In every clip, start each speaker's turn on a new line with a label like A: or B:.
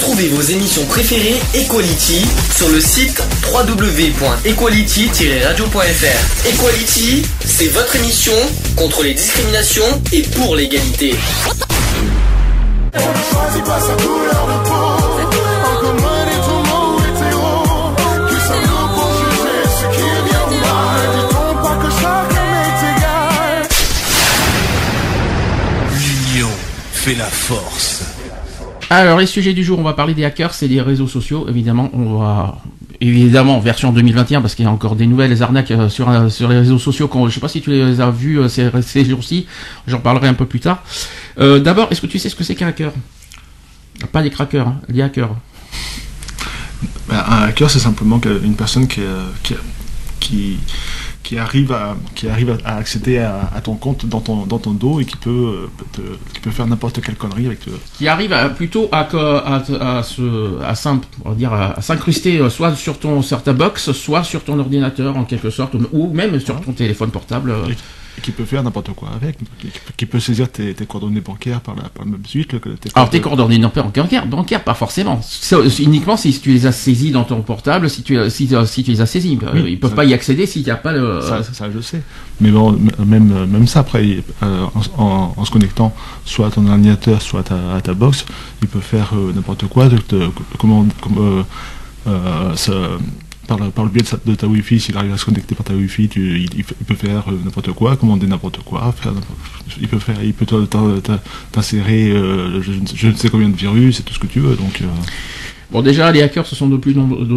A: Retrouvez vos émissions préférées Equality sur le site www.equality-radio.fr. Equality, c'est votre émission contre les discriminations et pour l'égalité.
B: On ne choisit pas sa couleur de peau. En commun et tout mot hétéro. Qui sommes-nous pour juger ce qui est bien ou mal? Dit-on pas que chacun est égal?
C: L'union fait la force.
D: Alors, les sujets du jour, on va parler des hackers et des réseaux sociaux. Évidemment, version 2021, parce qu'il y a encore des nouvelles arnaques sur les réseaux sociaux. Je ne sais pas si tu les as vus ces jours-ci. J'en parlerai un peu plus tard. D'abord, est-ce que tu sais ce que c'est qu'un hacker? Pas les crackers, hein, les hackers.
E: Un hacker, c'est simplement une personne qui arrive à accéder à ton compte dans ton dos et qui peut faire n'importe quelle connerie avec toi.
D: Qui arrive plutôt à s'incruster soit sur ta box, soit sur ton ordinateur en quelque sorte, ou même sur ton téléphone portable.
E: Et qui peut faire n'importe quoi avec, qui peut saisir tes coordonnées bancaires par la même suite.
D: Alors tes coordonnées bancaires, pas forcément. Uniquement si tu les as saisies dans ton portable, si tu les as saisies. Oui, ils peuvent pas y accéder s'il n'y a pas le...
E: Ça je sais. Mais bon, même ça, après, en se connectant soit à ton ordinateur, soit à ta box, il peut faire n'importe quoi, par le biais de ta Wi-Fi, s'il arrive à se connecter par ta Wi-Fi, il peut faire n'importe quoi, commander n'importe quoi, il peut t'insérer je ne sais combien de virus et tout ce que tu veux. Donc
D: bon, déjà les hackers ils sont de plus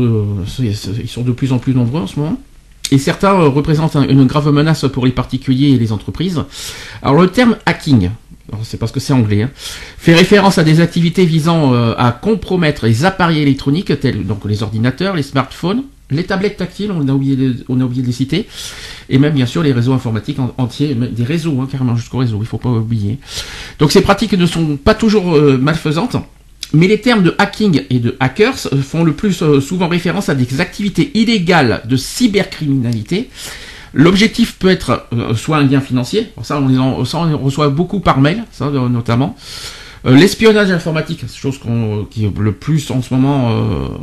D: en plus nombreux en ce moment. Et certains représentent une grave menace pour les particuliers et les entreprises. Alors le terme hacking, c'est parce que c'est anglais, hein, fait référence à des activités visant à compromettre les appareils électroniques tels donc les ordinateurs, les smartphones, les tablettes tactiles, on a oublié de les citer, et même bien sûr les réseaux informatiques entiers, des réseaux, hein, carrément jusqu'au réseau, il faut pas oublier. Donc ces pratiques ne sont pas toujours malfaisantes, mais les termes de hacking et de hackers font le plus souvent référence à des activités illégales de cybercriminalité. L'objectif peut être soit un gain financier, ça on reçoit beaucoup par mail, ça notamment. L'espionnage informatique, c'est chose qui est le plus en ce moment,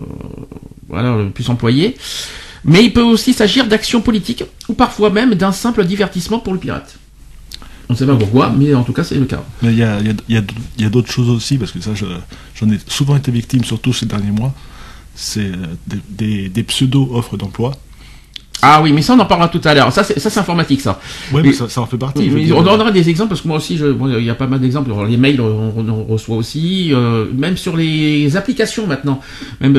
D: le plus employé. Mais il peut aussi s'agir d'actions politiques ou parfois même d'un simple divertissement pour le pirate. On ne sait pas pourquoi, mais en tout cas c'est le cas.
E: Mais il y a d'autres choses aussi, parce que ça j'en ai souvent été victime, surtout ces derniers mois. C'est des pseudo-offres d'emploi.
D: Ah oui, mais ça on en parlera tout à l'heure. Ça c'est informatique ça.
E: Oui, mais ça en fait partie.
D: Mais on donnera des exemples parce que moi aussi, il y a pas mal d'exemples. Alors, les mails on reçoit aussi, même sur les applications maintenant. Même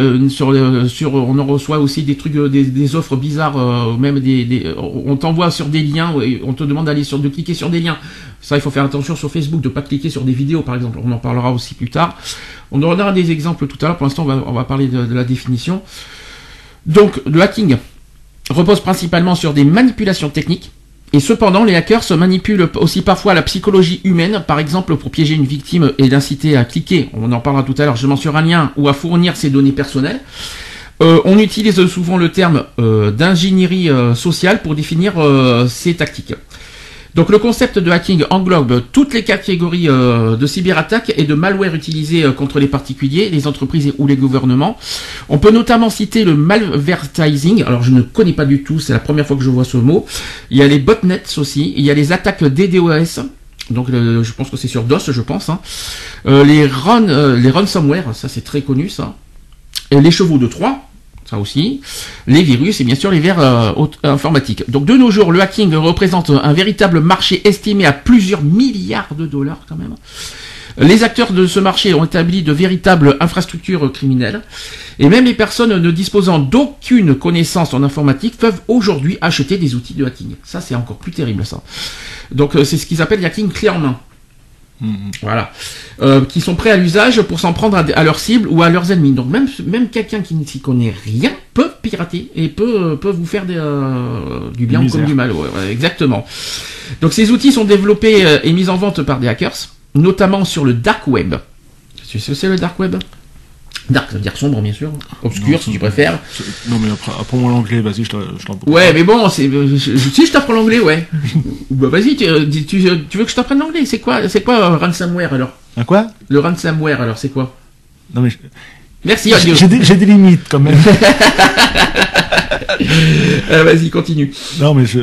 D: on en reçoit aussi des trucs, des offres bizarres, même on t'envoie sur des liens, on te demande de cliquer sur des liens. Ça, il faut faire attention sur Facebook, de pas cliquer sur des vidéos par exemple. On en parlera aussi plus tard. On donnera des exemples tout à l'heure. Pour l'instant, on va parler de la définition. Donc, le hacking repose principalement sur des manipulations techniques, et cependant les hackers se manipulent aussi parfois la psychologie humaine, par exemple pour piéger une victime et l'inciter à cliquer, on en parlera tout à l'heure, sur un lien ou à fournir ses données personnelles. On utilise souvent le terme d'ingénierie sociale pour définir ces tactiques. Donc le concept de hacking englobe toutes les catégories de cyberattaques et de malware utilisés contre les particuliers, les entreprises ou les gouvernements. On peut notamment citer le malvertising, alors je ne connais pas du tout, c'est la première fois que je vois ce mot. Il y a les botnets aussi, il y a les attaques DDoS, donc je pense que c'est sur DOS, je pense. Hein. Les ransomware, ça c'est très connu ça. Et les chevaux de Troie. Ça aussi, les virus et bien sûr les vers informatiques. Donc de nos jours, le hacking représente un véritable marché estimé à plusieurs milliards de dollars quand même. Les acteurs de ce marché ont établi de véritables infrastructures criminelles, et même les personnes ne disposant d'aucune connaissance en informatique peuvent aujourd'hui acheter des outils de hacking. Ça c'est encore plus terrible ça. Donc c'est ce qu'ils appellent le hacking clé en main. Voilà, qui sont prêts à l'usage pour s'en prendre à leurs cibles ou à leurs ennemis. Donc même quelqu'un qui ne s'y connaît rien peut pirater et peut vous faire du bien comme du mal. Ouais, exactement. Donc ces outils sont développés et mis en vente par des hackers, notamment sur le dark web. Tu sais ce que c'est le dark web? Dark, ça veut dire sombre, bien sûr. Obscur, si tu préfères.
E: Non, mais apprends-moi l'anglais, vas-y, je t'en
D: Ouais, mais bon, si je t'apprends l'anglais, ouais. Bah, vas-y, tu veux que je t'apprenne l'anglais? C'est quoi ransomware, alors?
E: Un quoi?
D: Le ransomware, alors, c'est quoi?
E: Non mais
D: Merci, adieu.
E: j'ai des limites quand même.
D: Vas-y, continue.
E: Non mais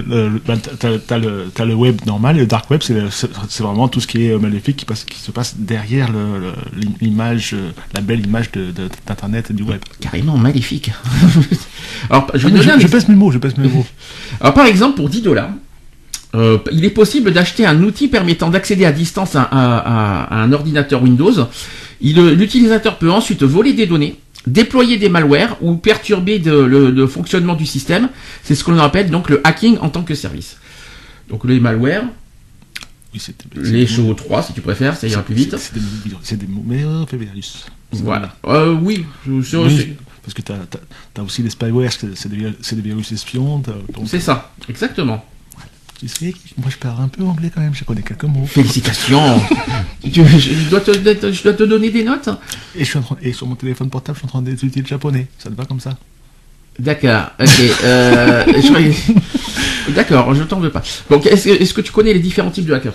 E: t'as le web normal, et le dark web c'est vraiment tout ce qui est maléfique qui se passe derrière l'image, la belle image d'internet et du web.
D: Carrément maléfique. Alors,
E: je pèse mes mots.
D: Alors, par exemple, pour $10, il est possible d'acheter un outil permettant d'accéder à distance à un ordinateur Windows. L'utilisateur peut ensuite voler des données, déployer des malwares ou perturber le fonctionnement du système. C'est ce que l'on appelle donc le hacking en tant que service. Donc les malwares, les SHO-3 si tu préfères, ça ira plus vite.
E: C'est des mauvais virus.
D: Voilà. Oui.
E: Parce que t'as aussi les spyware, c'est des virus espions.
D: C'est ça, exactement.
E: Tu sais, moi je parle un peu anglais quand même, je connais quelques mots.
D: Félicitations. Je dois te donner des notes.
E: Et sur mon téléphone portable, je suis en train d'étudier le japonais. Ça te va comme ça?
D: D'accord, ok. D'accord, je t'en veux pas. Donc, est-ce que tu connais les différents types de hackers?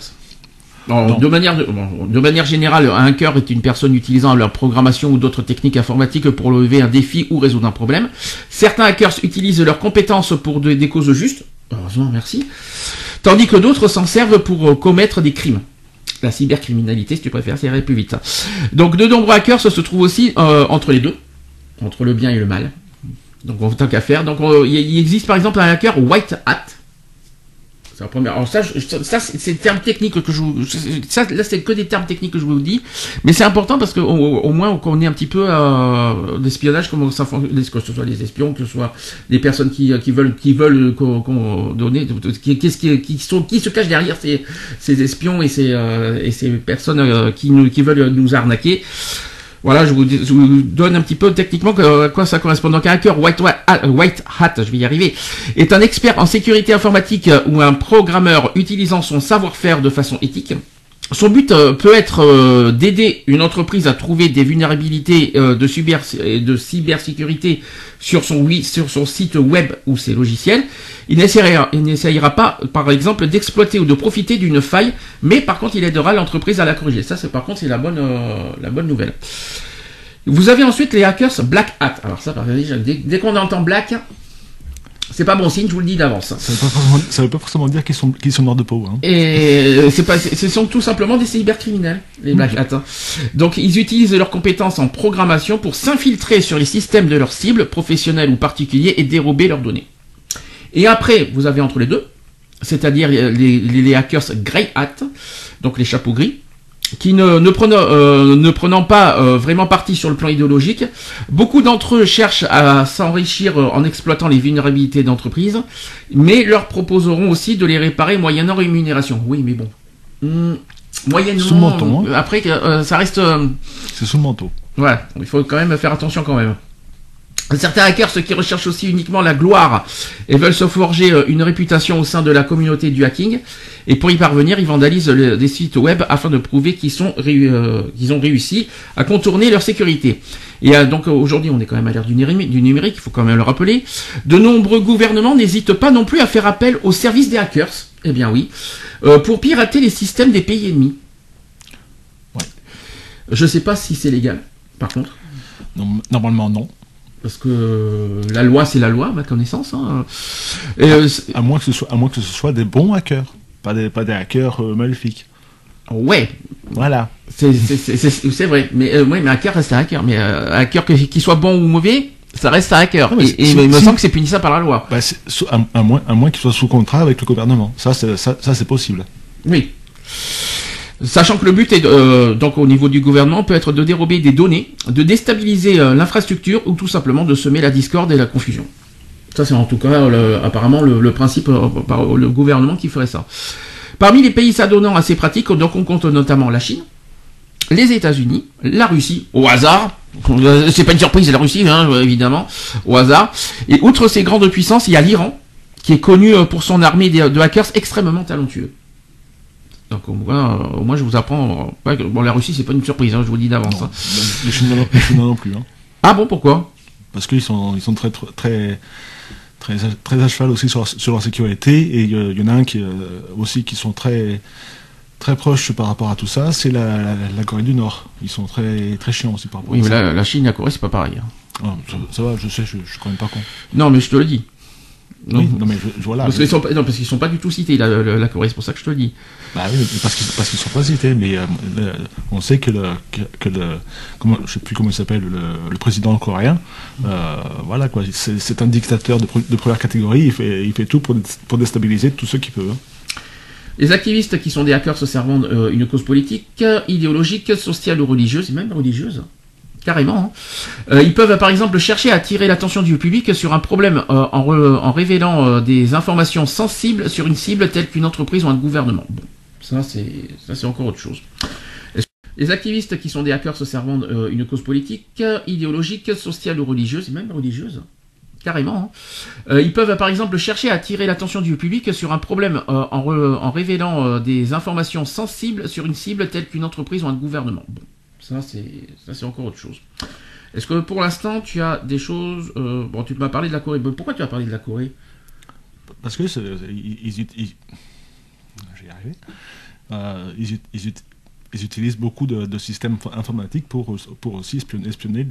D: De manière générale, un hacker est une personne utilisant leur programmation ou d'autres techniques informatiques pour lever un défi ou résoudre un problème. Certains hackers utilisent leurs compétences pour des causes justes. Heureusement, merci. Tandis que d'autres s'en servent pour commettre des crimes. La cybercriminalité, si tu préfères, ça irait plus vite. Donc, de nombreux hackers se trouvent aussi entre les deux, entre le bien et le mal. Donc, en tant qu'à faire. Donc, il existe par exemple un hacker White Hat. C'est la première. Alors ça c'est des termes techniques que là c'est que des termes techniques que je vous dis, mais c'est important parce que au moins on connaît un petit peu l'espionnage, comment ça fonctionne, que ce soit les espions, que ce soit des personnes qui veulent qu'on donne, qui se cachent derrière ces espions et ces personnes qui veulent nous arnaquer. Voilà, je vous donne un petit peu techniquement à quoi ça correspond. Donc un hacker White Hat, je vais y arriver, est un expert en sécurité informatique ou un programmeur utilisant son savoir-faire de façon éthique. Son but peut être d'aider une entreprise à trouver des vulnérabilités de cybersécurité sur son site web ou ses logiciels. Il n'essayera pas, par exemple, d'exploiter ou de profiter d'une faille, mais par contre, il aidera l'entreprise à la corriger. Ça, c'est la bonne nouvelle. Vous avez ensuite les hackers Black Hat. Alors ça, dès qu'on entend Black, c'est pas bon signe, je vous le dis d'avance.
E: Ça veut pas forcément dire qu'ils sont noirs de peau. Hein.
D: Et ce sont tout simplement des cybercriminels, les Black Hat. Donc ils utilisent leurs compétences en programmation pour s'infiltrer sur les systèmes de leurs cibles, professionnels ou particuliers, et dérober leurs données. Et après, vous avez entre les deux, c'est-à-dire les hackers Grey Hat, donc les chapeaux gris, qui ne prenant pas vraiment parti sur le plan idéologique. Beaucoup d'entre eux cherchent à s'enrichir en exploitant les vulnérabilités d'entreprises, mais leur proposeront aussi de les réparer moyennant rémunération. Oui, mais bon. Moyennement.
E: Sous le menton. Hein.
D: Après, ça reste.
E: C'est sous le manteau.
D: Ouais, il faut quand même faire attention quand même. Certains hackers, ceux qui recherchent aussi uniquement la gloire et veulent se forger une réputation au sein de la communauté du hacking, et pour y parvenir, ils vandalisent des sites web afin de prouver qu'ils ont réussi à contourner leur sécurité. Et donc aujourd'hui, on est quand même à l'ère du numérique, il faut quand même le rappeler. De nombreux gouvernements n'hésitent pas non plus à faire appel au service des hackers, eh bien oui, pour pirater les systèmes des pays ennemis.
E: Ouais.
D: Je sais pas si c'est légal, par contre.
E: Non, normalement non.
D: Parce que la loi, c'est la loi, à ma connaissance. Hein. Et,
E: à moins que ce soit des bons hackers, pas des hackers maléfiques.
D: Ouais.
E: Voilà.
D: C'est vrai. Mais un hacker reste un hacker. Mais un hacker qui soit bon ou mauvais, ça reste un hacker. Non, et il me semble que c'est punissable par la loi.
E: Bah, à moins qu'il soit sous contrat avec le gouvernement. Ça c'est possible.
D: Oui. Sachant que le but est donc au niveau du gouvernement peut être de dérober des données, de déstabiliser l'infrastructure ou tout simplement de semer la discorde et la confusion. Ça c'est en tout cas apparemment le principe par le gouvernement qui ferait ça. Parmi les pays s'adonnant à ces pratiques, donc on compte notamment la Chine, les États-Unis, la Russie, au hasard. C'est pas une surprise, la Russie, hein, évidemment, au hasard. Et outre ces grandes puissances, il y a l'Iran, qui est connu pour son armée de hackers extrêmement talentueux. Donc au moins je vous apprends. Bon, la Russie c'est pas une surprise, hein, je vous le dis d'avance. Hein.
E: Les Chinois non plus. Hein.
D: Ah bon, pourquoi?
E: Parce qu'ils sont très à cheval aussi sur leur sécurité, et il y en a un qui sont très très proche par rapport à tout ça, c'est la Corée du Nord. Ils sont très très chiants aussi par rapport
D: Oui,
E: à
D: mais
E: ça.
D: la Chine et la Corée, c'est pas pareil. Hein.
E: Ah, ça va, je sais, je suis quand même pas con.
D: Non, mais je te le dis.
E: Oui, non mais voilà.
D: Parce qu'ils sont pas du tout cités, la Corée, c'est pour ça que je te le dis.
E: Bah oui, parce qu'ils sont pas cités, mais on sait que je sais plus comment il s'appelle, le président coréen, voilà quoi, c'est un dictateur de première catégorie, il fait tout pour déstabiliser tous ceux qui peuvent. Hein.
D: Les activistes qui sont des hackers se servant une cause politique, idéologique, sociale ou religieuse, et même religieuse, carrément. Hein. Ils peuvent par exemple chercher à attirer l'attention du public sur un problème en révélant des informations sensibles sur une cible telle qu'une entreprise ou un gouvernement. Bon, ça c'est encore autre chose. Les activistes qui sont des hackers se servant une cause politique, idéologique, sociale ou religieuse, et même religieuse, carrément. Hein. Ils peuvent par exemple chercher à attirer l'attention du public sur un problème en révélant des informations sensibles sur une cible telle qu'une entreprise ou un gouvernement. Bon. Ça c'est encore autre chose. Est-ce que pour l'instant tu as des choses... bon, tu m'as parlé de la Corée. Pourquoi tu as parlé de la Corée ?
E: Parce que je vais y arriver. Ils utilisent beaucoup de systèmes informatiques pour aussi espionner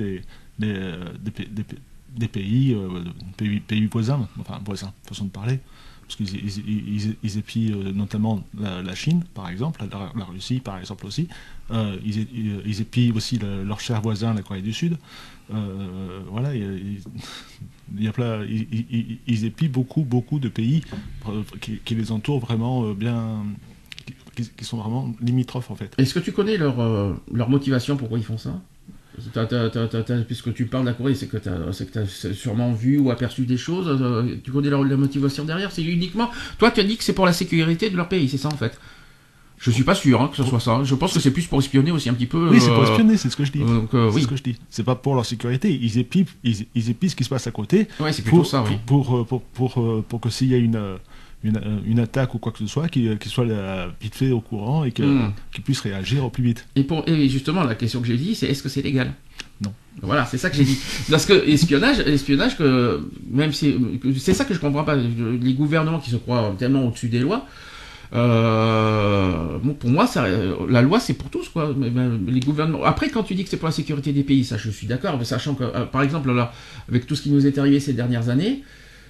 E: des pays voisins, enfin voisins, façon de parler. Parce qu'ils épient notamment la Chine, par exemple, la Russie, par exemple aussi. Ils épient aussi leur cher voisin, la Corée du Sud. Voilà, ils épient beaucoup de pays qui les entourent vraiment bien, qui sont vraiment limitrophes en fait.
D: Est-ce que tu connais leur motivation, pourquoi ils font ça ? Puisque tu parles de la Corée, c'est que tu as sûrement vu ou aperçu des choses. Tu connais la motivation derrière. C'est uniquement. Toi, tu as dit que c'est pour la sécurité de leur pays, c'est ça en fait. Je suis pas sûr que ce soit ça. Je pense que c'est plus pour espionner aussi un petit peu.
E: Oui, c'est pour espionner, c'est ce que je dis.
D: Oui.
E: Ce que je dis. C'est pas pour leur sécurité. Ils épient ce qui se passe à côté.
D: Ouais, c'est plutôt ça, oui.
E: Pour que s'il y a une attaque ou quoi que ce soit, qu'ils soient vite fait au courant et qu'ils puissent réagir au plus vite.
D: Et justement, la question que j'ai dit, c'est est-ce que c'est légal ?
E: Non.
D: Voilà, c'est ça que j'ai dit. Parce que espionnage, que même si c'est ça que je comprends pas. Les gouvernements qui se croient tellement au-dessus des lois. Bon, pour moi, la loi c'est pour tous quoi. Les gouvernements. Après, quand tu dis que c'est pour la sécurité des pays, ça je suis d'accord. Sachant que, par exemple, là, avec tout ce qui nous est arrivé ces dernières années.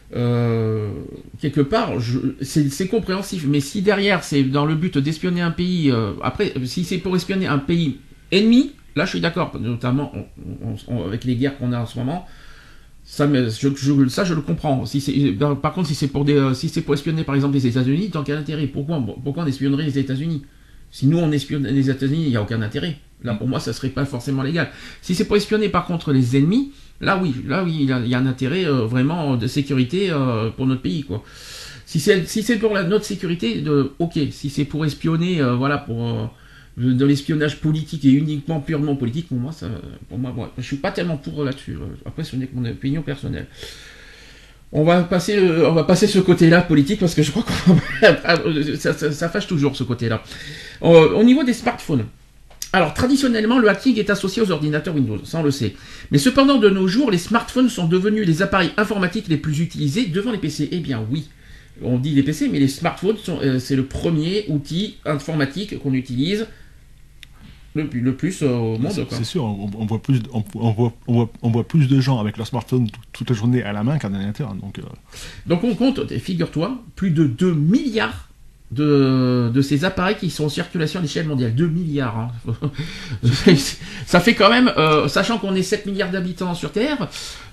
D: Quelque part, c'est compréhensif, mais si derrière c'est dans le but d'espionner un pays, après, si c'est pour espionner un pays ennemi, là je suis d'accord, notamment avec les guerres qu'on a en ce moment, ça je le comprends. Par contre, si c'est pour espionner par exemple les États-Unis, tant quel intérêt ? Pourquoi on espionnerait les États-Unis ? Si nous on espionne les États-Unis, il n'y a aucun intérêt. Là pour moi, ça serait pas forcément légal. Si c'est pour espionner par contre les ennemis, Là oui, il y a un intérêt vraiment de sécurité pour notre pays, quoi. Si c'est pour notre sécurité, ok. Si c'est pour espionner, voilà, pour de l'espionnage politique et uniquement purement politique, pour moi, je suis pas tellement pour là-dessus. Après, ce n'est que mon opinion personnelle. On va passer ce côté-là politique parce que je crois que ça fâche toujours ce côté-là. Au niveau des smartphones. Alors, traditionnellement, le hacking est associé aux ordinateurs Windows, ça on le sait. Mais cependant, de nos jours, les smartphones sont devenus les appareils informatiques les plus utilisés devant les PC. Eh bien oui, on dit les PC, mais les smartphones, c'est le premier outil informatique qu'on utilise le plus au monde.
E: C'est sûr, on voit plus de gens avec leur smartphone toute la journée à la main qu'un ordinateur.
D: Donc on compte, figure-toi, plus de 2 milliards de ces appareils qui sont en circulation à l'échelle mondiale. 2 milliards. Hein. Ça fait quand même, sachant qu'on est 7 milliards d'habitants sur Terre,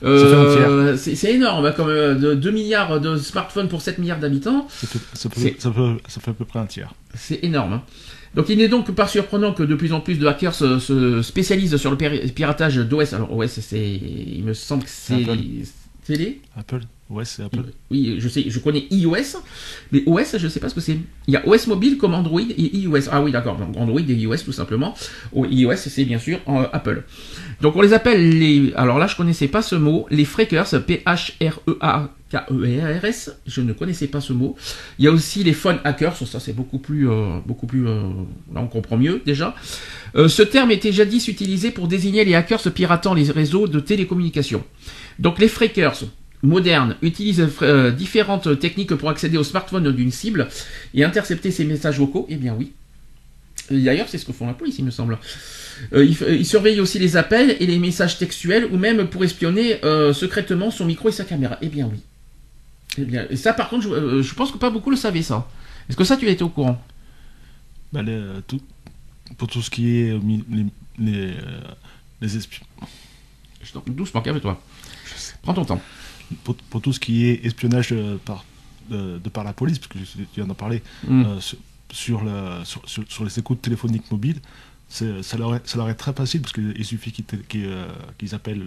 D: c'est énorme. Quand même, 2 milliards de smartphones pour 7 milliards d'habitants.
E: Ça fait à peu près un tiers.
D: C'est énorme. Hein. Donc il n'est donc pas surprenant que de plus en plus de hackers se spécialisent sur le piratage d'OS. Alors OS, il me semble que c'est télé.
E: Apple. OS, c'est Apple.
D: Oui, je sais, je connais iOS, mais OS, je ne sais pas ce que c'est. Il y a OS mobile comme Android et iOS. Ah oui, d'accord, donc Android et iOS tout simplement. iOS, c'est bien sûr Apple. Donc on les appelle alors là, je ne connaissais pas ce mot, les Phreakers, P-H-R-E-A-K-E-R-S, je ne connaissais pas ce mot. Il y a aussi les phone hackers, ça c'est beaucoup plus, là on comprend mieux déjà. Ce terme était jadis utilisé pour désigner les hackers piratant les réseaux de télécommunications. Donc les Phreakers modernes utilisent différentes techniques pour accéder au smartphone d'une cible et intercepter ses messages vocaux. Eh bien oui, Et d'ailleurs, c'est ce que font la police, il me semble. Ils surveillent aussi les appels et les messages textuels, ou même pour espionner secrètement son micro et sa caméra. Eh bien oui. Eh bien, et ça, par contre, je pense que pas beaucoup le savaient, ça. Est-ce que ça, tu étais au courant?
E: Bah, pour tout ce qui est les espions.
D: Doucement, calme-toi. Prends ton temps.
E: Pour tout ce qui est espionnage par la police, parce que tu viens d'en parler, sur les écoutes téléphoniques mobiles, ça leur est très facile, parce qu'il suffit qu'ils appellent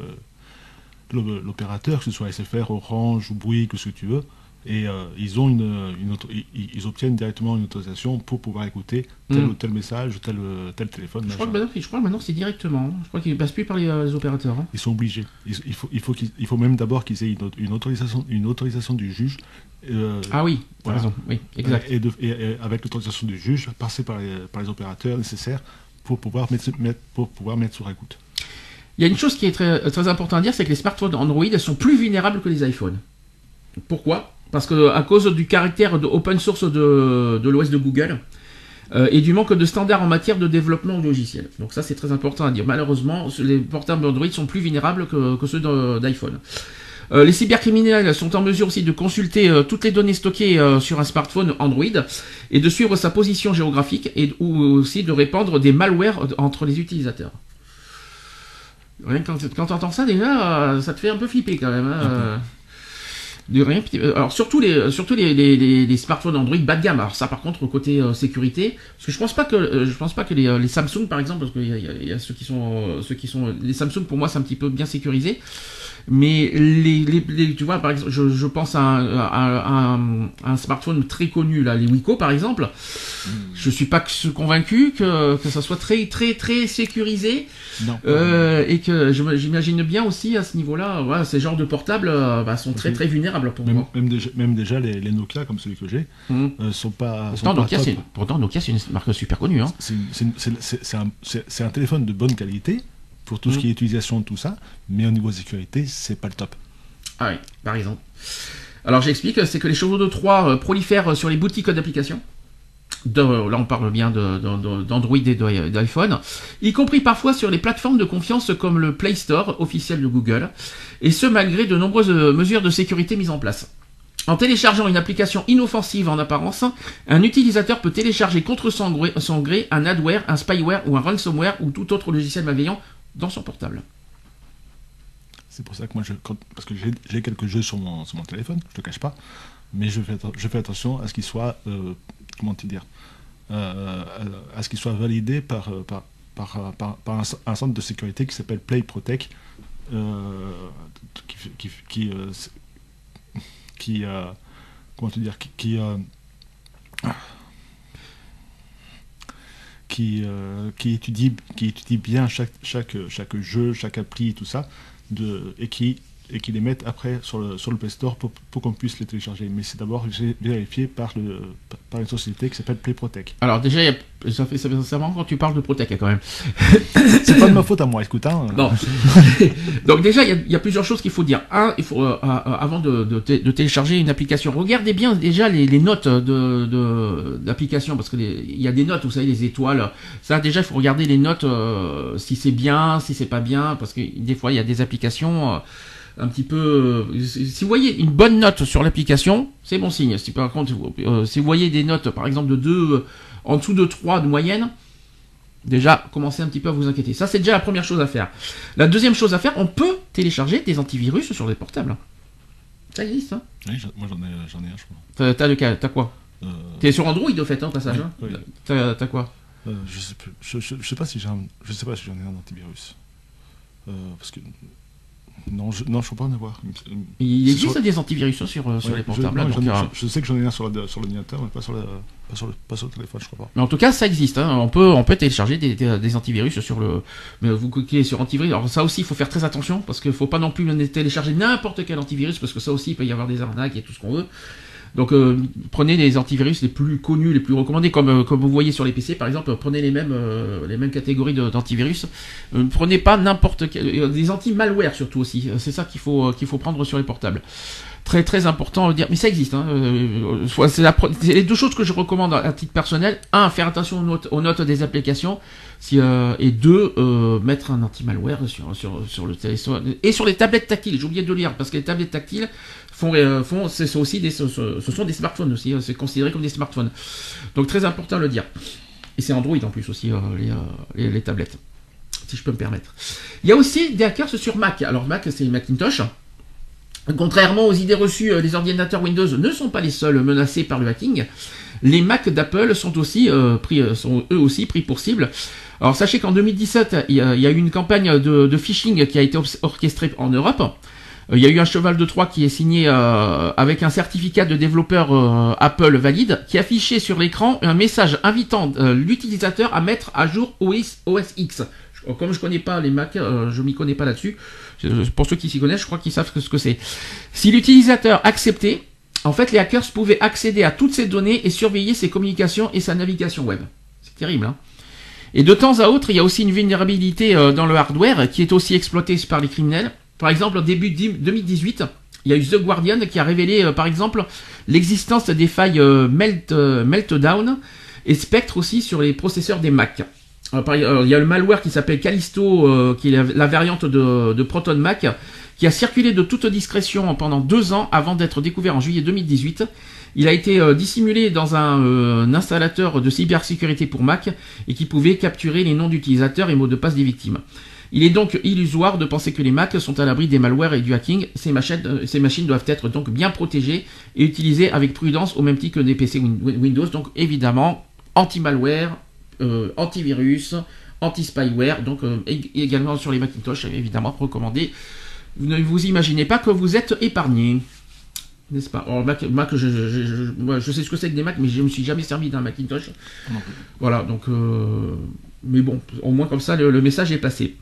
E: l'opérateur, que ce soit SFR, Orange ou Bouygues, ou ce que tu veux, et ils obtiennent directement une autorisation pour pouvoir écouter tel ou tel message, tel téléphone.
D: Je crois que maintenant c'est directement. Je crois qu'ils ne passent plus par les opérateurs. Hein.
E: Ils sont obligés. Il faut même d'abord qu'ils aient une autorisation du juge.
D: Ah oui,
E: voilà.
D: Raison. Oui, exact.
E: Et avec l'autorisation du juge, passer par les opérateurs nécessaires pour pouvoir mettre sur écoute.
D: Il y a une chose qui est très, très importante à dire, c'est que les smartphones Android sont plus vulnérables que les iPhones. Pourquoi ? Parce que à cause du caractère de open source de l'OS de Google et du manque de standards en matière de développement logiciel. Donc ça c'est très important à dire. Malheureusement, les portables Android sont plus vulnérables que ceux d'iPhone. Les cybercriminels sont en mesure aussi de consulter toutes les données stockées sur un smartphone Android et de suivre sa position géographique ou aussi de répandre des malwares entre les utilisateurs. Rien que quand tu entends ça déjà, ça te fait un peu flipper quand même. Hein, alors surtout les smartphones Android bas de gamme. Alors ça par contre côté sécurité, parce que je pense pas que les Samsung par exemple, parce qu'il y a ceux qui sont les Samsung pour moi c'est un petit peu bien sécurisé. Mais tu vois, par exemple, je pense à un smartphone très connu, là, les Wiko, par exemple. Je suis pas convaincu que ça soit très, très, très sécurisé.
E: Non.
D: Et que j'imagine bien aussi, à ce niveau-là, voilà, ces genres de portables sont très, très vulnérables pour moi.
E: Même déjà, les Nokia, comme celui que j'ai, sont pas.
D: Pourtant, Nokia, c'est une marque super connue. Hein.
E: C'est un téléphone de bonne qualité. Pour tout ce qui est utilisation de tout ça, mais au niveau sécurité, c'est pas le top.
D: Ah oui, par exemple. Alors j'explique, c'est que les chevaux de Troie prolifèrent sur les boutiques d'applications. Là on parle bien d'Android et d'iPhone, y compris parfois sur les plateformes de confiance comme le Play Store, officiel de Google, et ce malgré de nombreuses mesures de sécurité mises en place. En téléchargeant une application inoffensive en apparence, un utilisateur peut télécharger contre son gré un adware, un spyware ou un ransomware ou tout autre logiciel malveillant dans son portable.
E: C'est pour ça que moi, parce que j'ai quelques jeux sur mon téléphone, je te cache pas, mais je fais attention à ce qu'il soit, comment te dire, à ce qu'il soit validé par un centre de sécurité qui s'appelle Play Protect, comment te dire, qui étudie bien chaque jeu, chaque appli, tout ça, et qui les mette après sur le Play Store pour qu'on puisse les télécharger. Mais c'est d'abord vérifié par une société qui s'appelle Play Protect. Alors déjà,
D: ça fait marrant quand tu parles de Protect quand même.
E: C'est pas de ma faute à moi, écoute. Hein.
D: Non. Donc déjà, il y a plusieurs choses qu'il faut dire. Un, il faut avant de télécharger une application, regardez bien déjà les notes d'application, parce que il y a des notes, vous savez, les étoiles. Ça déjà, il faut regarder les notes si c'est bien, si c'est pas bien, parce que des fois il y a des applications un petit peu. Si vous voyez une bonne note sur l'application, c'est bon signe. Si par contre, si vous voyez des notes, par exemple de 2, en dessous de 3 de moyenne, déjà, commencez un petit peu à vous inquiéter. Ça, c'est déjà la première chose à faire. La deuxième chose à faire, on peut télécharger des antivirus sur les portables. Ça existe, hein?
E: Oui, moi j'en ai un, je crois.
D: T'as quoi? T'es sur Android, au fait, hein, au passage.
E: Oui,
D: hein.
E: Oui.
D: T'as quoi?
E: Je sais plus. Je sais pas si j'en ai un antivirus. Parce que non, je ne peux pas en avoir.
D: Il existe des antivirus sur les portables.
E: Je sais que j'en ai un sur l'ordinateur, mais pas sur le téléphone, je crois pas.
D: Mais en tout cas, ça existe. Hein. On peut télécharger des antivirus sur le. Mais vous cliquez sur antivirus. Alors ça aussi, il faut faire très attention parce qu'il faut pas non plus télécharger n'importe quel antivirus parce que ça aussi, il peut y avoir des arnaques et tout ce qu'on veut. Donc prenez les antivirus les plus connus, les plus recommandés, comme vous voyez sur les PC par exemple, prenez les mêmes catégories d'antivirus. Prenez pas n'importe quel, des anti-malware surtout aussi. C'est ça qu'il faut prendre sur les portables. Très très important de dire, mais ça existe. Hein. C'est les deux choses que je recommande à titre personnel. Un, faire attention aux notes des applications. Et deux, mettre un anti-malware sur le téléphone et sur les tablettes tactiles. J'ai oublié de le lire parce que les tablettes tactiles ce sont des smartphones aussi. C'est considéré comme des smartphones. Donc très important de le dire. Et c'est Android en plus aussi les tablettes, si je peux me permettre. Il y a aussi des hackers sur Mac. Alors Mac, c'est Macintosh. Contrairement aux idées reçues, les ordinateurs Windows ne sont pas les seuls menacés par le hacking. Les Mac d'Apple sont eux aussi pris pour cible. Alors sachez qu'en 2017, il y a eu une campagne de phishing qui a été orchestrée en Europe. Il y a eu un cheval de Troie qui est signé avec un certificat de développeur Apple valide, qui affichait sur l'écran un message invitant l'utilisateur à mettre à jour OS X. Comme je connais pas les Mac, je m'y connais pas là-dessus. Pour ceux qui s'y connaissent, je crois qu'ils savent ce que c'est. Si l'utilisateur acceptait, en fait, les hackers pouvaient accéder à toutes ces données et surveiller ses communications et sa navigation web. C'est terrible, hein. Et de temps à autre, il y a aussi une vulnérabilité dans le hardware qui est aussi exploitée par les criminels. Par exemple, au début 2018, il y a eu The Guardian qui a révélé, par exemple, l'existence des failles Meltdown et Spectre aussi sur les processeurs des Mac. Il y a le malware qui s'appelle Callisto, qui est la variante de Proton Mac, qui a circulé de toute discrétion pendant 2 ans avant d'être découvert en juillet 2018. Il a été dissimulé dans un installateur de cybersécurité pour Mac et qui pouvait capturer les noms d'utilisateurs et mots de passe des victimes. Il est donc illusoire de penser que les Mac sont à l'abri des malwares et du hacking. Ces machines doivent être donc bien protégées et utilisées avec prudence au même titre que des PC Windows. Donc évidemment, anti-malware, antivirus, anti-spyware, donc également sur les Macintosh, évidemment recommandé. Vous ne vous imaginez pas que vous êtes épargné, n'est-ce pas? Alors, Mac, moi, je sais ce que c'est que des Mac, mais je ne me suis jamais servi d'un Macintosh. Voilà, donc mais bon, au moins comme ça le message est passé.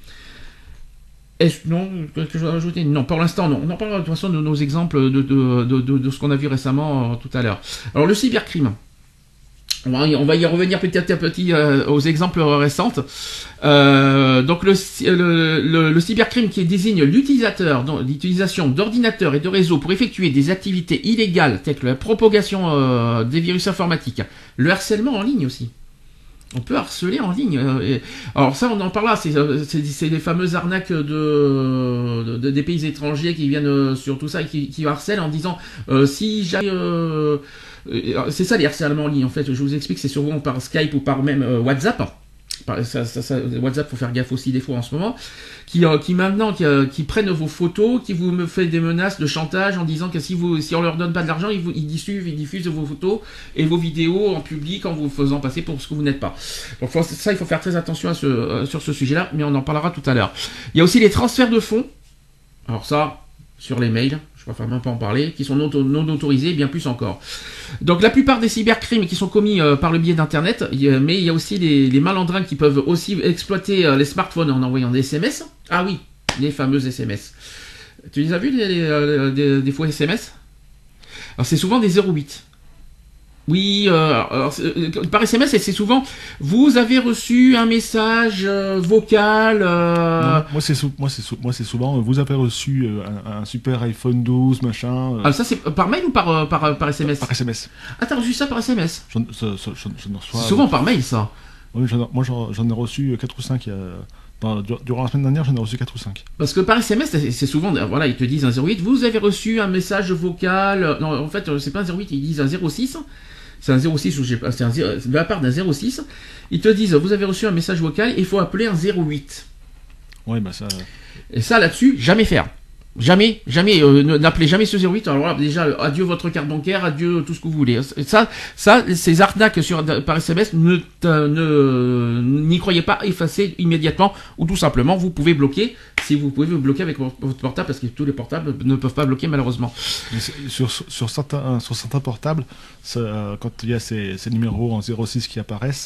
D: Non, qu'est-ce que je dois rajouter? Non, pour l'instant non. On en parlera de toute façon de nos exemples de ce qu'on a vu récemment tout à l'heure. Alors le cybercrime. On va y revenir petit à petit aux exemples récents. Donc le cybercrime qui désigne l'utilisation d'ordinateurs et de réseaux pour effectuer des activités illégales telles que la propagation des virus informatiques, le harcèlement en ligne aussi. On peut harceler en ligne. Alors ça, on en parle là. C'est les fameuses arnaques des pays étrangers qui viennent sur tout ça et qui harcèlent en disant si j'ai c'est ça les harcèlements en ligne en fait. Je vous explique, c'est souvent par Skype ou par même WhatsApp. WhatsApp, faut faire gaffe aussi des fois en ce moment, qui prennent vos photos, qui vous me fait des menaces de chantage en disant que si on leur donne pas de l'argent, ils diffusent vos photos et vos vidéos en public en vous faisant passer pour ce que vous n'êtes pas. Donc ça, il faut faire très attention sur ce sujet-là, mais on en parlera tout à l'heure. Il y a aussi les transferts de fonds. Alors ça, sur les mails, je préfère même pas en parler, qui sont non autorisés, bien plus encore. Donc la plupart des cybercrimes qui sont commis par le biais d'internet, mais il y a aussi les malandrins qui peuvent aussi exploiter les smartphones en envoyant des SMS. Ah oui, les fameuses SMS. Tu les as vus des faux SMS? Alors c'est souvent des 08. Oui, par SMS, c'est souvent vous avez reçu un message vocal.
E: Non, moi c'est souvent vous avez reçu un super iPhone 12 machin.
D: Ah ça c'est par mail ou par SMS?
E: Par SMS.
D: Ah t'as reçu ça par SMS?
E: J'en reçois.
D: C'est souvent par mail ça.
E: Oui, moi j'en ai reçu 4 ou 5 durant la semaine dernière, j'en ai reçu 4 ou 5.
D: Parce que par SMS, c'est souvent, voilà, ils te disent un 08, vous avez reçu un message vocal. Non, en fait, c'est pas un 08, ils disent un 06. C'est un 06 ou c'est de la part d'un 06. Ils te disent, vous avez reçu un message vocal, il faut appeler un 08.
E: Ouais, bah ça.
D: Et ça, là-dessus, jamais faire. Jamais, n'appelez jamais ce 08. Alors là, déjà, adieu votre carte bancaire, adieu tout ce que vous voulez. Ça, ces arnaques par SMS, n'y croyez pas, effacez immédiatement, ou tout simplement, vous pouvez bloquer, si vous pouvez vous bloquer avec votre portable, parce que tous les portables ne peuvent pas bloquer, malheureusement.
E: Mais sur certains portables, quand il y a ces numéros en 06 qui apparaissent,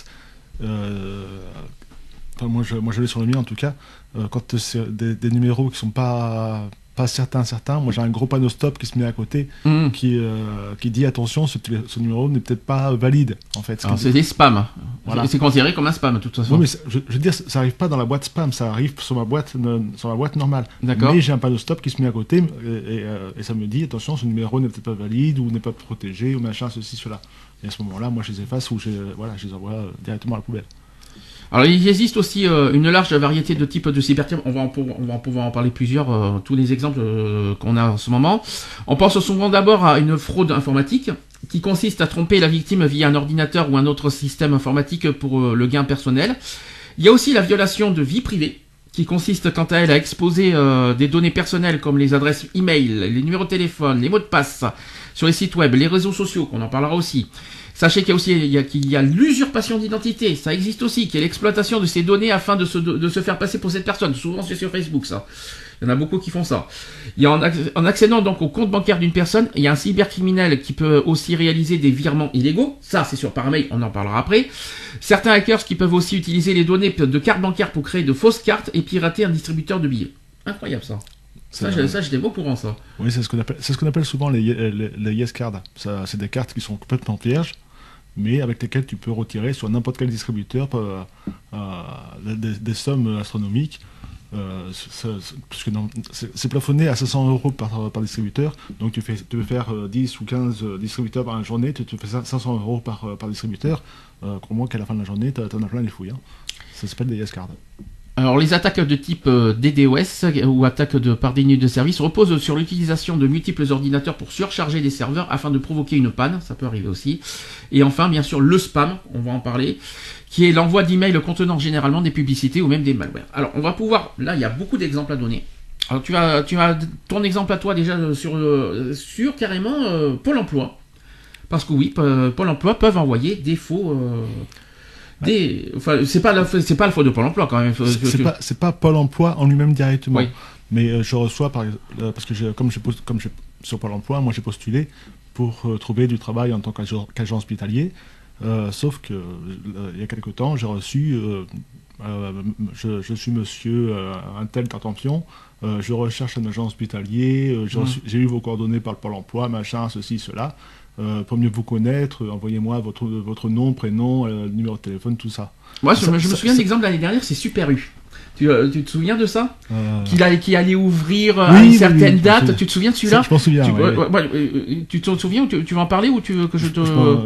E: moi je l'ai sur le mien en tout cas, quand c'est des numéros qui sont pas pas certains. Moi, j'ai un gros panneau stop qui se met à côté, qui dit attention, ce numéro n'est peut-être pas valide, en fait.
D: Alors, c'est des spams.
E: Voilà.
D: C'est considéré comme un spam, de toute façon.
E: Oui, mais je veux dire, ça arrive pas dans la boîte spam, ça arrive sur ma boîte normale.
D: D'accord.
E: Mais j'ai un panneau stop qui se met à côté et ça me dit attention, ce numéro n'est peut-être pas valide ou n'est pas protégé ou machin, ceci, cela. Et à ce moment-là, moi, je les efface ou je les envoie directement à la poubelle.
D: Alors il existe aussi une large variété de types de cybercrimes. On va pouvoir en parler plusieurs, tous les exemples qu'on a en ce moment. On pense souvent d'abord à une fraude informatique qui consiste à tromper la victime via un ordinateur ou un autre système informatique pour le gain personnel. Il y a aussi la violation de vie privée qui consiste quant à elle à exposer des données personnelles comme les adresses e-mail, les numéros de téléphone, les mots de passe sur les sites web, les réseaux sociaux, qu'on en parlera aussi. Sachez qu'il y a l'usurpation d'identité, ça existe aussi, qu'il y a l'exploitation de ces données afin de se faire passer pour cette personne. Souvent c'est sur Facebook ça. Il y en a beaucoup qui font ça. Il y a en accédant donc au compte bancaire d'une personne, il y a un cybercriminel qui peut aussi réaliser des virements illégaux. Ça c'est sur par mail, on en parlera après. Certains hackers qui peuvent aussi utiliser les données de cartes bancaires pour créer de fausses cartes et pirater un distributeur de billets. Incroyable ça. Ça, j'étais pas au courant, ça.
E: Oui, c'est ce qu'on appelle souvent les yes cards. C'est des cartes qui sont complètement vierges, mais avec lesquelles tu peux retirer sur n'importe quel distributeur des sommes astronomiques. C'est plafonné à 500 € par distributeur, donc tu veux faire 10 ou 15 distributeurs par journée, tu fais 500 € par distributeur, crois-moi qu'à la fin de la journée, tu en as plein les fouilles. Hein. Ça s'appelle des yes cards.
D: Alors les attaques de type DDoS ou attaques par déni de service reposent sur l'utilisation de multiples ordinateurs pour surcharger des serveurs afin de provoquer une panne, ça peut arriver aussi. Et enfin bien sûr le spam, on va en parler, qui est l'envoi d'emails contenant généralement des publicités ou même des malwares. Alors on va pouvoir, là il y a beaucoup d'exemples à donner. Alors tu as ton exemple à toi déjà sur carrément Pôle emploi. Parce que oui, Pôle emploi peuvent envoyer des faux... c'est pas la faute de Pôle emploi quand même.
E: C'est pas Pôle emploi en lui-même directement.
D: Oui.
E: Mais je reçois parce que comme sur Pôle emploi, moi j'ai postulé pour trouver du travail en tant qu'agent hospitalier. Sauf que il y a quelque temps, j'ai reçu je suis monsieur un tel attention, je recherche un agent hospitalier, j'ai eu vos coordonnées par le Pôle emploi, machin, ceci, cela. Pour mieux vous connaître, envoyez-moi votre nom, prénom, numéro de téléphone, tout ça.
D: Moi, je me souviens de l'exemple de l'année dernière, c'est Super U. Tu te souviens de ça Qui allait ouvrir à une certaine date. Tu te souviens de celui-là?
E: Je m'en souviens.
D: Tu t'en souviens ou tu vas en parler ou tu veux que je te...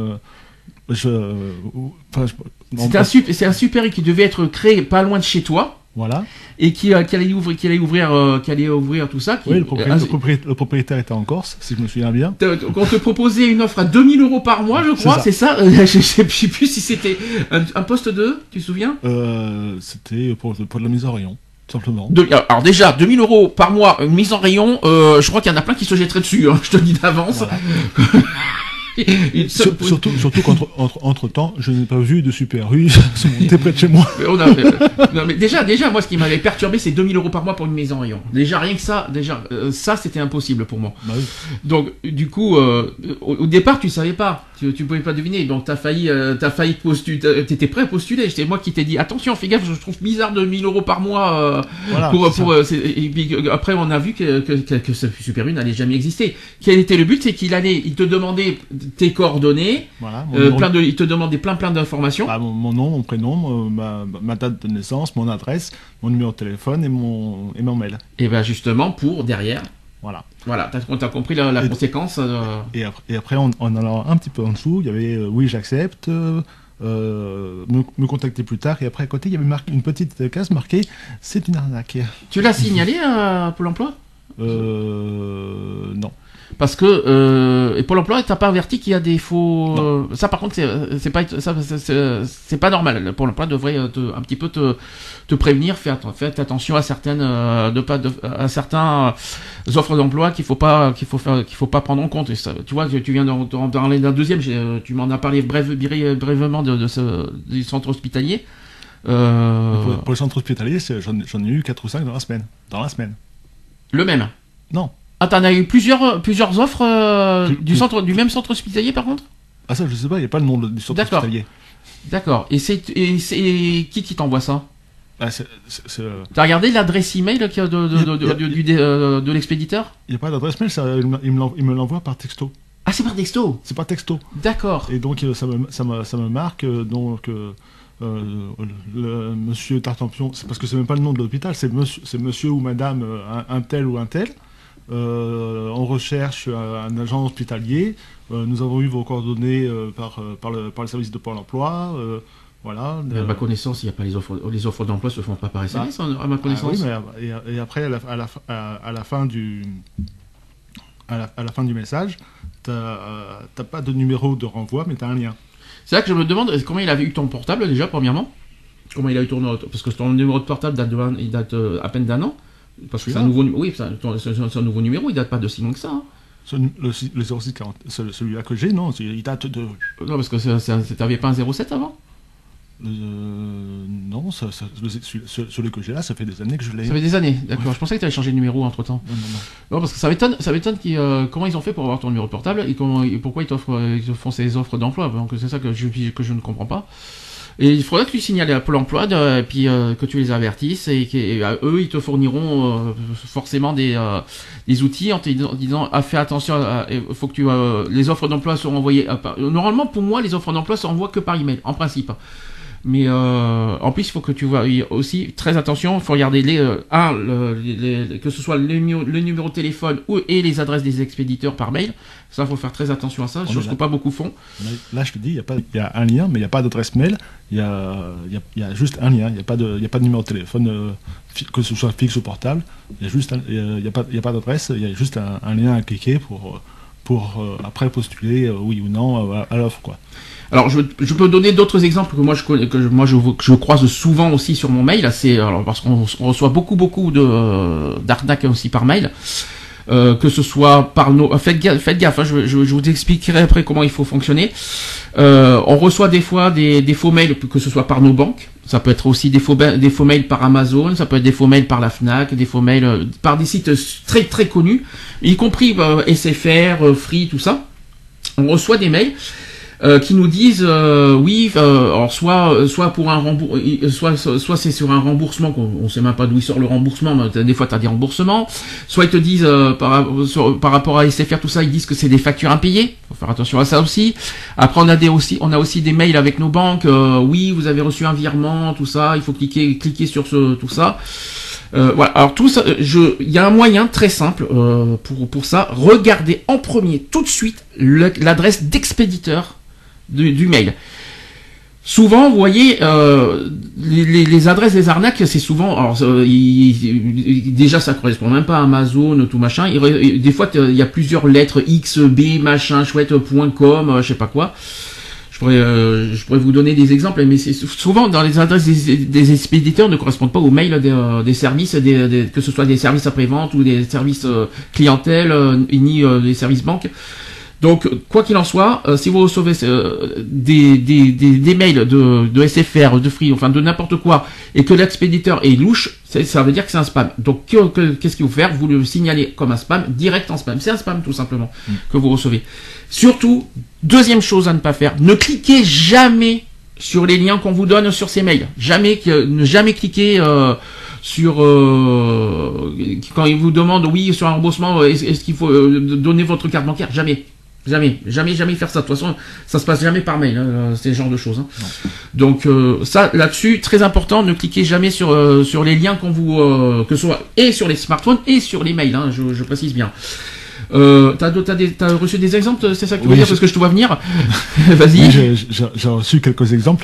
D: C'est un Super U qui devait être créé pas loin de chez toi.
E: Voilà.
D: Et qui allait ouvrir tout ça.
E: Oui, le propriétaire était en Corse, si je me souviens bien.
D: On te proposait une offre à 2000 € par mois, je crois, c'est ça. Je sais plus si c'était un poste de, tu te souviens?
E: C'était pour de la mise en rayon, tout simplement.
D: Alors déjà, 2000 € par mois, mise en rayon, je crois qu'il y en a plein qui se jetteraient dessus, hein, je te le dis d'avance. Voilà.
E: Surtout qu'entre temps, je n'ai pas vu de Super U se monter près de chez moi.
D: Non, mais déjà, moi, ce qui m'avait perturbé, c'est 2000 € par mois pour une mise en rayon. Déjà, rien que ça, ça, c'était impossible pour moi.
E: Bah oui.
D: Donc, du coup, au départ, tu savais pas, tu pouvais pas deviner. Donc, t'as failli postuler, t'étais prêt à postuler. C'était moi qui t'ai dit, attention, fais gaffe, je trouve bizarre de 1000 € par mois. Voilà, et puis, après, on a vu que ce Super U n'allait jamais exister. Quel était le but? C'est il te demandait tes coordonnées,
E: voilà,
D: il te demandait plein d'informations.
E: Mon nom, mon prénom, ma date de naissance, mon adresse, mon numéro de téléphone et mon mail.
D: Et ben justement pour derrière.
E: Voilà,
D: t'as compris la conséquence.
E: Et après, en allant un petit peu en dessous, il y avait oui, j'accepte, me contacter plus tard. Et après, à côté, il y avait une petite case marquée c'est une arnaque.
D: Tu l'as signalé à Pôle emploi?
E: Non.
D: Parce que et Pôle emploi t'a pas averti qu'il y a des faux. Ça par contre c'est pas normal. Le Pôle emploi devrait un petit peu te prévenir, faites attention à certaines à certains offres d'emploi qu'il faut pas prendre en compte. Et ça, tu vois, tu viens d'en parler d'un deuxième. Tu m'en as parlé brièvement du centre hospitalier.
E: Pour le centre hospitalier, j'en ai eu 4 ou 5 dans la semaine.
D: Le même?
E: Non.
D: Ah, t'en as eu plusieurs offres du même centre hospitalier par contre?
E: Ah ça je sais pas, il n'y a pas le nom du centre hospitalier.
D: D'accord. Et c'est qui t'envoie ça? T'as regardé l'adresse email qu'il y a de l'expéditeur?
E: Il n'y a pas d'adresse mail, il me l'envoie par texto.
D: Ah, c'est par texto?
E: C'est par texto.
D: D'accord.
E: Et donc ça me marque, le monsieur Tartampion, c'est parce que c'est même pas le nom de l'hôpital, c'est monsieur ou madame un tel ou un tel. On recherche un agent hospitalier. Nous avons eu vos coordonnées par le service de Pôle emploi. Voilà.
D: À ma connaissance, il n'y a pas les offres d'emploi se font pas par SMS, à ma connaissance.
E: Oui, mais et après à la fin du message, t'as pas de numéro de renvoi, mais t'as un lien.
D: C'est là que je me demande comment il avait eu ton portable déjà, premièrement. Comment il a eu ton parce que ton numéro de portable date à peine d'un an. Parce que c'est un nouveau nouveau numéro, il date pas de si long que ça. Hein.
E: Le 0640, celui-là que j'ai, non, il date de.
D: Non, parce que t'avais pas un 07 avant.
E: Non, celui que j'ai là, ça fait des années que je l'ai.
D: Ça fait des années, d'accord. Ouais. Je pensais que tu avais changé de numéro entre temps. Non, parce que ça m'étonne comment ils ont fait pour avoir ton numéro de portable et pourquoi ils font ces offres d'emploi. Donc c'est ça que je ne comprends pas. Et il faudrait que tu signales à Pôle emploi, et puis que tu les avertisses, et eux, ils te fourniront forcément des outils en te disant fais attention, faut que les offres d'emploi seront envoyées. Normalement, pour moi, les offres d'emploi sont envoyées que par email, en principe. Mais en plus, il faut que tu vois aussi très attention. Il faut regarder que ce soit le numéro de téléphone et les adresses des expéditeurs par mail. Ça, il faut faire très attention à ça. Chose que pas beaucoup font.
E: Là, je te dis, il y a un lien, mais il n'y a pas d'adresse mail. Il y a juste un lien. Il n'y a pas de numéro de téléphone, que ce soit fixe ou portable. Il y a pas d'adresse. Il y a juste un lien à cliquer pour après postuler oui ou non à l'offre, quoi.
D: Alors, je peux donner d'autres exemples que je croise souvent aussi sur mon mail. Parce qu'on reçoit beaucoup d'arnaques aussi par mail. Que ce soit par faites gaffe, hein, je vous expliquerai après comment il faut fonctionner. On reçoit des fois des faux mails, que ce soit par nos banques. Ça peut être aussi des faux mails par Amazon, ça peut être des faux mails par la Fnac, des faux mails par des sites très très connus, y compris SFR, Free, tout ça. On reçoit des mails qui nous disent alors soit pour un remboursement, soit c'est sur un remboursement qu'on sait même pas d'où il sort le remboursement, mais des fois tu as des remboursements, soit ils te disent par rapport à SFR tout ça, ils disent que c'est des factures impayées. Faut faire attention à ça aussi. Après on a aussi des mails avec nos banques, oui, vous avez reçu un virement, tout ça, il faut cliquer sur tout ça. Voilà. Alors tout ça, il y a un moyen très simple pour ça. Regardez en premier tout de suite l'adresse d'expéditeur du mail. Souvent, vous voyez, les adresses des arnaques, c'est souvent, alors déjà ça correspond même pas à Amazon, tout machin. Des fois, il y a plusieurs lettres XB machin chouette.com, je sais pas quoi. Je pourrais vous donner des exemples, mais c'est souvent dans les adresses des expéditeurs ne correspondent pas aux mails des services, que ce soit des services après-vente ou des services clientèle, ni des services banques. Donc, quoi qu'il en soit, si vous recevez des mails de SFR, de Free, enfin de n'importe quoi, et que l'expéditeur est louche, ça veut dire que c'est un spam. Donc, qu'est-ce qu'il faut faire? Vous le signalez comme un spam, direct en spam. C'est un spam, tout simplement, que vous recevez. Surtout, deuxième chose à ne pas faire, ne cliquez jamais sur les liens qu'on vous donne sur ces mails. Ne jamais cliquer sur quand ils vous demandent oui sur un remboursement, est-ce qu'il faut donner votre carte bancaire? Jamais faire ça. De toute façon, ça se passe jamais par mail, hein, c'est ce genre de choses. Hein. Donc ça, là-dessus, très important, ne cliquez jamais sur les liens qu'on vous que ce soit et sur les smartphones et sur les mails. Hein, je précise bien. T'as reçu des exemples, c'est ça que tu veux dire, parce que je te vois venir. Vas-y.
E: Oui, j'ai reçu quelques exemples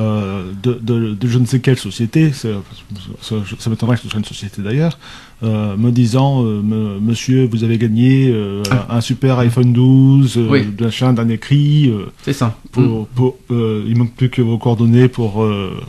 E: de je ne sais quelle société, ça m'étonnerait que ce soit une société d'ailleurs, me disant monsieur, vous avez gagné un super iPhone 12, d'un écrit.
D: C'est ça.
E: Il manque plus que vos coordonnées pour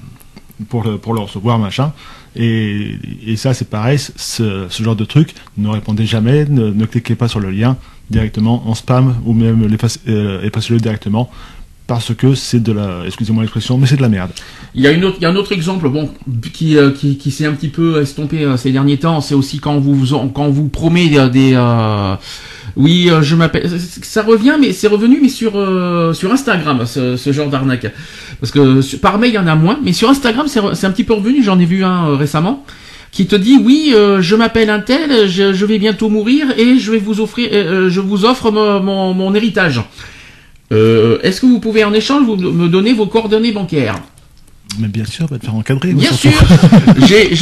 E: le recevoir, machin. Et ça, c'est pareil, ce genre de truc, ne répondez jamais, ne cliquez pas sur le lien directement en spam, ou même effacez-le directement, parce que c'est de la, excusez-moi l'expression, mais c'est de la merde.
D: Il y a un autre exemple, bon, qui s'est un petit peu estompé ces derniers temps, c'est aussi quand vous promet oui, je m'appelle, ça revient, mais c'est revenu, mais sur Instagram, ce genre d'arnaque. Parce que par mail, il y en a moins, mais sur Instagram, c'est un petit peu revenu, j'en ai vu un récemment, qui te dit, oui, je m'appelle un tel, je vais bientôt mourir, et je vous offre mon héritage. Est-ce que vous pouvez en échange me donner vos coordonnées bancaires?
E: Mais bien sûr, va te faire encadrer.
D: Bien sûr. J'ai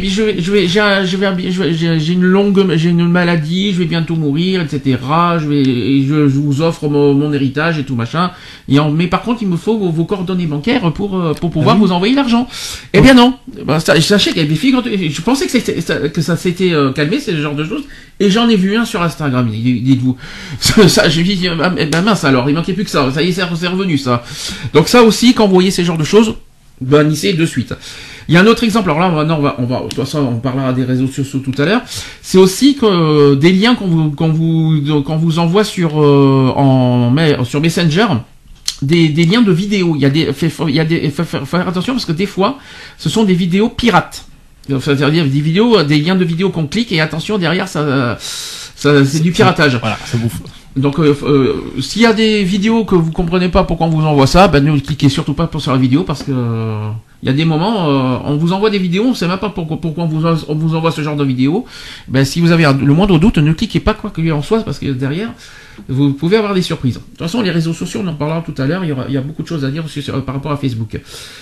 D: une maladie, je vais bientôt mourir, etc. Je vous offre mon héritage et tout machin. Mais par contre, il me faut vos coordonnées bancaires pour pouvoir vous envoyer l'argent. Eh bien non. Sachez qu'il y a des filles. Je pensais que ça s'était calmé, ce genre de choses. Et j'en ai vu un sur Instagram. Dites-vous. Ça, je lui dis, mince alors, il manquait plus que ça. Ça y est, c'est revenu ça. Donc ça aussi, quand vous voyez ces genres de choses, bannissez de suite. Il y a un autre exemple, alors là maintenant de toute façon on parlera des réseaux sociaux tout à l'heure, c'est aussi que des liens qu'on vous envoie sur Messenger, des liens de vidéos. Il y a faut faire attention parce que des fois ce sont des vidéos pirates. C'est-à-dire des liens de vidéos qu'on clique et attention derrière ça c'est du piratage. Voilà, ça bouffe. Donc s'il y a des vidéos que vous comprenez pas pourquoi on vous envoie ça, ne cliquez surtout pas sur la vidéo parce que il y a des moments on vous envoie des vidéos, on sait même pas pourquoi on vous envoie ce genre de vidéos. Si vous avez le moindre doute, ne cliquez pas quoi qu'il en soit parce que derrière vous pouvez avoir des surprises. De toute façon, les réseaux sociaux, on en parlera tout à l'heure, il y a beaucoup de choses à dire aussi par rapport à Facebook.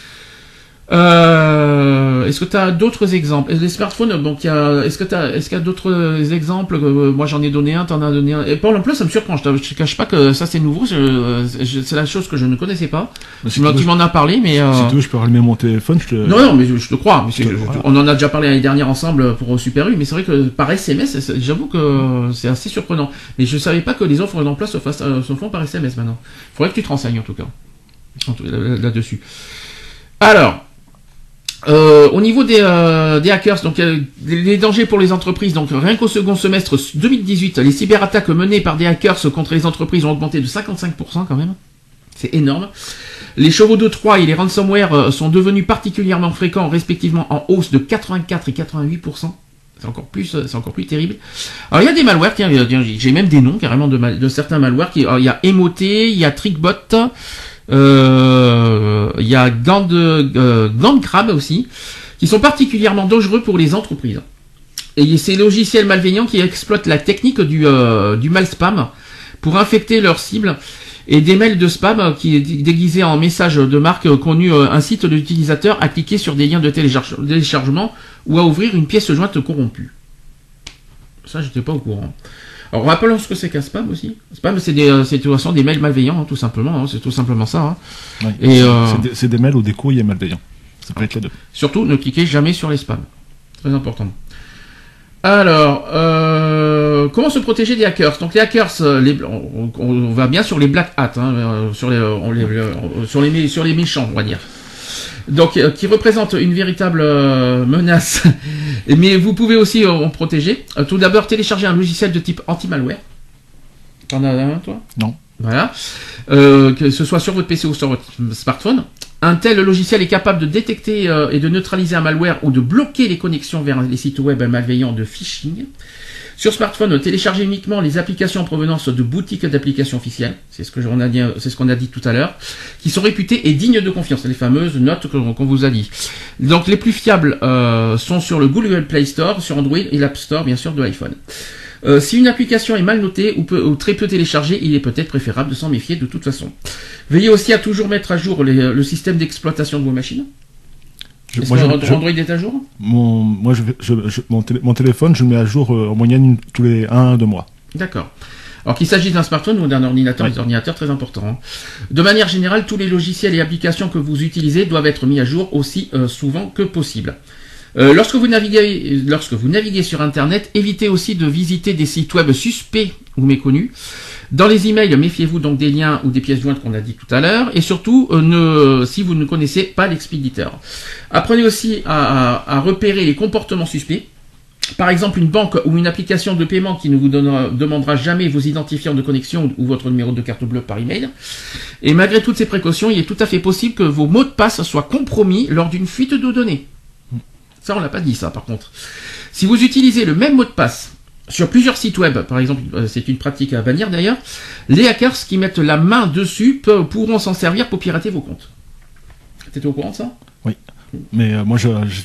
D: Est-ce que tu as d'autres exemples? Les smartphones, donc est-ce qu'il y a d'autres exemples? Moi j'en ai donné un, t'en as donné un. Et pour l'emploi, ça me surprend. Je te cache pas que ça c'est nouveau. C'est la chose que je ne connaissais pas. Tu m'en as parlé, mais
E: si tu veux, je peux rallumer mon téléphone.
D: Non, mais je te crois. On en a déjà parlé l'année dernière ensemble pour Super U, mais c'est vrai que par SMS, j'avoue que c'est assez surprenant. Mais je savais pas que les offres d'emploi se font par SMS maintenant. Faudrait que tu te renseignes en tout cas là-dessus. Alors. Au niveau des hackers, donc les dangers pour les entreprises, donc rien qu'au second semestre 2018, les cyberattaques menées par des hackers contre les entreprises ont augmenté de 55% quand même. C'est énorme. Les chevaux de Troie et les ransomware sont devenus particulièrement fréquents, respectivement en hausse de 84 et 88%. C'est encore plus terrible. Alors il y a des malwares, j'ai même des noms carrément de certains malwares. Il y a Emoté, il y a Trickbot. Il y a Gandcrab aussi, qui sont particulièrement dangereux pour les entreprises. Et ces logiciels malveillants qui exploitent la technique du mal spam pour infecter leurs cibles et des mails de spam qui est déguisé en message de marque connu incitent l'utilisateur à cliquer sur des liens de téléchargement ou à ouvrir une pièce jointe corrompue. Ça, j'étais pas au courant. Alors rappelons ce que c'est qu'un spam aussi. Spam, c'est de toute façon des mails malveillants, tout simplement. C'est tout simplement ça.
E: Ouais, et c'est des mails ou des courriers malveillants. Ça peut être les deux.
D: Surtout, ne cliquez jamais sur les spams. Très important. Alors, comment se protéger des hackers? Donc les hackers, on va bien sur les black hats, sur les méchants, on va dire. Donc, qui représente une véritable menace. Mais vous pouvez aussi en protéger. Tout d'abord, télécharger un logiciel de type anti-malware. T'en as un, toi?
E: Non.
D: Voilà. Que ce soit sur votre PC ou sur votre smartphone. Un tel logiciel est capable de détecter et de neutraliser un malware ou de bloquer les connexions vers les sites web malveillants de phishing. Sur smartphone, téléchargez uniquement les applications en provenance de boutiques d'applications officielles. C'est ce qu'on a dit tout à l'heure, qui sont réputées et dignes de confiance. Les fameuses notes qu'on vous a dit. Donc les plus fiables sont sur le Google Play Store, sur Android et l'App Store bien sûr de l'iPhone. Si une application est mal notée ou très peu téléchargée, il est peut-être préférable de s'en méfier de toute façon. Veillez aussi à toujours mettre à jour le système d'exploitation de vos machines. Android est à jour?
E: Mon téléphone, je le mets à jour en moyenne tous les 1-2 mois.
D: D'accord. Alors qu'il s'agisse d'un smartphone ou d'un ordinateur, les ordinateurs très importants. De manière générale, tous les logiciels et applications que vous utilisez doivent être mis à jour aussi souvent que possible. Lorsque vous naviguez sur Internet, évitez aussi de visiter des sites web suspects ou méconnus. Dans les emails, méfiez-vous donc des liens ou des pièces jointes qu'on a dit tout à l'heure, et surtout si vous ne connaissez pas l'expéditeur. Apprenez aussi à repérer les comportements suspects. Par exemple, une banque ou une application de paiement qui ne vous demandera jamais vos identifiants de connexion ou votre numéro de carte bleue par email. Et malgré toutes ces précautions, il est tout à fait possible que vos mots de passe soient compromis lors d'une fuite de données. Ça, on l'a pas dit, ça, par contre. Si vous utilisez le même mot de passe sur plusieurs sites web, par exemple, c'est une pratique à bannir d'ailleurs, les hackers qui mettent la main dessus pourront s'en servir pour pirater vos comptes. T'étais au courant de ça?
E: Oui. Mais moi,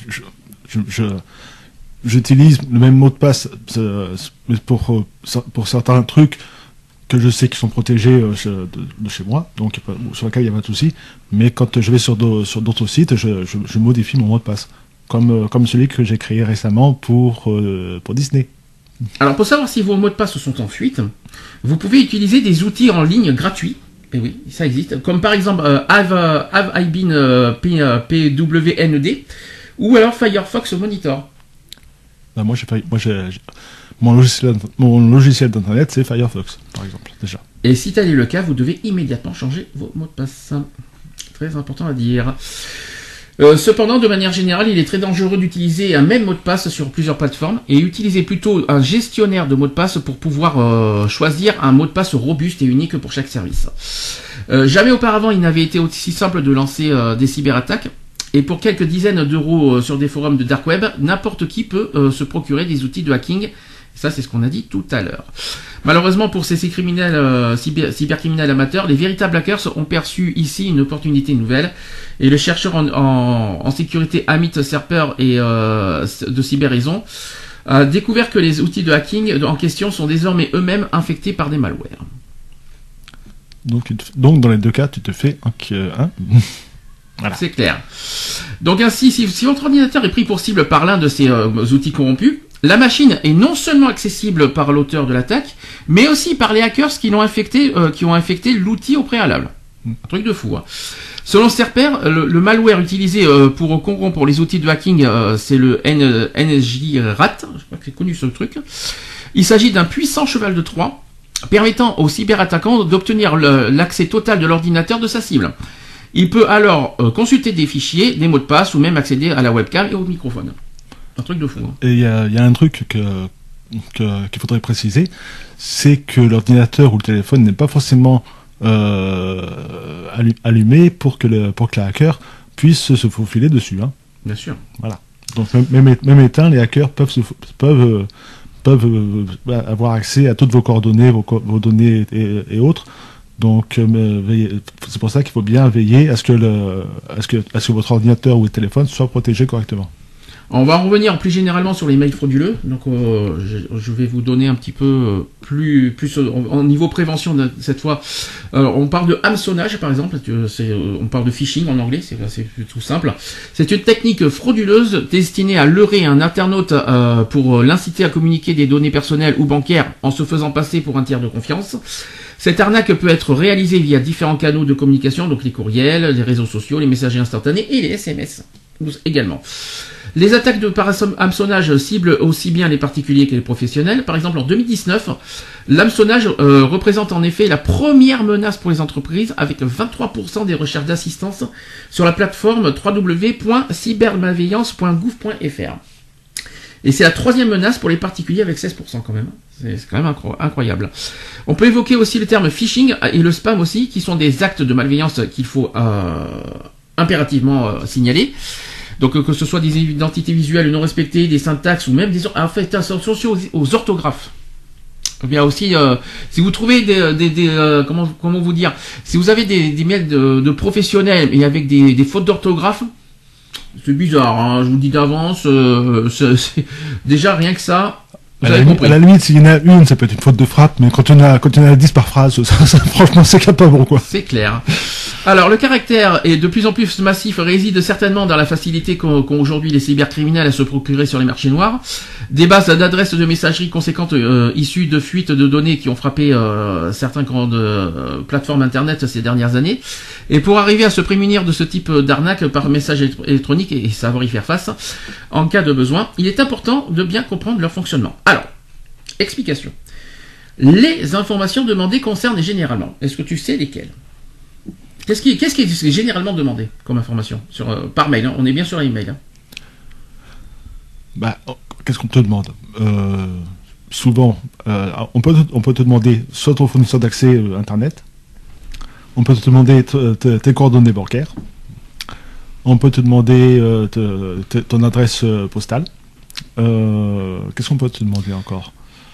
E: j'utilise le même mot de passe pour certains trucs que je sais qui sont protégés de chez moi, donc sur lesquels il n'y a pas de souci. Mais quand je vais sur d'autres sites, je modifie mon mot de passe, comme celui que j'ai créé récemment pour Disney.
D: Alors, pour savoir si vos mots de passe sont en fuite, vous pouvez utiliser des outils en ligne gratuits. Et oui, ça existe. Comme par exemple Have I Been PWND ou alors Firefox Monitor.
E: Ben mon logiciel d'internet, c'est Firefox, par exemple, déjà.
D: Et si tel est le cas, vous devez immédiatement changer vos mots de passe. Très important à dire. Cependant, de manière générale, il est très dangereux d'utiliser un même mot de passe sur plusieurs plateformes et utiliser plutôt un gestionnaire de mots de passe pour pouvoir choisir un mot de passe robuste et unique pour chaque service. Jamais auparavant, il n'avait été aussi simple de lancer des cyberattaques. Et pour quelques dizaines d'euros sur des forums de dark web, n'importe qui peut se procurer des outils de hacking. Ça, c'est ce qu'on a dit tout à l'heure. Malheureusement, pour ces criminels, cybercriminels amateurs, les véritables hackers ont perçu ici une opportunité nouvelle. Et le chercheur en sécurité Amit Serper et de Cyberraison a découvert que les outils de hacking en question sont désormais eux-mêmes infectés par des malwares.
E: Donc dans les deux cas, tu te fais un... Voilà.
D: C'est clair. Donc ainsi, si votre ordinateur est pris pour cible par l'un de ces outils corrompus, la machine est non seulement accessible par l'auteur de l'attaque, mais aussi par les hackers qui ont infecté l'outil au préalable. Un truc de fou. Hein. Selon Serper, le malware utilisé pour corrompre les outils de hacking, c'est le NSJ-RAT. Je crois que c'est connu ce truc. Il s'agit d'un puissant cheval de Troie, permettant aux cyberattaquants d'obtenir l'accès total de l'ordinateur de sa cible. Il peut alors consulter des fichiers, des mots de passe ou même accéder à la webcam et au microphone. Un truc de fou. Hein.
E: Et il y a un truc qu'il faudrait préciser, c'est que l'ordinateur ou le téléphone n'est pas forcément allumé pour que le hacker puisse se faufiler dessus. Hein.
D: Bien sûr.
E: Voilà. Donc même éteint, les hackers peuvent avoir accès à toutes vos coordonnées, vos données et autres. Donc c'est pour ça qu'il faut bien veiller à ce que votre ordinateur ou votre téléphone soit protégé correctement.
D: On va revenir plus généralement sur les mails frauduleux. Donc je vais vous donner un petit peu plus en niveau prévention cette fois. On parle de hameçonnage par exemple. On parle de phishing en anglais. C'est tout simple. C'est une technique frauduleuse destinée à leurrer un internaute pour l'inciter à communiquer des données personnelles ou bancaires en se faisant passer pour un tiers de confiance. Cette arnaque peut être réalisée via différents canaux de communication, donc les courriels, les réseaux sociaux, les messageries instantanées et les SMS également. Les attaques de hameçonnage ciblent aussi bien les particuliers que les professionnels. Par exemple, en 2019, l'hameçonnage représente en effet la première menace pour les entreprises avec 23% des recherches d'assistance sur la plateforme www.cybermalveillance.gouv.fr. Et c'est la troisième menace pour les particuliers avec 16% quand même. C'est quand même incroyable. On peut évoquer aussi le terme phishing et le spam aussi, qui sont des actes de malveillance qu'il faut impérativement signaler. Donc que ce soit des identités visuelles non respectées, des syntaxes ou même des... En fait, attention aux orthographes. Il y a aussi, si vous trouvez comment vous dire, si vous avez des mails de professionnels et avec des fautes d'orthographe, c'est bizarre, hein, je vous le dis d'avance, c'est déjà rien que ça.
E: À la limite, s'il y en a une, ça peut être une faute de frappe, mais quand on a 10 par phrase, ça franchement, c'est capable, quoi.
D: C'est clair. Alors, le caractère est de plus en plus massif réside certainement dans la facilité qu'ont aujourd'hui les cybercriminels à se procurer sur les marchés noirs. Des bases d'adresses de messagerie conséquentes issues de fuites de données qui ont frappé certaines grandes plateformes internet ces dernières années. Et pour arriver à se prémunir de ce type d'arnaque par message électronique et savoir y faire face, en cas de besoin, il est important de bien comprendre leur fonctionnement. Alors, explication. Les informations demandées concernent généralement, est-ce que tu sais lesquelles ? Qu'est-ce qui est généralement demandé comme information par mail, hein. On est bien sur l'email. Hein.
E: qu'est-ce qu'on te demande souvent, on peut te demander soit ton fournisseur d'accès Internet, on peut te demander tes coordonnées bancaires, on peut te demander ton adresse postale. Qu'est-ce qu'on peut te demander encore?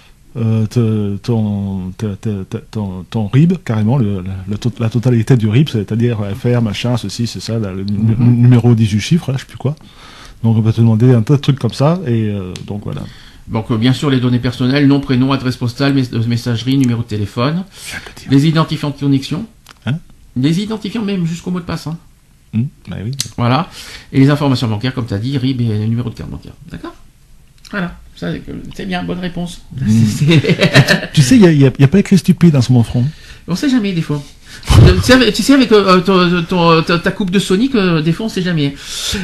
E: Ton RIB, carrément, la totalité du RIB, c'est-à-dire FR, machin, ceci, c'est ça, le numéro 18 chiffres, là, je sais plus quoi. Donc on peut te demander un tas de trucs comme ça, et donc voilà.
D: Donc bien sûr les données personnelles, nom, prénom, adresse postale, messagerie, numéro de téléphone, les identifiants de connexion, les identifiants même jusqu'au mot de passe.
E: Bah oui.
D: Voilà. Et les informations bancaires, comme tu as dit, RIB et numéro de carte bancaire. D'accord? Voilà. Ça, c'est bien, bonne réponse.
E: Tu sais, il y a pas écrit stupide dans mon front.
D: On sait jamais des fois. Tu sais avec ta coupe de Sonic, des fois on sait jamais.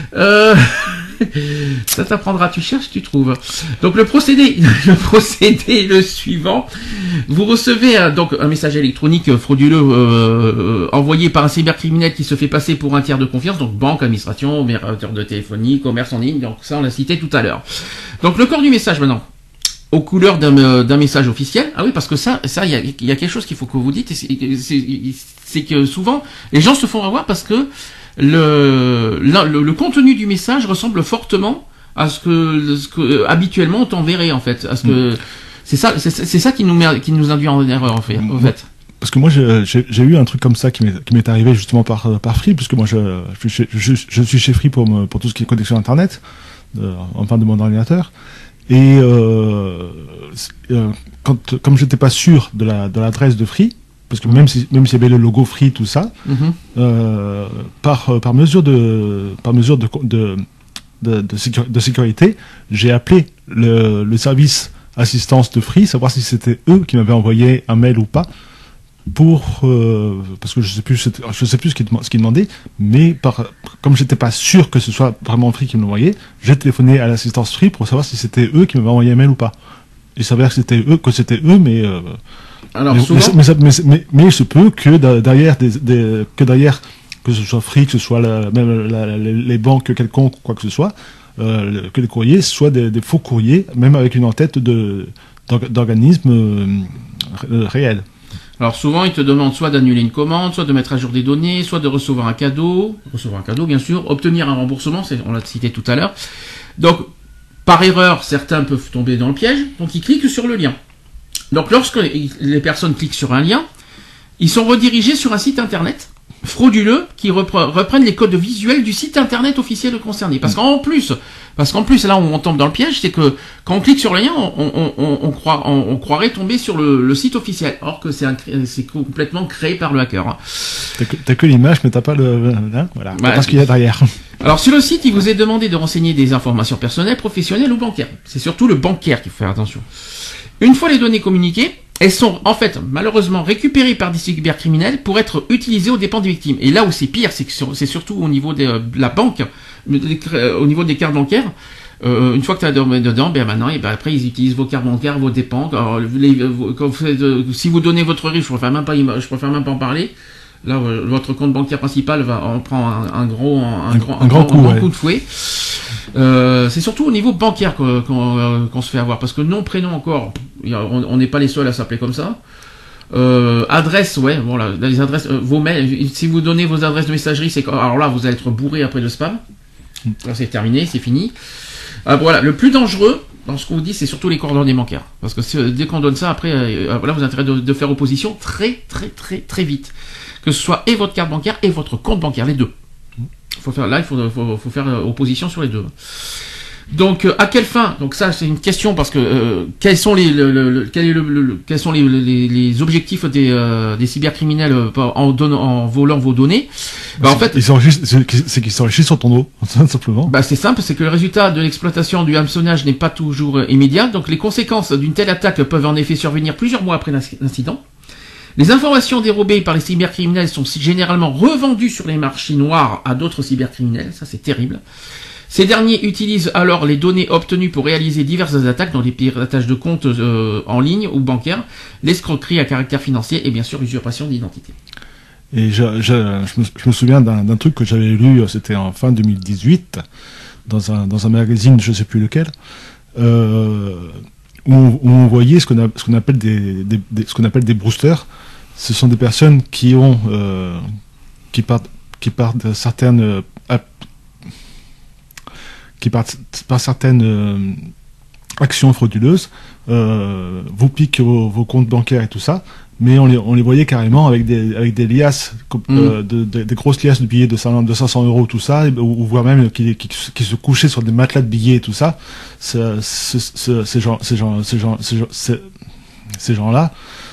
D: Ça t'apprendra, tu cherches, tu trouves. Donc le procédé est le suivant. Vous recevez donc un message électronique frauduleux envoyé par un cybercriminel qui se fait passer pour un tiers de confiance, donc banque, administration, opérateur de téléphonie, commerce en ligne, donc ça on l'a cité tout à l'heure. Donc le corps du message maintenant, aux couleurs d'un message officiel. Ah oui, parce que ça il y a quelque chose qu'il faut que vous dites, c'est que souvent les gens se font avoir parce que le contenu du message ressemble fortement à ce que habituellement on t'enverrait en fait, à ce que c'est ça qui nous induit en erreur en fait.
E: Parce que moi j'ai eu un truc comme ça qui m'est arrivé justement par Free, puisque moi je suis chez Free pour tout ce qui est connexion internet, enfin de mon ordinateur, et comme j'étais pas sûr de l'adresse de Free, parce que même s'il y avait le logo Free, tout ça, par mesure de sécurité, j'ai appelé le service assistance de Free, savoir si c'était eux qui m'avaient envoyé un mail ou pas, parce que je sais plus ce qu'ils demandaient, mais comme j'étais pas sûr que ce soit vraiment Free qui me l'envoyait, j'ai téléphoné à l'assistance Free pour savoir si c'était eux qui m'avaient envoyé un mail ou pas. Il s'avère que c'était eux, mais
D: alors, souvent...
E: mais il se peut que derrière que ce soit Free, que ce soit même les banques quelconques, quoi que ce soit, que les courriers soient des faux courriers, même avec une en-tête d'organismes réels.
D: Alors souvent ils te demandent soit d'annuler une commande, soit de mettre à jour des données, soit de recevoir un cadeau bien sûr, obtenir un remboursement, on l'a cité tout à l'heure. Donc par erreur, certains peuvent tomber dans le piège, donc ils cliquent sur le lien. Donc lorsque les personnes cliquent sur un lien, ils sont redirigés sur un site internet frauduleux qui reprennent les codes visuels du site internet officiel concerné. Parce qu'en plus, là où on tombe dans le piège, c'est que quand on clique sur le lien, on croirait tomber sur le site officiel, or que c'est complètement créé par le hacker.
E: T'as que l'image, mais t'as pas voilà.
D: Bah,
E: pas ce qu'il y a derrière.
D: Alors sur le site, il vous est demandé de renseigner des informations personnelles, professionnelles ou bancaires. C'est surtout le bancaire qu'il faut faire attention. Une fois les données communiquées, elles sont en fait malheureusement récupérées par des cybercriminels pour être utilisées aux dépens des victimes. Et là où c'est pire, c'est que c'est surtout au niveau de la banque, au niveau des cartes bancaires. Une fois que tu as dedans, maintenant, après ils utilisent vos cartes bancaires, vos dépens. Alors, si vous donnez votre RIB, je préfère même pas en parler. Là, votre compte bancaire principal on prend un grand coup de fouet. C'est surtout au niveau bancaire qu'on se fait avoir, parce que nom, prénom encore, on n'est pas les seuls à s'appeler comme ça. Adresse, ouais, voilà, les adresses, vos mails, si vous donnez vos adresses de messagerie, alors là, vous allez être bourré après de spam. Là, c'est terminé, c'est fini. Voilà, le plus dangereux dans ce qu'on vous dit, c'est surtout les coordonnées bancaires, parce que dès qu'on donne ça, après, là, vous avez intérêt de faire opposition très, très, très, très vite, que ce soit et votre carte bancaire et votre compte bancaire, les deux. Il faut faire opposition sur les deux. Donc à quelle fin? Donc ça c'est une question, parce que quels sont les objectifs des cybercriminels en volant vos données? En fait,
E: c'est qu'ils s'enrichissent sur ton dos, simplement.
D: C'est simple, c'est que le résultat de l'exploitation du hameçonnage n'est pas toujours immédiat. Donc les conséquences d'une telle attaque peuvent en effet survenir plusieurs mois après l'incident. Les informations dérobées par les cybercriminels sont généralement revendues sur les marchés noirs à d'autres cybercriminels, ça c'est terrible. Ces derniers utilisent alors les données obtenues pour réaliser diverses attaques, dont les piratages de comptes en ligne ou bancaires, l'escroquerie à caractère financier et bien sûr l'usurpation d'identité.
E: Et je me souviens d'un truc que j'avais lu, c'était en fin 2018, dans un magazine, je sais plus lequel, où on voyait ce qu'on appelle des boosters. Ce sont des personnes qui partent de certaines par certaines actions frauduleuses, vous piquent vos comptes bancaires et tout ça, mais on les voyait carrément avec des liasses, des grosses liasses de billets de 500 euros, tout ça, ou voire même qui se couchaient sur des matelas de billets et tout ça. Ces gens-là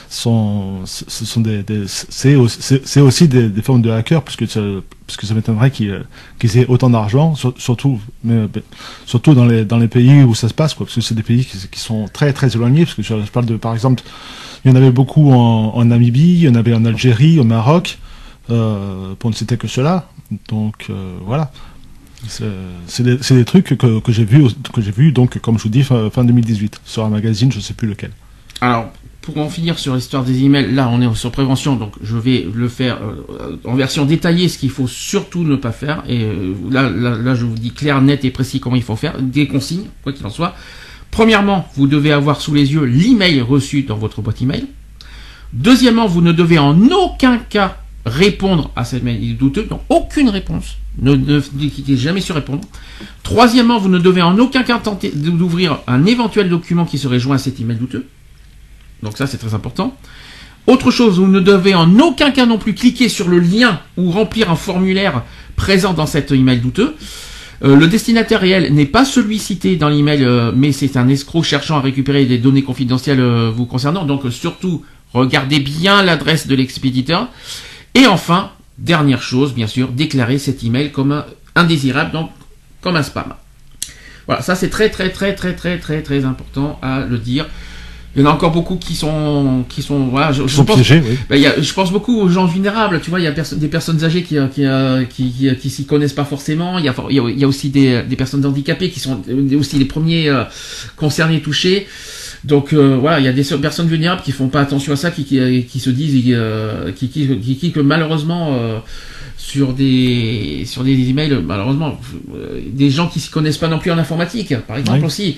E: c'est aussi des formes de hackers, puisque ça m'étonnerait qu'ils aient autant d'argent, surtout dans les pays où ça se passe, quoi, parce que c'est des pays qui sont très très éloignés, parce que je parle de, par exemple, il y en avait beaucoup en Namibie, il y en avait en Algérie, au Maroc, pour ne citer que cela. Donc voilà. C'est des trucs que j'ai vu, donc, comme je vous dis, fin 2018, sur un magazine, je sais plus lequel.
D: Alors, pour en finir sur l'histoire des emails, là on est sur prévention, donc je vais le faire en version détaillée, ce qu'il faut surtout ne pas faire, et là je vous dis clair, net et précis comment il faut faire, des consignes, quoi qu'il en soit. Premièrement, vous devez avoir sous les yeux l'email reçu dans votre boîte email. Deuxièmement, vous ne devez en aucun cas répondre à cet mail douteux, donc aucune réponse, ne cliquez jamais sur répondre. Troisièmement, vous ne devez en aucun cas tenter d'ouvrir un éventuel document qui serait joint à cet email douteux. Donc ça, c'est très important. Autre chose, vous ne devez en aucun cas non plus cliquer sur le lien ou remplir un formulaire présent dans cet email douteux. Le destinataire réel n'est pas celui cité dans l'email, mais c'est un escroc cherchant à récupérer des données confidentielles vous concernant. Donc surtout, regardez bien l'adresse de l'expéditeur. Et enfin, dernière chose, bien sûr, déclarer cet email comme indésirable, donc comme un spam. Voilà, ça c'est très très très très très très très important à le dire. Il y en a encore beaucoup qui sont voilà, je pense piégés, oui. Je pense beaucoup aux gens vulnérables, tu vois, il y a des personnes âgées qui s'y connaissent pas forcément, il y a aussi des personnes handicapées qui sont aussi les premiers concernés, touchés. Donc voilà, il y a des personnes vulnérables qui font pas attention à ça, qui se disent qui cliquent malheureusement sur des emails, malheureusement des gens qui s'y connaissent pas non plus en informatique, par exemple, oui. Aussi.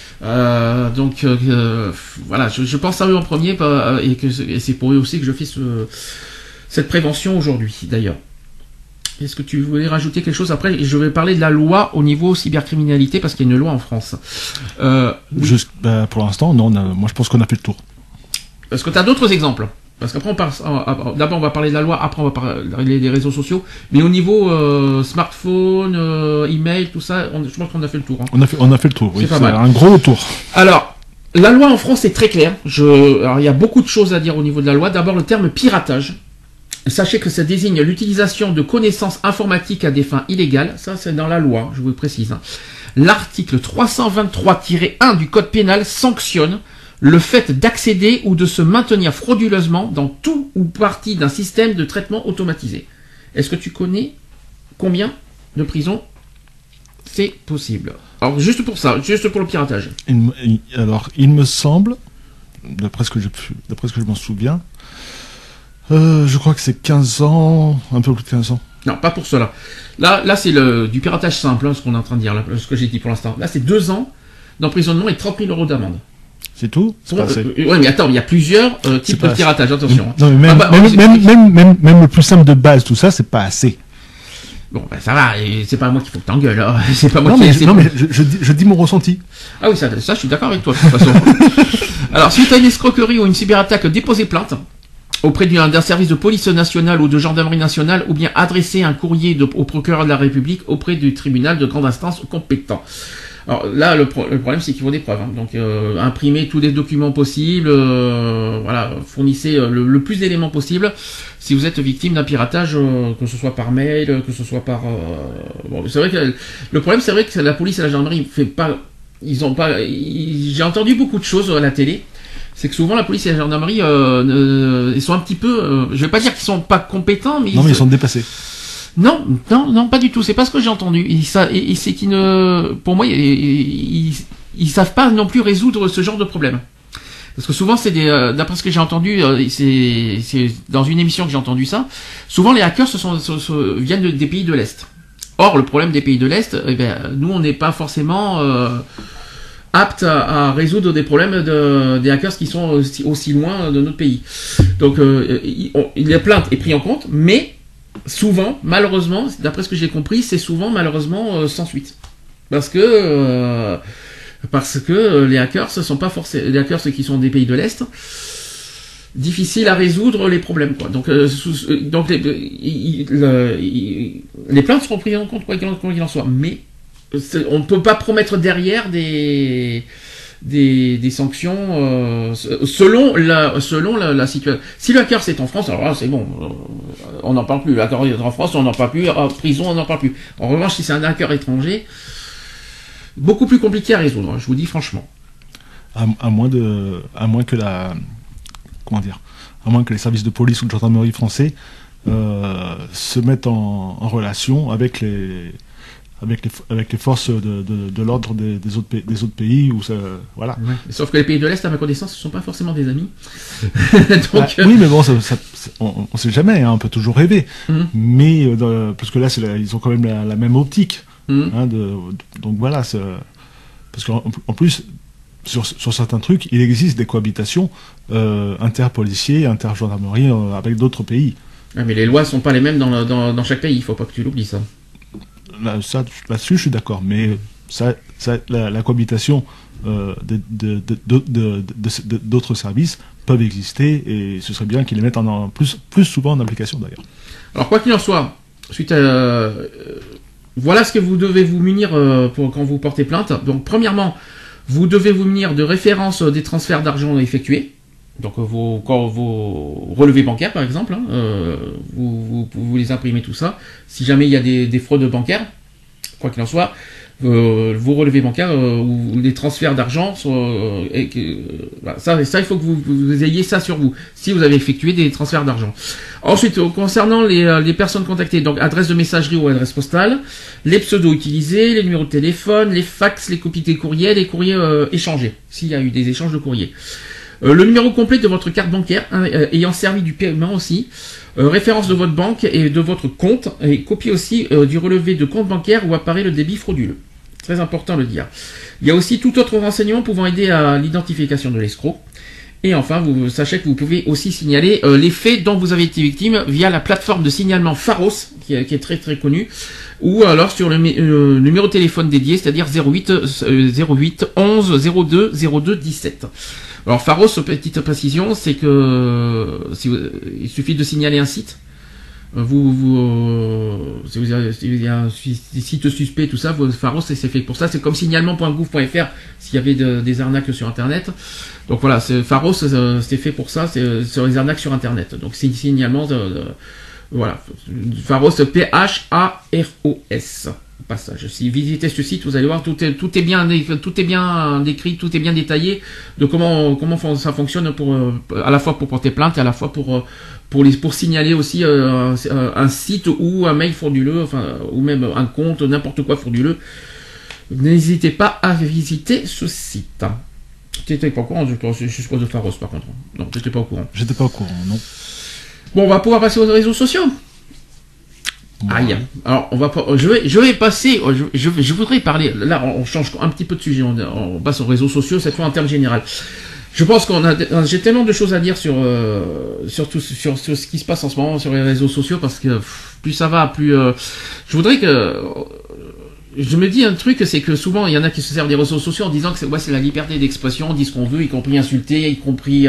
D: Donc voilà, je pense à eux en premier, et c'est pour eux aussi que je fais cette prévention aujourd'hui, d'ailleurs. Est-ce que tu voulais rajouter quelque chose après? Je vais parler de la loi au niveau cybercriminalité, parce qu'il y a une loi en France. Oui.
E: Pour l'instant, non. Moi, je pense qu'on a fait le tour.
D: Parce que tu as d'autres exemples. Parce qu'après, d'abord, on va parler de la loi, après, on va parler des réseaux sociaux. Mais au niveau smartphone, email, tout ça, je pense qu'on a fait le tour. Hein.
E: On a fait le tour, oui.
D: C'est pas mal.
E: Un gros tour.
D: Alors, la loi en France est très claire. Alors, il y a beaucoup de choses à dire au niveau de la loi. D'abord, le terme piratage. Sachez que ça désigne l'utilisation de connaissances informatiques à des fins illégales. Ça, c'est dans la loi, je vous le précise. Hein. L'article 323-1 du Code pénal sanctionne le fait d'accéder ou de se maintenir frauduleusement dans tout ou partie d'un système de traitement automatisé. Est-ce que tu connais combien de prisons c'est possible? Alors, juste pour ça, juste pour le piratage.
E: Alors, il me semble, d'après ce que je m'en souviens, je crois que c'est 15 ans, un peu plus de 15 ans.
D: Non, pas pour cela. Là c'est du piratage simple, hein, ce qu'on est en train de dire, là, ce que j'ai dit pour l'instant. Là, c'est 2 ans d'emprisonnement et 30 000 euros d'amende.
E: C'est tout?
D: Ouais, mais attends, il y a plusieurs types de piratage, attention.
E: Non, mais même le plus simple de base, tout ça, c'est pas assez.
D: Bon, ben ça va, et c'est pas moi qu'il faut que t'engueules, hein. C'est pas moi
E: je dis mon ressenti.
D: Ah oui, ça je suis d'accord avec toi, de toute façon. Alors, suite à une escroquerie ou une cyberattaque, déposez plainte auprès d'un service de police nationale ou de gendarmerie nationale, ou bien adresser un courrier au procureur de la République auprès du tribunal de grande instance compétent. Alors là, le problème, c'est qu'il faut des preuves. Hein. Donc, imprimez tous les documents possibles, voilà, fournissez le plus d'éléments possible. Si vous êtes victime d'un piratage, que ce soit par mail, que ce soit par... Bon, c'est vrai que le problème, c'est vrai que la police et la gendarmerie fait pas... J'ai entendu beaucoup de choses à la télé. C'est que souvent la police et la gendarmerie, ils sont un petit peu... je vais pas dire qu'ils sont pas compétents, mais...
E: Non, mais ils sont dépassés.
D: Non, pas du tout. C'est pas ce que j'ai entendu. C'est qu'ils ne... Pour moi, ils savent pas non plus résoudre ce genre de problème. Parce que souvent, c'est d'après ce que j'ai entendu, c'est dans une émission que j'ai entendu ça. Souvent, les hackers viennent des pays de l'Est. Or, le problème des pays de l'Est, nous, on n'est pas forcément... apte à résoudre des problèmes des hackers qui sont aussi loin de notre pays. Donc, la plainte est prise en compte, mais souvent, malheureusement, d'après ce que j'ai compris, c'est souvent malheureusement sans suite. Parce que les hackers ce sont pas forcément les hackers qui sont des pays de l'Est, difficile à résoudre les problèmes, quoi. Donc les plaintes seront prises en compte quoi qu'il en soit, mais on ne peut pas promettre derrière des sanctions selon la situation. Si le hacker c'est en France, alors là c'est bon, on n'en parle plus. Le hacker est en France, on n'en parle plus. En prison, on n'en parle plus. En revanche, si c'est un hacker étranger, beaucoup plus compliqué à résoudre, je vous dis franchement.
E: À moins que les services de police ou de gendarmerie français se mettent en relation avec les forces de l'ordre des autres pays où ça, voilà.
D: Ouais. Sauf que les pays de l'Est, à ma connaissance, ce sont pas forcément des amis. Donc,
E: oui, mais bon, on sait jamais, hein, on peut toujours rêver. Mais parce que là, ils ont quand même la même optique. Hein, donc voilà, parce qu'en plus, sur certains trucs, il existe des cohabitations inter-policiers, inter-gendarmerie avec d'autres pays.
D: Ouais, mais les lois sont pas les mêmes dans chaque pays, il faut pas que tu l'oublies ça.
E: Là-dessus, je suis d'accord, mais la cohabitation d'autres services peuvent exister, et ce serait bien qu'ils les mettent plus souvent en application d'ailleurs.
D: Alors quoi qu'il en soit, suite à voilà ce que vous devez vous munir quand vous portez plainte. Donc premièrement, vous devez vous munir de références des transferts d'argent effectués. Donc vos relevés bancaires par exemple, hein, vous les imprimez tout ça. Si jamais il y a des fraudes bancaires, quoi qu'il en soit, vos relevés bancaires ou les transferts d'argent, ça il faut que vous ayez ça sur vous, si vous avez effectué des transferts d'argent. Ensuite, concernant les personnes contactées, donc adresse de messagerie ou adresse postale, les pseudos utilisés, les numéros de téléphone, les fax, les copies des courriels, les courriers échangés, s'il y a eu des échanges de courriers. Le numéro complet de votre carte bancaire ayant servi du paiement aussi, référence de votre banque et de votre compte, et copie aussi du relevé de compte bancaire où apparaît le débit frauduleux. Très important de le dire. Il y a aussi tout autre renseignement pouvant aider à l'identification de l'escroc. Et enfin, sachez que vous pouvez aussi signaler les faits dont vous avez été victime via la plateforme de signalement Pharos, qui est très très connue, ou alors sur le numéro de téléphone dédié, c'est-à-dire 08 11 02 02 17. Alors Pharos, petite précision, c'est que il suffit de signaler un site. Si vous avez un site suspect, tout ça, Pharos, c'est fait pour ça. C'est comme signalement.gouv.fr s'il y avait des arnaques sur Internet. Donc voilà, Pharos, c'est fait pour ça, c'est sur les arnaques sur Internet. Donc c'est signalement voilà, Pharos, P-H-A-R-O-S. Passage. Si vous visitez ce site, vous allez voir, tout est bien décrit, tout est bien détaillé de comment ça fonctionne à la fois pour porter plainte et à la fois pour signaler aussi un site ou un mail frauduleux, enfin, ou même un compte, n'importe quoi frauduleux. N'hésitez pas à visiter ce site. Tu n'étais pas au courant, je suppose, de Pharos par contre. Non, tu n'étais pas au courant.
E: J'étais pas au courant, non.
D: Bon, on va pouvoir passer aux réseaux sociaux. Aïe. Alors, je vais passer, je voudrais parler, là, on change un petit peu de sujet, on passe aux réseaux sociaux, cette fois en termes général. Je pense j'ai tellement de choses à dire sur ce qui se passe en ce moment sur les réseaux sociaux, parce que plus ça va, plus, je voudrais que, je me dis un truc, c'est que souvent, il y en a qui se servent des réseaux sociaux en disant que c'est la liberté d'expression, on dit ce qu'on veut, y compris insulter, y compris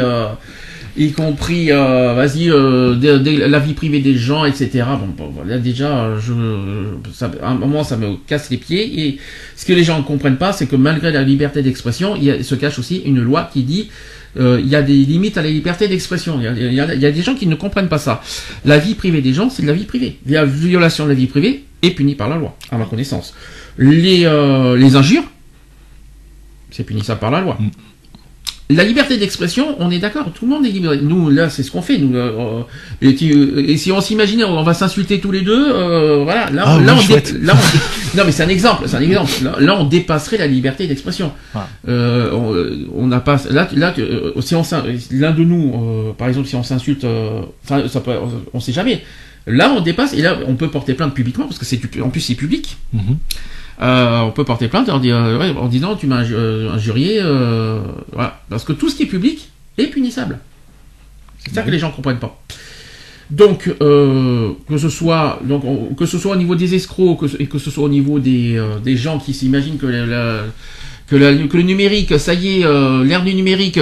D: la vie privée des gens, etc. Bon, là déjà, à un moment, ça me casse les pieds. Et ce que les gens ne comprennent pas, c'est que malgré la liberté d'expression, il se cache aussi une loi qui dit il y a des limites à la liberté d'expression. Il y a des gens qui ne comprennent pas ça. La vie privée des gens, c'est de la vie privée. La violation de la vie privée est punie par la loi, à ma connaissance. Les injures, c'est puni ça par la loi. La liberté d'expression, on est d'accord, tout le monde est libre. Nous, là, c'est ce qu'on fait. Nous, et si on s'imaginait, on va s'insulter tous les deux, voilà. Non, mais c'est un exemple. Là, on dépasserait la liberté d'expression. Ah. On n'a pas. Là, si l'un de nous, par exemple, si on s'insulte, on sait jamais. Là, on dépasse et là, on peut porter plainte publiquement parce que en plus, c'est public. Mm-hmm. on peut porter plainte en disant tu m'as injurié, voilà, parce que tout ce qui est public est punissable. C'est ça que les gens comprennent pas. Donc que ce soit au niveau des escrocs, que ce soit au niveau des gens qui s'imaginent que le numérique, ça y est, l'ère du numérique,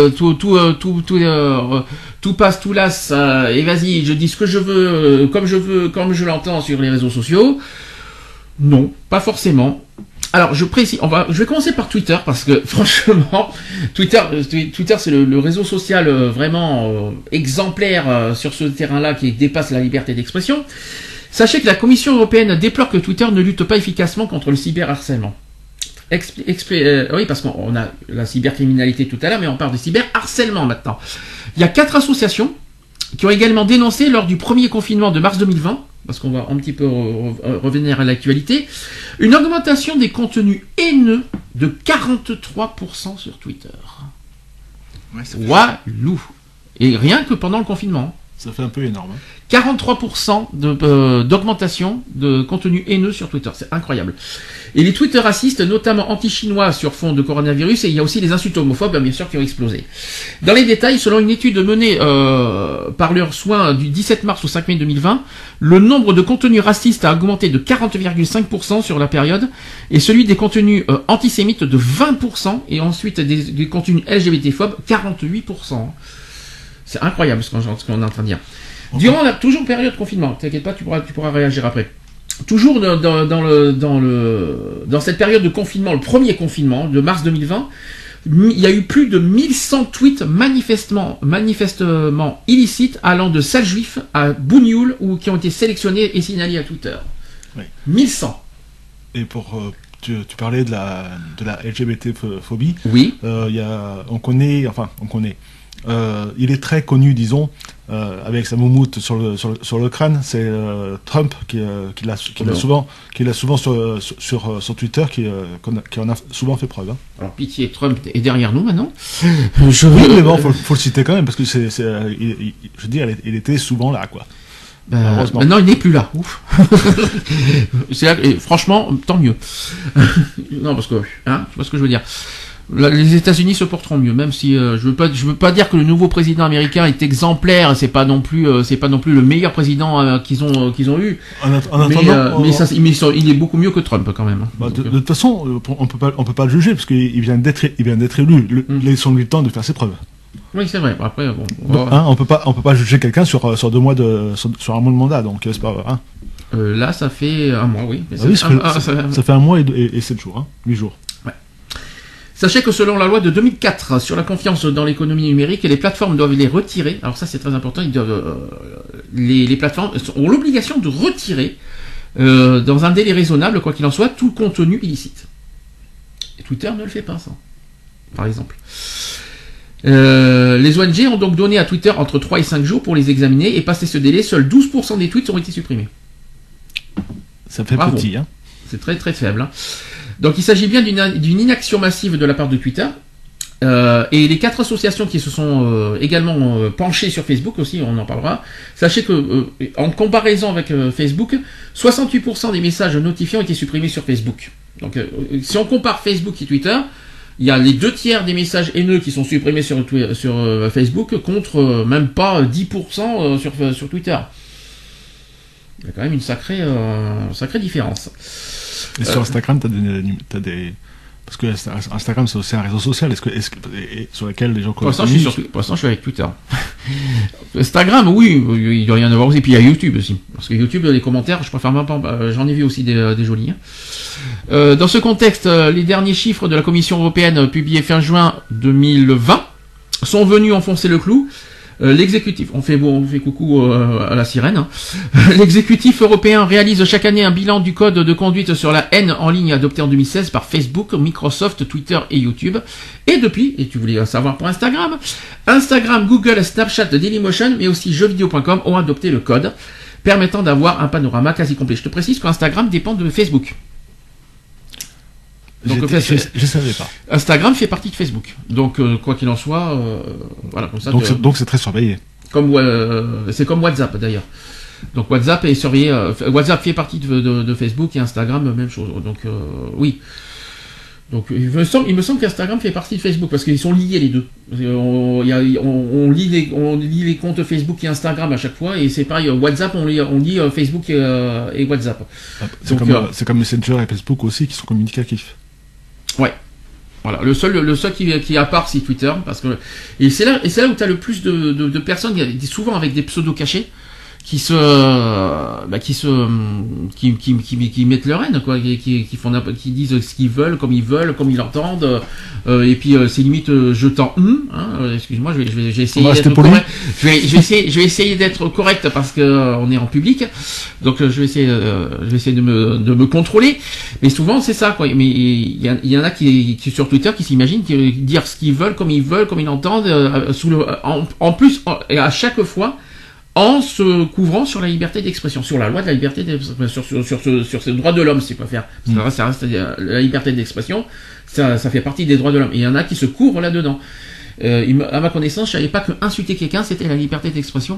D: tout passe, tout lasse, et vas-y, je dis ce que je veux, comme je l'entends sur les réseaux sociaux. Non, pas forcément. Alors, je précise, je vais commencer par Twitter, parce que, franchement, Twitter, c'est le réseau social vraiment exemplaire sur ce terrain-là qui dépasse la liberté d'expression. Sachez que la Commission européenne déplore que Twitter ne lutte pas efficacement contre le cyberharcèlement. Oui, parce qu'on a la cybercriminalité tout à l'heure, mais on parle de cyberharcèlement maintenant. Il y a 4 associations qui ont également dénoncé lors du premier confinement de mars 2020, parce qu'on va un petit peu revenir à l'actualité, une augmentation des contenus haineux de 43% sur Twitter. Ouais, Walou. Et rien que pendant le confinement.
E: Ça fait un peu énorme.
D: 43% d'augmentation de contenu haineux sur Twitter, c'est incroyable. Et les tweets racistes, notamment anti-chinois sur fond de coronavirus, et il y a aussi les insultes homophobes, bien sûr, qui ont explosé. Dans les détails, selon une étude menée par leurs soins du 17 mars au 5 mai 2020, le nombre de contenus racistes a augmenté de 40,5% sur la période, et celui des contenus antisémites de 20%, et ensuite des contenus LGBT-phobes, 48%. C'est incroyable ce qu'on est en train de dire. Durant la toujours période de confinement, t'inquiète pas, tu pourras réagir après. Toujours dans cette période de confinement, le premier confinement de mars 2020, il y a eu plus de 1100 tweets manifestement illicites allant de sales juifs à Bougnoul ou qui ont été sélectionnés et signalés à Twitter. Oui. 1100.
E: Et pour tu parlais de la LGBT-phobie.
D: Oui.
E: On connaît. Il est très connu, disons, avec sa moumoute sur le crâne. C'est Trump qui l'a souvent sur Twitter, qui en a souvent fait preuve. Hein.
D: Alors pitié, Trump est derrière nous maintenant.
E: Oui, mais bon, faut le citer quand même parce que je veux dire, il était souvent là, quoi.
D: Maintenant, il n'est plus là. Ouf. Et franchement, tant mieux. Non, parce que, tu vois ce que je veux dire. Les États-Unis se porteront mieux, même si je veux pas dire que le nouveau président américain est exemplaire. C'est pas non plus le meilleur président qu'ils ont eu.
E: En attendant,
D: il est beaucoup mieux que Trump quand même.
E: De toute façon, on peut pas le juger parce qu'il vient d'être élu. Laissons-lui le temps de faire ses preuves.
D: Oui, c'est vrai. Après, bon,
E: on peut pas juger quelqu'un sur 2 mois sur un mois de mandat, donc c'est pas.
D: Là, ça fait un mois, oui.
E: Ça fait un mois et 7 jours, 8 jours.
D: Ouais. Sachez que selon la loi de 2004 sur la confiance dans l'économie numérique, les plateformes doivent les retirer. Alors ça, c'est très important. Les plateformes ont l'obligation de retirer, dans un délai raisonnable, quoi qu'il en soit, tout contenu illicite. Et Twitter ne le fait pas, ça. Par exemple. Les ONG ont donc donné à Twitter entre 3 et 5 jours pour les examiner, et passé ce délai, seuls 12% des tweets ont été supprimés.
E: Ça fait
D: Bravo.
E: petit, hein.
D: C'est très très faible. Hein. Donc il s'agit bien d'une inaction massive de la part de Twitter. Et les 4 associations qui se sont également penchées sur Facebook aussi, on en parlera. Sachez que en comparaison avec Facebook, 68% des messages notifiés ont été supprimés sur Facebook. Donc si on compare Facebook et Twitter, il y a les 2/3 des messages haineux qui sont supprimés sur Facebook contre même pas 10% sur Twitter. Il y a quand même une sacrée différence.
E: Et sur Instagram, t'as des... Parce que Instagram, c'est aussi un réseau social, sur lequel les gens...
D: Pour l'instant, je suis avec Twitter. Instagram, oui, il doit y en avoir aussi. Et puis il y a YouTube aussi. Parce que YouTube, les commentaires, je préfère même pas... J'en ai vu aussi des jolis. Dans ce contexte, les derniers chiffres de la Commission européenne publiés fin juin 2020 sont venus enfoncer le clou. L'exécutif, on fait coucou à la sirène. Hein. L'exécutif européen réalise chaque année un bilan du code de conduite sur la haine en ligne adopté en 2016 par Facebook, Microsoft, Twitter et YouTube. Et depuis, et tu voulais savoir pour Instagram, Google, Snapchat, Dailymotion, mais aussi jeuxvideo.com ont adopté le code permettant d'avoir un panorama quasi complet. Je te précise qu'Instagram dépend de Facebook. Donc,
E: je savais pas.
D: Instagram fait partie de Facebook. Donc, quoi qu'il en soit, voilà, comme ça.
E: Donc c'est très surveillé.
D: C'est comme WhatsApp d'ailleurs. Donc WhatsApp est surveillé. WhatsApp fait partie de Facebook et Instagram, même chose. Donc oui. Donc il me semble qu'Instagram fait partie de Facebook parce qu'ils sont liés les deux. On lit les comptes Facebook et Instagram à chaque fois et c'est pareil. WhatsApp on lit Facebook et WhatsApp.
E: C'est comme Messenger et Facebook aussi qui sont communicatifs.
D: Ouais. Voilà, le seul qui à part c'est Twitter parce que et c'est là où tu as le plus de personnes souvent avec des pseudos cachés qui mettent leur haine quoi, qui disent ce qu'ils veulent comme ils l'entendent et puis c'est limite je t'en excuse-moi je vais essayer d'être correct. Je vais essayer d'être correct parce que on est en public donc je vais essayer de me contrôler mais souvent c'est ça quoi mais il y en a qui sur Twitter qui s'imaginent dire ce qu'ils veulent comme ils l'entendent en plus et à chaque fois en se couvrant sur la liberté d'expression, sur la loi de la liberté d'expression, sur ces droits de l'homme, si tu préfères. Ça reste la liberté d'expression, ça fait partie des droits de l'homme. Et il y en a qui se couvrent là-dedans. À ma connaissance, je savais pas que insulter quelqu'un, c'était la liberté d'expression.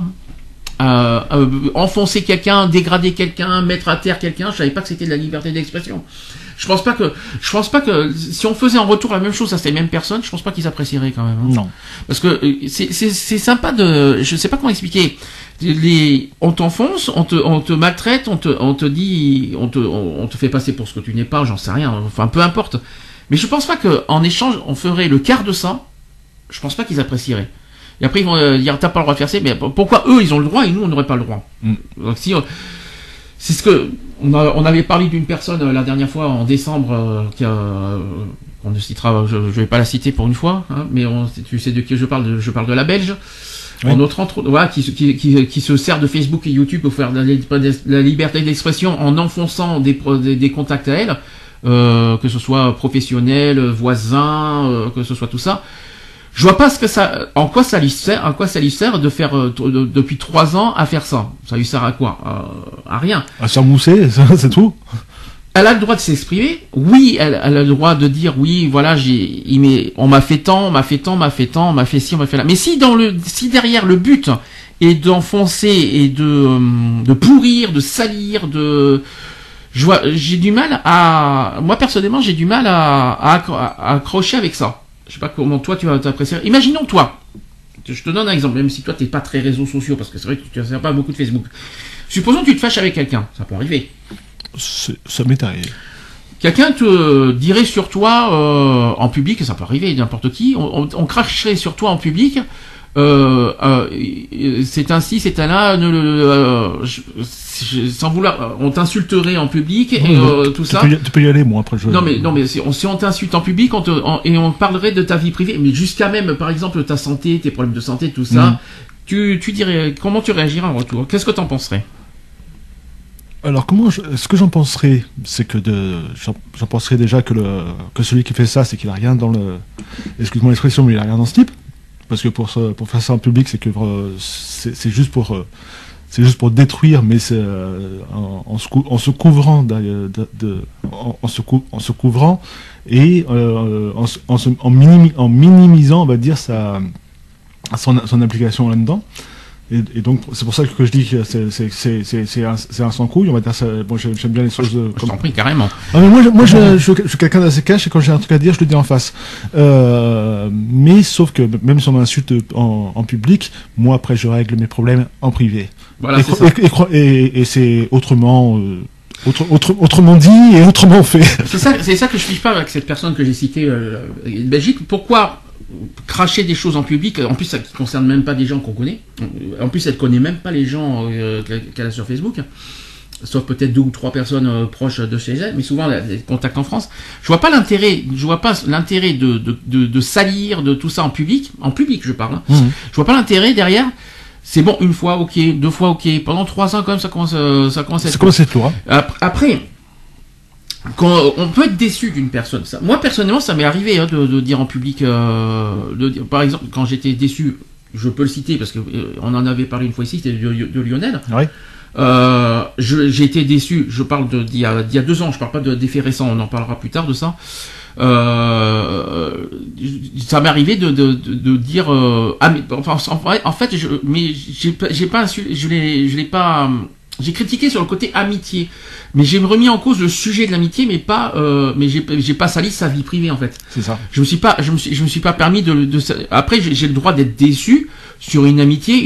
D: Enfoncer quelqu'un, dégrader quelqu'un, mettre à terre quelqu'un, je savais pas que c'était de la liberté d'expression. Je pense pas que si on faisait en retour la même chose à ces mêmes personnes, je pense pas qu'ils apprécieraient quand même. Hein. Non. Parce que c'est sympa je sais pas comment expliquer. On t'enfonce, on te maltraite, on te dit, on te fait passer pour ce que tu n'es pas, j'en sais rien. Enfin, peu importe. Mais je pense pas que en échange, on ferait le quart de ça. Je pense pas qu'ils apprécieraient. Et après ils vont dire t'as pas le droit de faire ça, mais pourquoi eux ils ont le droit et nous on n'aurait pas le droit. Donc si c'est ce que on avait parlé d'une personne la dernière fois en décembre on ne citera, je vais pas la citer pour une fois, hein, mais tu sais de qui je parle de la Belge. Oui. Voilà, qui se sert de Facebook et YouTube pour faire de la liberté d'expression en enfonçant des contacts à elle, que ce soit professionnel, voisin, que ce soit tout ça. Je vois pas en quoi ça lui sert de faire depuis 3 ans à faire ça. Ça lui sert à quoi? À rien.
E: À se mousser, c'est tout.
D: Elle a le droit de s'exprimer. Oui, elle a le droit de dire oui, voilà, on m'a fait tant, on m'a fait ci, on m'a fait là. Mais si derrière le but est d'enfoncer et de pourrir, de salir, j'ai du mal moi personnellement, j'ai du mal à accrocher avec ça. Je sais pas comment toi tu vas t'apprécier. Imaginons toi. Je te donne un exemple, même si toi t'es pas très réseaux sociaux, parce que c'est vrai que tu ne sers pas beaucoup de Facebook. Supposons que tu te fâches avec quelqu'un, ça peut arriver.
E: Ça m'est arrivé.
D: Quelqu'un te dirait sur toi en public, ça peut arriver, n'importe qui, on cracherait sur toi en public, c'est ainsi, c'est un là, sans vouloir, on t'insulterait en public et tout ça.
E: Tu peux y aller, moi après.
D: Non mais si on t'insulte en public, et on parlerait de ta vie privée, mais jusqu'à même, par exemple, ta santé, tes problèmes de santé, tout ça, tu dirais, comment tu réagirais en retour? Qu'est-ce que t'en penserais?
E: Alors ce que j'en penserais, c'est que j'en penserais déjà que celui qui fait ça, c'est qu'il a rien dans excuse-moi l'expression, mais il a rien dans ce type, parce que pour faire ça en public, c'est juste pour détruire, mais c'est en se couvrant en se couvrant et en minimisant, on va dire son application là-dedans. Et donc c'est pour ça que je dis que c'est un sans couille, on va dire ça. Bon, j'aime bien les choses
D: je t'en prie, carrément.
E: Ah, mais moi je suis quelqu'un d'assez cash et quand j'ai un truc à dire je le dis en face, mais sauf que même si on m'insulte en public, moi après je règle mes problèmes en privé. Voilà, et c'est autrement dit et autrement fait.
D: C'est ça que je fiche pas avec cette personne que j'ai citée de Belgique. Pourquoi cracher des choses en public? En plus, ça ne concerne même pas des gens qu'on connaît. En plus, elle ne connaît même pas les gens qu'elle a sur Facebook. Sauf peut-être 2 ou 3 personnes proches de chez elle, mais souvent les contacts en France. Je vois pas l'intérêt de salir de tout ça en public je parle. Hein. Je vois pas l'intérêt derrière. C'est bon, 1 fois, ok, 2 fois, ok. Pendant 3 ans, quand même, ça commence à être lourd. Après, quand on peut être déçu d'une personne. Moi, personnellement, ça m'est arrivé de dire en public, par exemple, quand j'étais déçu, je peux le citer parce que on en avait parlé une fois ici, c'était de Lionel. Ouais. J'ai été déçu. Je parle d'il y a 2 ans. Je parle pas des faits récents. On en parlera plus tard de ça. Ça m'est arrivé de dire en fait j'ai pas insulté, je l'ai pas J'ai critiqué sur le côté amitié, mais j'ai remis en cause le sujet de l'amitié, mais pas, mais j'ai pas sali sa vie privée en fait.
E: C'est ça.
D: Je me suis pas permis après j'ai le droit d'être déçu sur une amitié,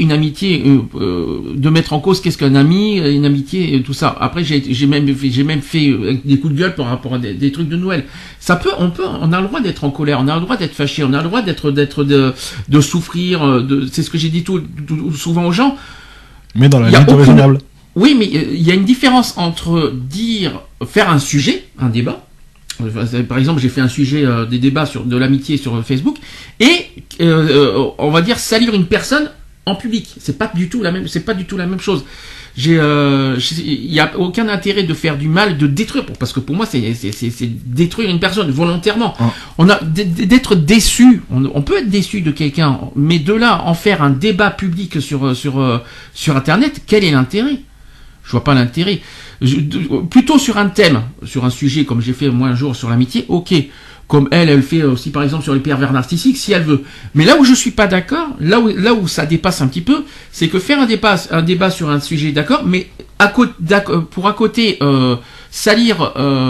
D: de mettre en cause qu'est-ce qu'un ami, une amitié, tout ça. Après j'ai même fait des coups de gueule par rapport à des trucs de Noël. On a le droit d'être en colère, on a le droit d'être fâché, on a le droit de souffrir, c'est ce que j'ai dit tout souvent aux gens.
E: Mais dans la limite raisonnable.
D: Oui, mais il y a une différence entre faire un sujet, un débat. Par exemple, j'ai fait un sujet des débats de l'amitié sur Facebook et on va dire salir une personne en public. C'est pas du tout la même chose. Il y a aucun intérêt de faire du mal, de détruire, parce que pour moi c'est détruire une personne volontairement. On a d'être déçu. On peut être déçu de quelqu'un, mais de là en faire un débat public sur Internet, quel est l'intérêt? Je vois pas l'intérêt. Plutôt sur un thème, sur un sujet comme j'ai fait moi un jour sur l'amitié, ok. Comme elle fait aussi par exemple sur les pervers narcissiques, si elle veut. Mais là où je suis pas d'accord, là où ça dépasse un petit peu, c'est que faire un débat sur un sujet, d'accord, mais pour à côté salir,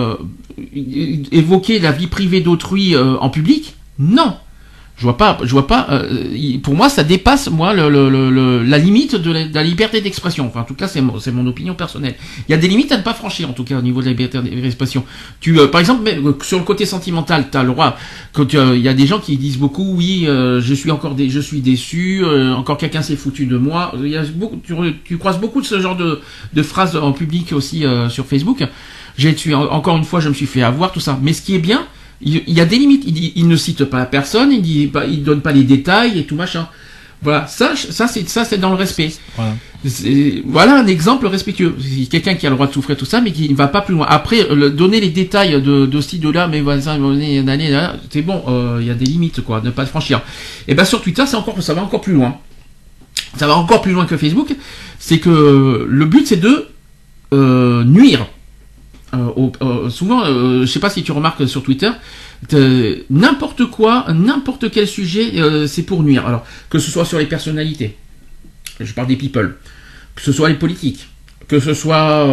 D: évoquer la vie privée d'autrui en public, non. Je vois pas. Pour moi, ça dépasse la limite de la liberté d'expression. Enfin, en tout cas, c'est mon opinion personnelle. Il y a des limites à ne pas franchir, en tout cas, au niveau de la liberté d'expression. Par exemple, sur le côté sentimental, t'as le droit. Quand il y a des gens qui disent beaucoup, oui, je suis déçu, encore quelqu'un s'est foutu de moi. Il y a beaucoup, tu croises beaucoup de ce genre de phrases en public aussi sur Facebook. Encore une fois, je me suis fait avoir tout ça. Mais ce qui est bien. Il y a des limites. Il ne cite pas la personne, il donne pas les détails et tout machin. Voilà, ça c'est dans le respect. Voilà un exemple respectueux. C'est quelqu'un qui a le droit de souffrir tout ça, mais qui ne va pas plus loin. Après, donner les détails de ci, de là, mais voilà, c'est bon. Il y a des limites, quoi, ne pas franchir. Et ben sur Twitter, ça va encore plus loin. Ça va encore plus loin que Facebook. C'est que le but c'est de nuire. Souvent, je sais pas si tu remarques sur Twitter, n'importe quel sujet, c'est pour nuire. Alors, que ce soit sur les personnalités, je parle des people, que ce soit les politiques, que ce soit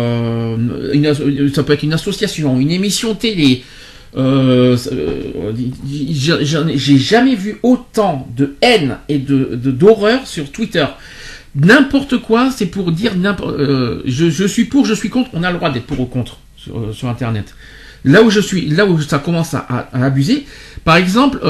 D: ça peut être une association, une émission télé. J'ai jamais vu autant de haine et d'horreur sur Twitter. N'importe quoi, c'est pour dire je suis pour, je suis contre. On a le droit d'être pour ou contre sur Internet. Là où ça commence à abuser. Par exemple,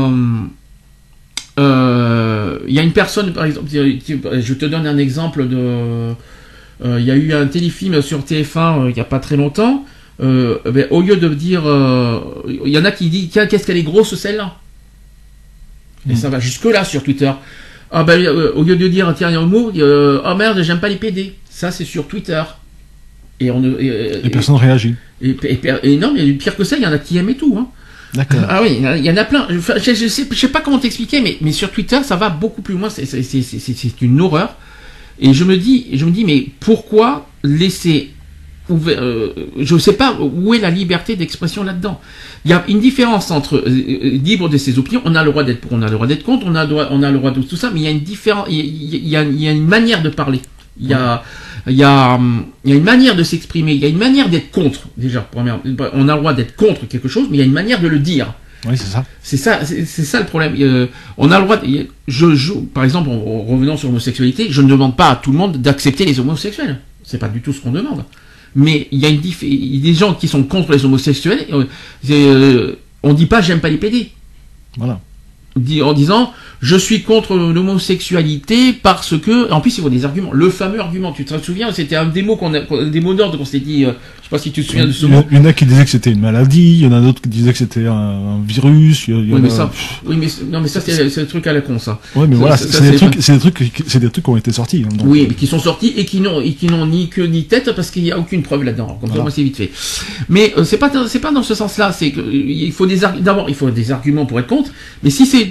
D: il y a une personne, par exemple, je te donne un exemple il y a eu un téléfilm sur TF1 il y a pas très longtemps. Au lieu de dire, il y en a qui disent tiens, qu'est-ce qu'elle est grosse celle-là. Et ça va jusque là sur Twitter. Au lieu de dire tiens, il y a un mot, oh merde, j'aime pas les PD. Ça c'est sur Twitter. Et les
E: personnes réagissent.
D: Et non, mais pire que ça, il y en a qui aiment et tout. Hein.
E: D'accord.
D: Ah oui, il y en a plein. Je sais pas comment t'expliquer, mais sur Twitter, ça va beaucoup plus loin. C'est une horreur. Et je me dis, mais pourquoi laisser je sais pas où est la liberté d'expression là-dedans. Il y a une différence entre libre de ses opinions, on a le droit d'être pour, on a le droit d'être contre, on a le droit de tout ça, mais il y a une différence, il y a une manière de parler. Il y a une manière de s'exprimer, il y a une manière d'être contre, déjà. On a le droit d'être contre quelque chose, mais il y a une manière de le dire.
E: Oui, c'est ça.
D: C'est ça le problème. On a le droit par exemple, en revenant sur l'homosexualité, je ne demande pas à tout le monde d'accepter les homosexuels. C'est pas du tout ce qu'on demande. Mais il y a des gens qui sont contre les homosexuels. On dit pas j'aime pas les PD. Voilà. En disant je suis contre l'homosexualité parce que, en plus il faut des arguments. Le fameux argument, tu te souviens, c'était un des mots des mots d'ordre qu'on s'est dit. Je sais pas si tu te souviens de ce mot.
E: Il y en a qui disaient que c'était une maladie, il y en a d'autres qui disaient que c'était un virus.
D: Mais ça c'est le truc à la con ça.
E: Oui, mais voilà, c'est des trucs qui ont été sortis. Hein, donc.
D: Oui, mais qui sont sortis et qui n'ont ni queue ni tête parce qu'il y a aucune preuve là-dedans. Comme ça, moi c'est vite fait. Mais c'est pas dans ce sens-là. C'est que il faut des arguments pour être contre. Mais si c'est c'est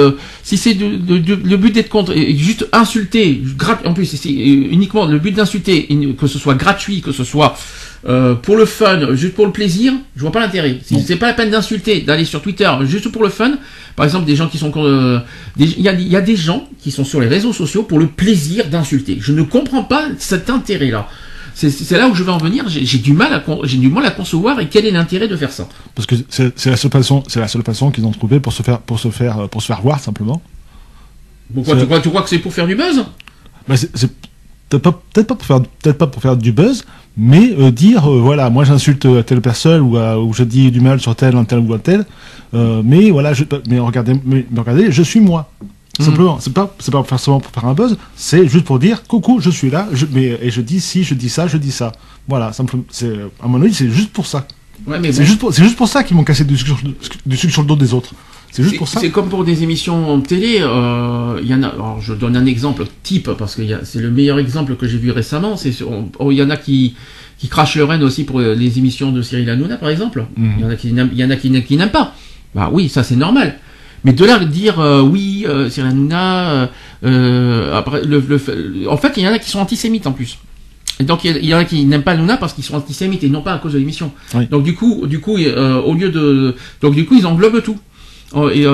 D: le but d'être contre et juste insulter, en plus c'est uniquement le but d'insulter, que ce soit gratuit, que ce soit pour le fun, juste pour le plaisir, je vois pas l'intérêt. C'est pas la peine d'insulter, d'aller sur Twitter juste pour le fun. Par exemple, des gens qui sont, il y a des gens qui sont sur les réseaux sociaux pour le plaisir d'insulter. Je ne comprends pas cet intérêt-là. C'est là où je veux en venir. J'ai du mal à concevoir et quel est l'intérêt de faire ça.
E: Parce que c'est la seule façon qu'ils ont trouvé pour se faire voir simplement.
D: Pourquoi tu crois que c'est pour faire du buzz?
E: Ben c'est peut-être pas pour faire du buzz, mais dire voilà, moi j'insulte telle personne ou je dis du mal sur tel ou un tel, mais voilà, mais regardez, je suis moi. Simplement, c'est pas forcément pour faire un buzz, c'est juste pour dire coucou, je suis là, et je dis si, je dis ça. Voilà, simplement, à mon avis, c'est juste pour ça.
D: Ouais, mais
E: c'est juste pour ça qu'ils m'ont cassé du sucre sur le dos des autres. C'est juste pour ça.
D: C'est comme pour des émissions télé, il y en a, alors je donne un exemple type, parce que c'est le meilleur exemple que j'ai vu récemment, il y en a qui crachent le renne aussi pour les émissions de Cyril Hanouna, par exemple. Il y en a qui n'aiment pas. Bah oui, ça c'est normal. Mais de là dire oui, Cyril Hanouna, après en fait il y en a qui sont antisémites en plus. Et donc il y en a qui n'aiment pas Hanouna parce qu'ils sont antisémites et non pas à cause de l'émission. Oui. Donc du coup au lieu de ils englobent tout. Et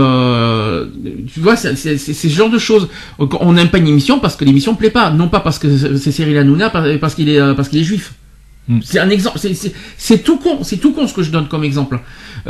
D: tu vois, c'est ce genre de choses. On n'aime pas une émission parce que l'émission plaît pas, non pas parce que c'est Cyril Hanouna, parce qu'il est juif. C'est un exemple, c'est tout con ce que je donne comme exemple.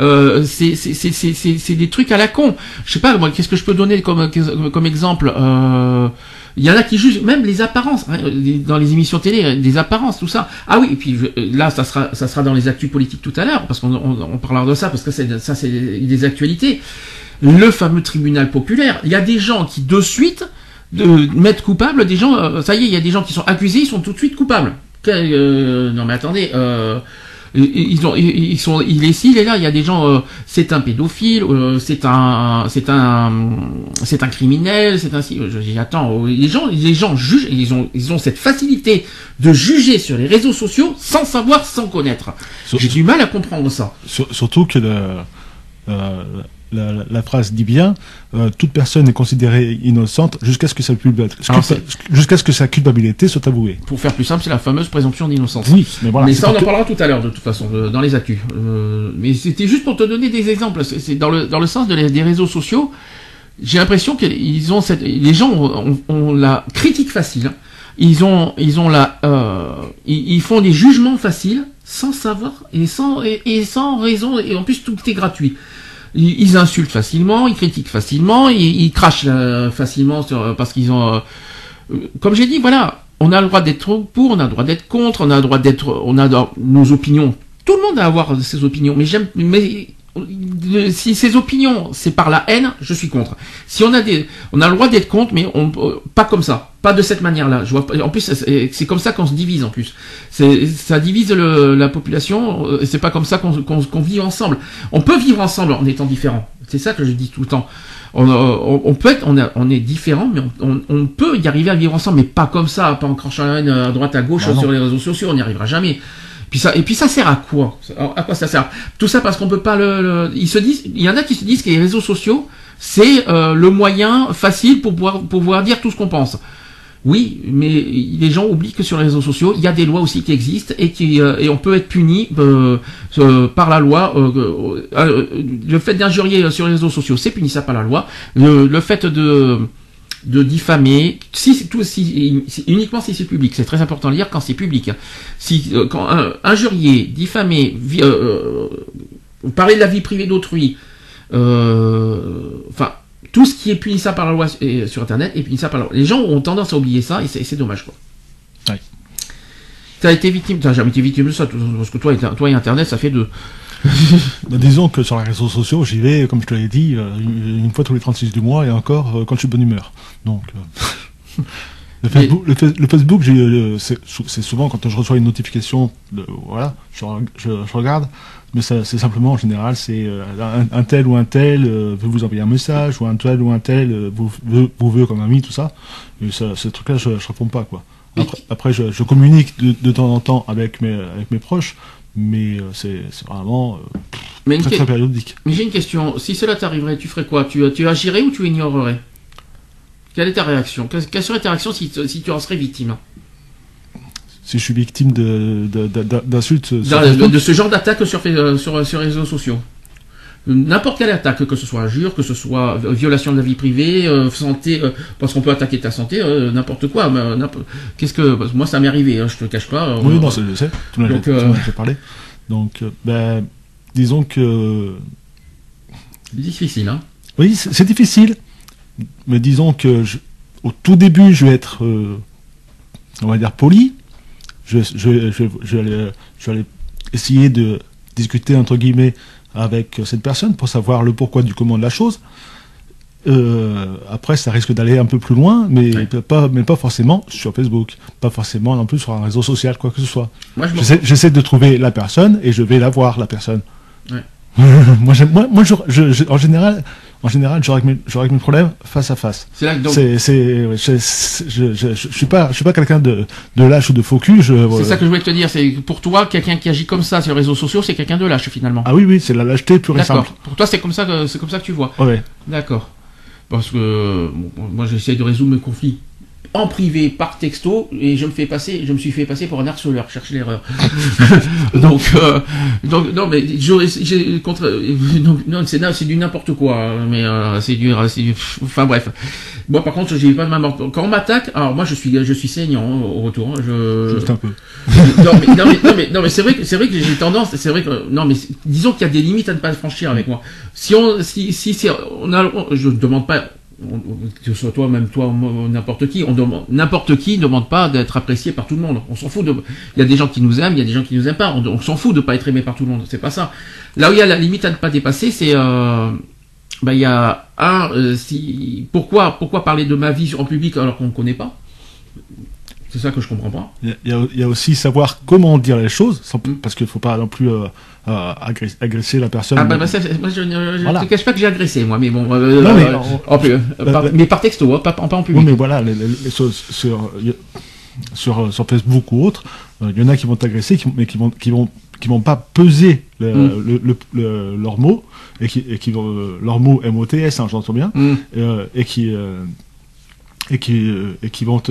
D: C'est des trucs à la con. Je sais pas, moi, qu'est-ce que je peux donner comme exemple? Il y en a qui jugent même les apparences, hein, dans les émissions télé, des apparences, tout ça. Ah oui, et puis là, ça sera dans les actus politiques tout à l'heure, parce qu'on parlera de ça, parce que c'est des actualités. Le fameux tribunal populaire. Il y a des gens qui de suite mettent coupables des gens. Ça y est, il y a des gens qui sont accusés, ils sont tout de suite coupables. Non mais attendez, il est là, il y a des gens, c'est un pédophile, c'est un criminel, attends, les gens jugent, ils ont cette facilité de juger sur les réseaux sociaux sans savoir, sans connaître. J'ai du mal à comprendre ça.
E: Surtout que la phrase dit bien, toute personne est considérée innocente jusqu'à ce que sa culpabilité soit avouée.
D: Pour faire plus simple, c'est la fameuse présomption d'innocence.
E: Oui, mais voilà.
D: Mais ça, on en parlera tout à l'heure, de toute façon, dans les actus. Mais c'était juste pour te donner des exemples. C'est dans le sens des réseaux sociaux. J'ai l'impression que les gens ont la critique facile. Ils font des jugements faciles, sans savoir et sans raison. Et en plus, tout est gratuit. Ils insultent facilement, ils critiquent facilement, ils crachent facilement parce qu'ils ont, comme j'ai dit, voilà, on a le droit d'être pour, on a le droit d'être contre, on a le droit on a nos opinions. Tout le monde a à avoir ses opinions, mais si ces opinions c'est par la haine, je suis contre. Si on a le droit d'être contre, mais pas comme ça, pas de cette manière-là. Je vois pas, en plus c'est comme ça qu'on se divise en plus. Ça divise la population. C'est pas comme ça qu'on vit ensemble. On peut vivre ensemble en étant différents. C'est ça que je dis tout le temps. On est différents, mais on peut y arriver à vivre ensemble, mais pas comme ça, pas en crachant la haine à droite à gauche sur les réseaux sociaux. On n'y arrivera jamais. Et puis ça sert à quoi? À quoi ça sert? Tout ça parce qu'on peut pas il y en a qui se disent que les réseaux sociaux, c'est le moyen facile pour pouvoir dire tout ce qu'on pense. Oui, mais les gens oublient que sur les réseaux sociaux, il y a des lois aussi qui existent et on peut être puni par la loi. Le fait d'injurier sur les réseaux sociaux, c'est punissable par la loi. Le fait de diffamer, uniquement si c'est public, c'est très important de lire quand c'est public. Quand injurier, diffamer, parler de la vie privée d'autrui, enfin tout ce qui est punissable par la loi sur Internet est punissable par la loi. Les gens ont tendance à oublier ça et c'est dommage quoi.
E: Ouais.
D: T'as jamais été victime de ça, parce que toi et Internet, ça fait deux.
E: Disons que sur les réseaux sociaux, j'y vais, comme je te l'ai dit, une fois tous les 36 du mois et encore quand je suis de bonne humeur. Donc, le Facebook, c'est souvent quand je reçois une notification, voilà, je regarde, mais c'est simplement en général, c'est un tel ou un tel veut vous envoyer un message, ou un tel vous veut comme ami, tout ça. Et ce truc-là, je réponds pas, quoi. Après je communique de temps en temps avec mes proches, mais c'est vraiment
D: Mais une
E: très très périodique.
D: Mais j'ai une question. Si cela t'arriverait, tu ferais quoi? Tu agirais ou tu ignorerais? Quelle est ta réaction? Quelle serait ta réaction si tu en serais victime?
E: Si je suis victime d'insultes sur
D: de
E: Facebook,
D: ce genre d'attaque sur les réseaux sociaux. N'importe quelle attaque, que ce soit injure, que ce soit violation de la vie privée, santé, parce qu'on peut attaquer ta santé, n'importe quoi. Qu'est-ce que moi ça m'est arrivé, je te cache pas.
E: oui, non, je sais. Tu m'en as déjà parlé. Donc, disons que
D: difficile, hein.
E: Oui, c'est difficile, mais disons que au tout début, je vais être, on va dire, poli. Je vais aller essayer de discuter entre guillemets avec cette personne pour savoir le pourquoi du comment de la chose. Après, ça risque d'aller un peu plus loin, mais pas forcément sur Facebook, pas forcément non plus sur un réseau social, quoi que ce soit. Moi, j'essaie de trouver la personne et je vais la voir, la personne. Ouais. En général, je règle mes problèmes face à face. C'est là que donc... je suis pas quelqu'un de lâche ou de faux cul.
D: C'est ça que je voulais te dire. C'est pour toi, quelqu'un qui agit comme ça sur les réseaux sociaux, c'est quelqu'un de lâche finalement.
E: Ah oui, c'est la lâcheté pure et simple.
D: Pour toi, c'est comme ça que tu vois.
E: Ouais.
D: D'accord. Parce que moi, j'essaie de résoudre mes conflits en privé par texto et je me suis fait passer pour un harceleur, cherche l'erreur. donc non mais c'est du n'importe quoi, mais c'est du enfin bref. Moi par contre j'ai pas de même quand on m'attaque, alors moi je suis saignant au retour,
E: juste un peu.
D: non mais c'est vrai que j'ai tendance, c'est vrai que non mais disons qu'il y a des limites à ne pas franchir avec moi. Si je ne demande pas, que ce soit toi, même toi, n'importe qui ne demande pas d'être apprécié par tout le monde. On s'en fout il y a des gens qui nous aiment, il y a des gens qui nous aiment pas. On s'en fout de pas être aimé par tout le monde. C'est pas ça. Là où il y a la limite à ne pas dépasser, c'est, il y a pourquoi parler de ma vie en public alors qu'on ne connaît pas? C'est ça que je comprends pas.
E: Il y a aussi savoir comment dire les choses, parce qu'il faut pas non plus agresser la personne.
D: Moi je ne te cache pas que j'ai agressé moi, mais bon. Mais par texto, pas en public.
E: Oui, mais voilà, les choses sur Facebook ou autre, il y en a qui vont t'agresser, mais qui vont pas peser leurs mots et qui vont leurs mots MOTS, hein, j'entends bien, et qui vont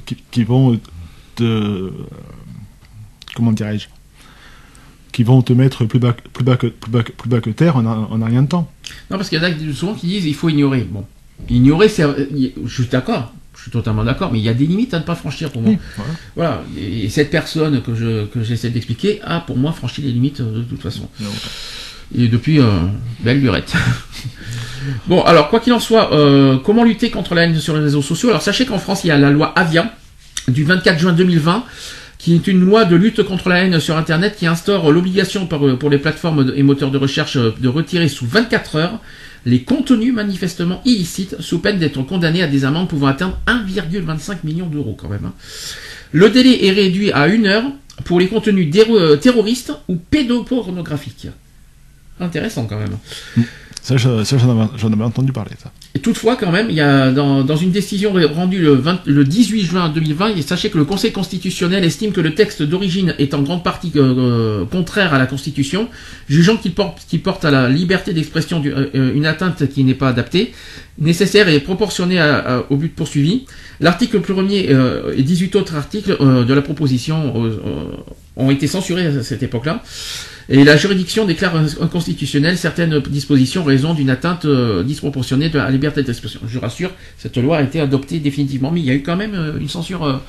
E: te comment dirais-je, qui vont te mettre plus bas que terre en un rien de temps.
D: Non, parce qu'il y en a souvent qui disent il faut ignorer. Bon, ignorer, je suis d'accord, je suis totalement d'accord, mais il y a des limites à ne pas franchir pour moi. Oui, voilà. Et cette personne que j'essaie d'expliquer a pour moi franchi les limites de toute façon. Et depuis, belle lurette. Bon, alors, quoi qu'il en soit, comment lutter contre la haine sur les réseaux sociaux? Alors, sachez qu'en France, il y a la loi Avia, du 24 juin 2020, qui est une loi de lutte contre la haine sur Internet, qui instaure l'obligation pour les plateformes et moteurs de recherche de retirer sous 24 heures les contenus manifestement illicites, sous peine d'être condamnés à des amendes pouvant atteindre 1,25 million d'euros, quand même. Le délai est réduit à 1 heure pour les contenus terroristes ou pédopornographiques. Intéressant quand même.
E: Ça j'en avais entendu parler, ça.
D: Et toutefois, quand même, il y a dans une décision rendue le 18 juin 2020, sachez que le Conseil constitutionnel estime que le texte d'origine est en grande partie contraire à la Constitution, jugeant qu'il porte à la liberté d'expression une atteinte qui n'est pas adaptée, nécessaire et proportionnée au but poursuivi. L'article 1er et 18 autres articles de la proposition ont été censurés à cette époque-là. Et la juridiction déclare inconstitutionnelle certaines dispositions en raison d'une atteinte disproportionnée à la liberté d'expression. Je rassure, cette loi a été adoptée définitivement, mais il y a eu quand même une censure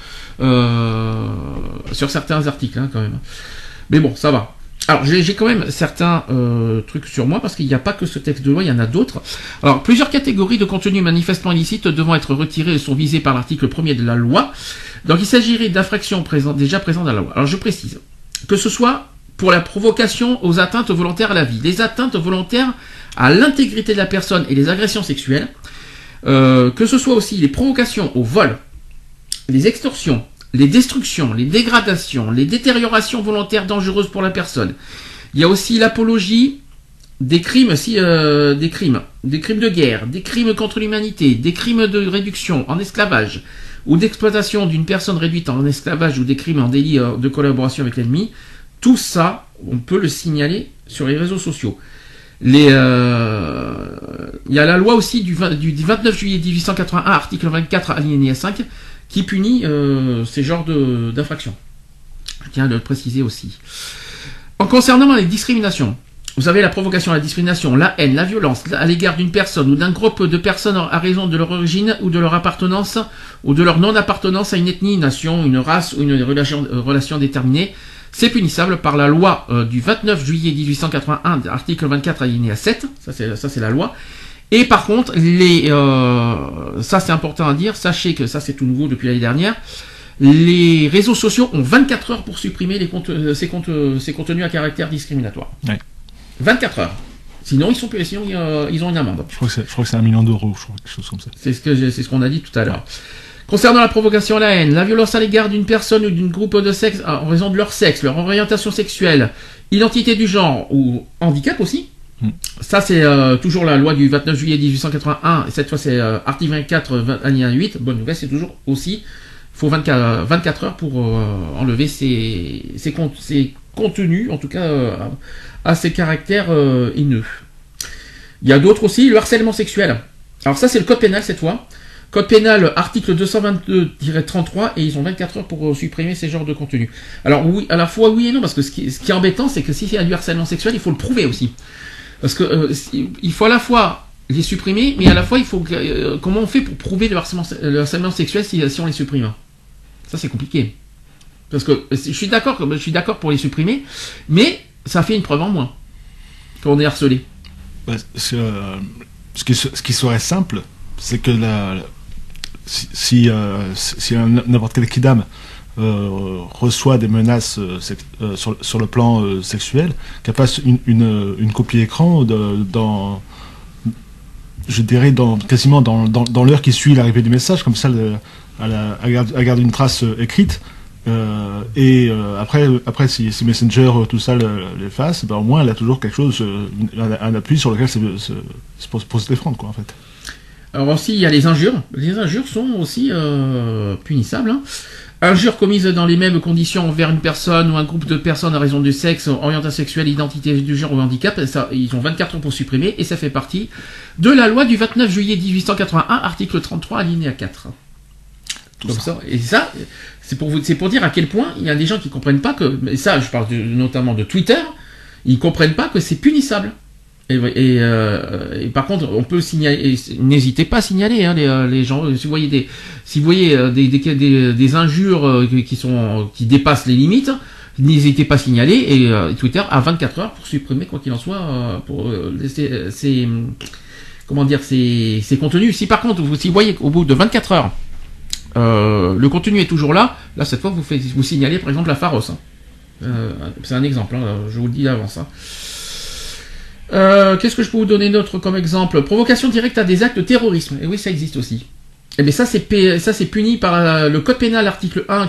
D: sur certains articles, hein, quand même. Mais bon, ça va. Alors, j'ai quand même certains trucs sur moi, parce qu'il n'y a pas que ce texte de loi, il y en a d'autres. Alors, plusieurs catégories de contenus manifestement illicites devant être retirés sont visées par l'article 1er de la loi. Donc, il s'agirait d'infractions déjà présentes dans la loi. Alors, je précise que ce soit pour la provocation aux atteintes volontaires à la vie, les atteintes volontaires à l'intégrité de la personne et les agressions sexuelles, que ce soit aussi les provocations au vol, les extorsions, les destructions, les dégradations, les détériorations volontaires dangereuses pour la personne. Il y a aussi l'apologie des crimes, des crimes de guerre, des crimes contre l'humanité, des crimes de réduction en esclavage ou d'exploitation d'une personne réduite en esclavage ou des crimes en délit de collaboration avec l'ennemi. Tout ça, on peut le signaler sur les réseaux sociaux. Il y a la loi aussi du 29 juillet 1881, article 24, alinéa 5, qui punit ces genres d'infractions. Je tiens à le préciser aussi. En concernant les discriminations, vous avez la provocation à la discrimination, la haine, la violence à l'égard d'une personne ou d'un groupe de personnes à raison de leur origine ou de leur appartenance ou de leur non-appartenance à une ethnie, une nation, une race ou une relation déterminée. C'est punissable par la loi du 29 juillet 1881, article 24, alinéa 7. Ça c'est la loi. Et par contre, ça c'est important à dire, sachez que ça c'est tout nouveau depuis l'année dernière, les réseaux sociaux ont 24 heures pour supprimer ces contenus à caractère discriminatoire.
E: Ouais.
D: 24 heures. Sinon, ils ont une amende.
E: Je crois que c'est 1 million d'euros, je crois, quelque chose comme ça.
D: C'est ce qu'on a dit tout à l'heure. Concernant la provocation à la haine, la violence à l'égard d'une personne ou d'un groupe de sexe en raison de leur sexe, leur orientation sexuelle, identité du genre ou handicap aussi. Ça, c'est toujours la loi du 29 juillet 1881, et cette fois c'est article 24, alinéa 8. Bonne nouvelle, c'est toujours aussi, il faut 24 heures pour enlever ces contenus, en tout cas à ces caractères haineux. Il y a d'autres aussi, le harcèlement sexuel. Alors ça, c'est le code pénal cette fois. Code pénal, article 222-33, et ils ont 24 heures pour supprimer ces genres de contenus. Alors oui, à la fois oui et non, parce que ce qui est embêtant, c'est que si il y a du harcèlement sexuel, il faut le prouver aussi. Parce que il faut à la fois les supprimer, mais à la fois il faut comment on fait pour prouver le harcèlement sexuel si on les supprime. Ça c'est compliqué. Parce que je suis d'accord pour les supprimer, mais ça fait une preuve en moins quand on est harcelé.
E: Ce qui serait simple, c'est que si n'importe quel kidam reçoit des menaces sur le plan sexuel, qu'elle passe une copie écran quasiment dans l'heure qui suit l'arrivée du message, comme ça elle garde une trace écrite, et après si Messenger tout ça l'efface, au moins elle a toujours quelque chose, un appui sur lequel pour se défendre, quoi, en fait.
D: Alors aussi, il y a les injures. Les injures sont aussi punissables. Injures commises dans les mêmes conditions envers une personne ou un groupe de personnes à raison du sexe, orientation sexuelle, identité du genre ou handicap, ça, ils ont 24 heures pour supprimer, et ça fait partie de la loi du 29 juillet 1881, article 33, alinéa 4. Et ça, c'est pour dire à quel point il y a des gens qui comprennent pas que, et ça, je parle notamment de Twitter, ils comprennent pas que c'est punissable. Et par contre, on peut signaler. N'hésitez pas à signaler les gens. Si vous voyez des injures qui dépassent les limites, n'hésitez pas à signaler. Et Twitter a 24 heures pour supprimer, quoi qu'il en soit, pour ces contenus. Si par contre si vous voyez qu'au bout de 24 heures, le contenu est toujours là cette fois vous signalez par exemple la Pharos. C'est un exemple. Je vous le dis d'avance. Qu'est-ce que je peux vous donner d'autre comme exemple? Provocation directe à des actes de terrorisme. Et oui, ça existe aussi. Et bien ça c'est puni par le code pénal article 1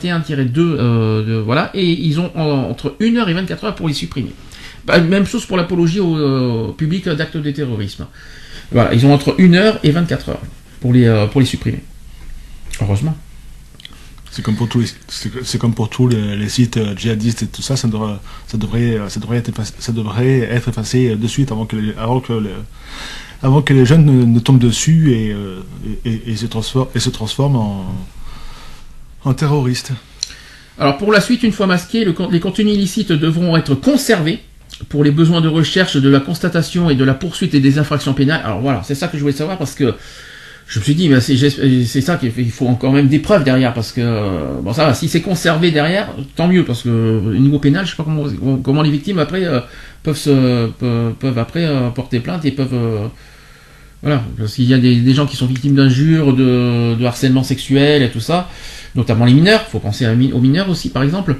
D: 421-2 voilà, et ils ont entre 1 heure et 24 heures pour les supprimer. Même chose pour l'apologie au public d'actes de terrorisme. Voilà, ils ont entre 1 heure et 24 heures pour les supprimer. Heureusement.
E: C'est comme pour tous les sites djihadistes et tout ça, ça devrait être effacé de suite avant que les jeunes ne tombent dessus et se transforment en terroristes.
D: Alors pour la suite, une fois masqués, les contenus illicites devront être conservés pour les besoins de recherche, de la constatation et de la poursuite et des infractions pénales. Alors voilà, c'est ça que je voulais savoir, parce que je me suis dit, c'est ça qu'il faut encore même des preuves derrière, parce que bon, ça va, si c'est conservé derrière, tant mieux, parce que niveau pénal, je sais pas comment les victimes après peuvent après porter plainte et peuvent voilà, parce qu'il y a des gens qui sont victimes d'injures, de harcèlement sexuel et tout ça, notamment les mineurs. Il faut penser aux mineurs aussi, par exemple.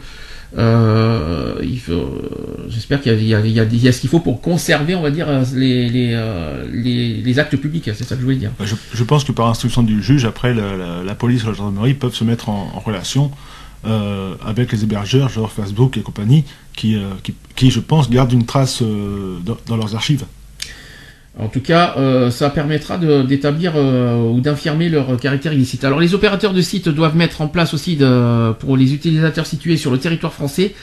D: J'espère qu'il y a ce qu'il faut pour conserver, on va dire, les actes publics. C'est ça que je voulais dire.
E: Je pense que par instruction du juge, après la police ou la gendarmerie peuvent se mettre en relation avec les hébergeurs, genre Facebook et compagnie, qui je pense gardent une trace dans leurs archives.
D: En tout cas, ça permettra d'établir ou d'infirmer leur caractère illicite. Alors les opérateurs de sites doivent mettre en place aussi, pour les utilisateurs situés sur le territoire français,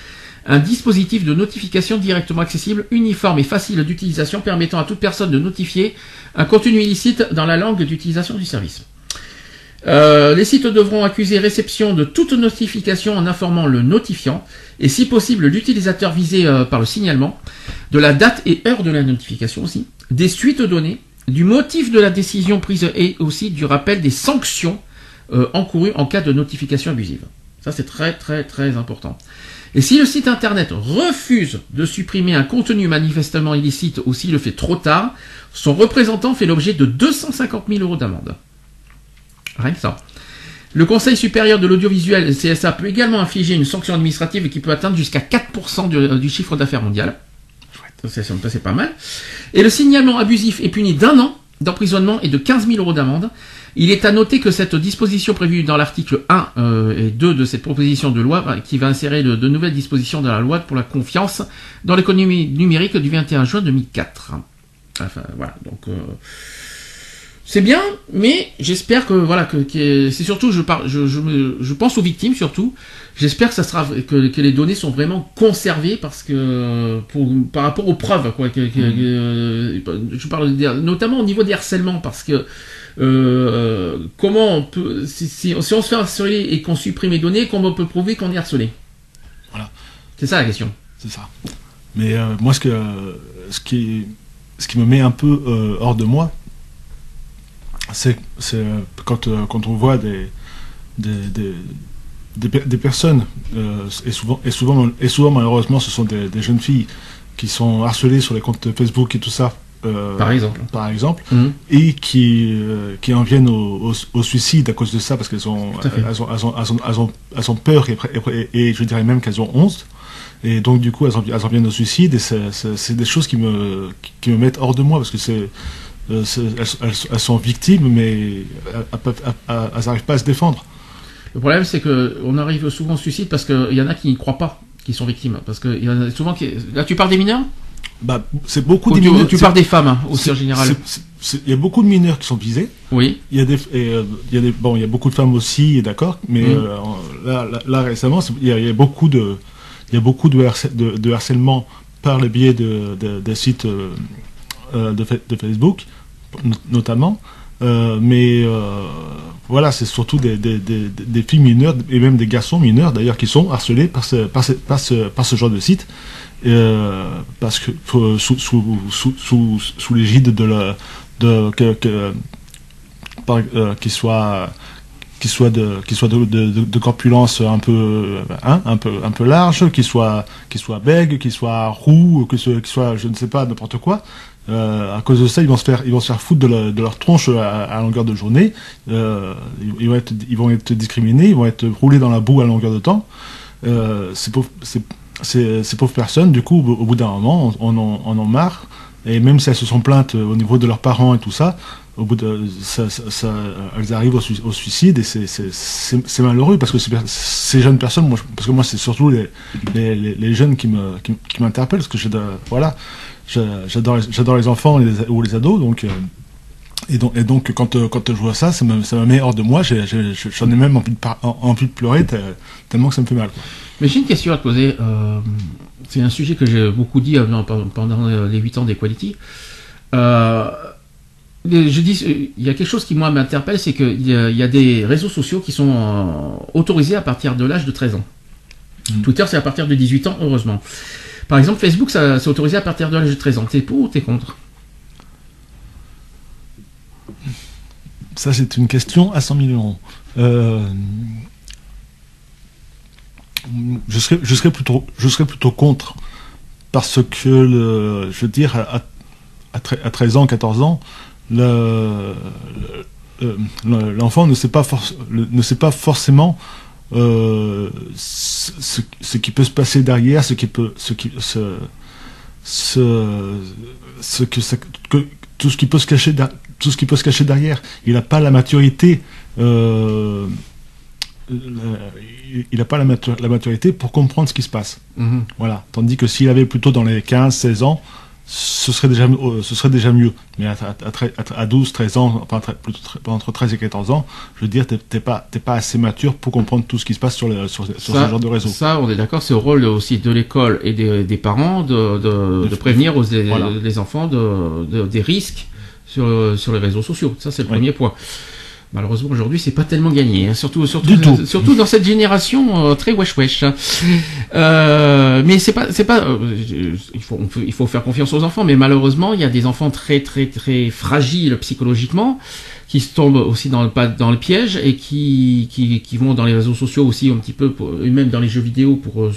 D: un dispositif de notification directement accessible, uniforme et facile d'utilisation permettant à toute personne de notifier un contenu illicite dans la langue d'utilisation du service. Les sites devront accuser réception de toute notification en informant le notifiant et si possible l'utilisateur visé par le signalement, de la date et heure de la notification aussi, des suites données, du motif de la décision prise et aussi du rappel des sanctions encourues en cas de notification abusive. Ça c'est très très très important. Et si le site internet refuse de supprimer un contenu manifestement illicite ou s'il le fait trop tard, son représentant fait l'objet de 250 000 € d'amende. Rien que ça. Le Conseil supérieur de l'audiovisuel, CSA, peut également infliger une sanction administrative qui peut atteindre jusqu'à 4% du chiffre d'affaires mondial. C'est pas mal. Et le signalement abusif est puni d'1 an d'emprisonnement et de 15 000 € d'amende. Il est à noter que cette disposition prévue dans l'article 1 et 2 de cette proposition de loi, qui va insérer de nouvelles dispositions dans la loi pour la confiance dans l'économie numérique du 21 juin 2004. Enfin, voilà, donc... c'est bien, mais j'espère que c'est surtout je pense aux victimes surtout. J'espère que les données sont vraiment conservées parce que par rapport aux preuves quoi. Je parle notamment au niveau des harcèlements parce que comment on peut si on se fait harceler et qu'on supprime les données, comment on peut prouver qu'on est harcelé?
E: Voilà.
D: C'est ça la question.
E: C'est ça. Mais moi ce qui me met un peu hors de moi, c'est quand on voit des personnes et souvent malheureusement ce sont des jeunes filles qui sont harcelées sur les comptes Facebook et tout ça par exemple et qui en viennent au suicide à cause de ça parce qu'elles ont peur et je dirais même qu'elles ont honte et donc du coup elles en viennent au suicide et c'est des choses qui me mettent hors de moi parce que elles sont victimes, mais elles n'arrivent pas à se défendre.
D: Le problème, c'est qu'on arrive souvent au suicide parce qu'il y en a qui n'y croient pas, qui sont victimes. Parce qu'il y en a souvent qui... Là, tu parles des mineurs ?
E: Bah, c'est beaucoup des mineurs.
D: Tu parles des femmes, aussi en général.
E: Il y a beaucoup de mineurs qui sont visés.
D: Oui.
E: Il y a beaucoup de femmes aussi, d'accord, mais là récemment, il y a beaucoup de harcèlement par le biais des sites de Facebook notamment, mais voilà, c'est surtout des filles mineures et même des garçons mineurs d'ailleurs qui sont harcelés par ce genre de site parce que sous l'égide qui soit de corpulence un peu large, qui soit bègue, qui soit roux, qui soit je ne sais pas n'importe quoi. À cause de ça, ils vont se faire foutre de leur tronche à longueur de journée. Ils vont être discriminés, ils vont être roulés dans la boue à longueur de temps. Ces pauvres personnes, du coup, au bout d'un moment, en ont marre. Et même si elles se sont plaintes au niveau de leurs parents et tout ça, au bout de elles arrivent au suicide et c'est malheureux parce que ces jeunes personnes, parce que moi c'est surtout les jeunes qui m'interpellent parce que j'adore les enfants ou les ados et donc quand je vois ça me met hors de moi. J'en ai même envie de pleurer tellement que ça me fait mal, quoi.
D: Mais j'ai une question à te poser. C'est un sujet que j'ai beaucoup dit pendant les 8 ans d'Equality. Je dis, il y a quelque chose qui moi m'interpelle, c'est qu'il y a des réseaux sociaux qui sont autorisés à partir de l'âge de 13 ans. Twitter, c'est à partir de 18 ans, heureusement. Par exemple, Facebook, c'est autorisé à partir de l'âge de 13 ans. T'es pour ou t'es contre ?
E: Ça, c'est une question à 100 millions. Je serais plutôt contre, parce que je veux dire à 13 ans, 14 ans, l'enfant ne sait pas forcément ce qui peut se passer derrière, tout ce qui peut se cacher derrière. Il n'a pas la maturité. Il n'a pas la maturité pour comprendre ce qui se passe. Voilà. Tandis que s'il avait plutôt dans les 15-16 ans, ce serait déjà mieux. Mais à 12, 13 ans, enfin, entre 13 et 14 ans, je veux dire, t'es pas assez mature pour comprendre tout ce qui se passe sur ce genre de réseau.
D: Ça, on est d'accord, c'est au rôle aussi de l'école et des parents de prévenir les enfants des risques sur les réseaux sociaux. Ça, c'est le premier point. Malheureusement, aujourd'hui, c'est pas tellement gagné, hein. Surtout dans cette génération très wesh. Mais c'est pas. Il faut faire confiance aux enfants, mais malheureusement, il y a des enfants très très très fragiles psychologiquement qui se tombent aussi dans le piège et qui vont dans les réseaux sociaux aussi un petit peu, et même dans les jeux vidéo pour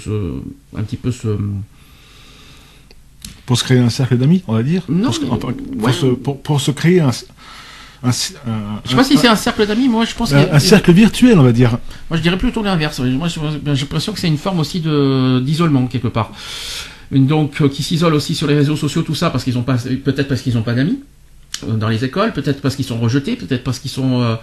E: se créer un cercle d'amis, on va dire.
D: Non,
E: pour se créer
D: je sais pas si c'est un cercle d'amis, moi je pense
E: un cercle virtuel, on va dire.
D: Moi je dirais plutôt l'inverse. Moi j'ai l'impression que c'est une forme aussi d'isolement quelque part. Donc qui s'isolent aussi sur les réseaux sociaux, tout ça parce qu'ils ont pas, peut-être parce qu'ils n'ont pas d'amis dans les écoles, peut-être parce qu'ils sont rejetés, peut-être parce qu'ils sont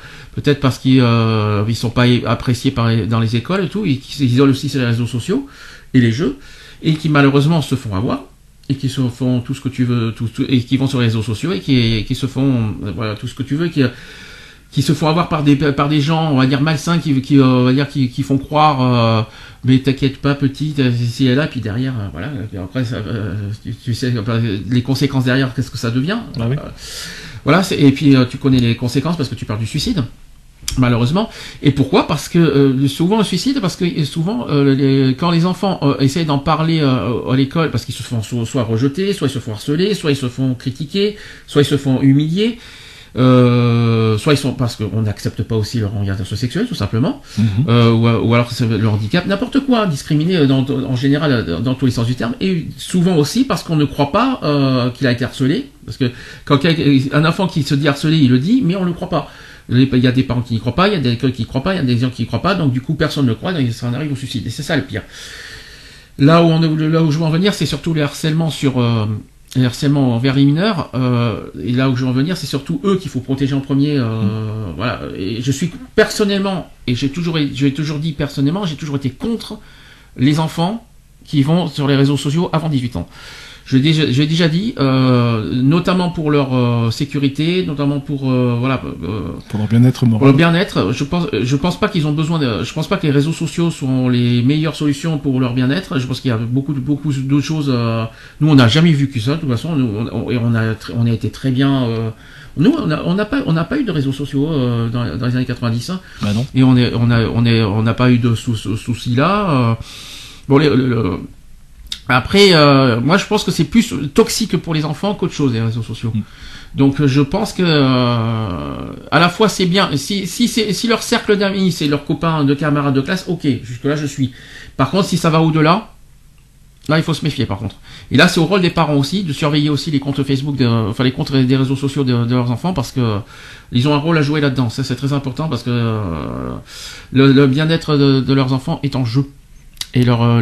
D: pas appréciés dans les écoles et tout, et qui s'isolent aussi sur les réseaux sociaux et les jeux, et qui malheureusement se font avoir. Et qui se font tout ce que tu veux, et qui vont sur les réseaux sociaux et qui se font tout ce que tu veux, qui se font avoir par des gens, on va dire malsains, qui font croire mais t'inquiète pas petite, si elle est là, puis derrière après tu sais les conséquences derrière, qu'est-ce que ça devient. Et puis tu connais les conséquences parce que tu parles du suicide. Malheureusement. Et pourquoi ? Parce que souvent le suicide, parce que souvent quand les enfants essayent d'en parler à l'école, parce qu'ils se font soit rejeter, soit ils se font harceler, soit ils se font critiquer, soit ils se font humilier, soit ils sont parce qu'on n'accepte pas aussi leur orientation sexuelle tout simplement, ou alors c'est le handicap, n'importe quoi, discriminé en général dans tous les sens du terme, et souvent aussi parce qu'on ne croit pas qu'il a été harcelé, parce que quand un enfant qui se dit harcelé, il le dit, mais on ne le croit pas. Il y a des parents qui n'y croient pas, il y a des écoles qui n'y croient pas, il y a des gens qui n'y croient pas, donc du coup personne ne le croit, donc ça en arrive au suicide. Et c'est ça le pire. Là où je veux en venir, c'est surtout les harcèlements envers les mineurs. Et là où je veux en venir, c'est surtout eux qu'il faut protéger en premier. Voilà. Et je suis personnellement, et j'ai toujours dit personnellement, j'ai toujours été contre les enfants qui vont sur les réseaux sociaux avant 18 ans. J'ai déjà dit, notamment pour leur sécurité, notamment pour
E: pour leur bien-être moral.
D: Pour leur bien-être, je pense pas qu'ils ont besoin je pense pas que les réseaux sociaux sont les meilleures solutions pour leur bien-être. Je pense qu'il y a beaucoup d'autres choses. Nous, on n'a jamais vu que ça. De toute façon, on a été très bien. Nous, on n'a pas eu de réseaux sociaux dans les années 90. Hein.
E: Bah non.
D: Et on n'a pas eu de soucis là. Après, moi je pense que c'est plus toxique pour les enfants qu'autre chose les réseaux sociaux. Donc je pense que à la fois c'est bien, si leur cercle d'amis, c'est leurs copains, de camarades de classe, ok, jusque là je suis. Par contre, si ça va au-delà, là il faut se méfier par contre. Et là c'est au rôle des parents aussi de surveiller aussi les comptes Facebook, les comptes des réseaux sociaux de leurs enfants, parce que ils ont un rôle à jouer là-dedans. Ça c'est très important parce que le bien-être de leurs enfants est en jeu, et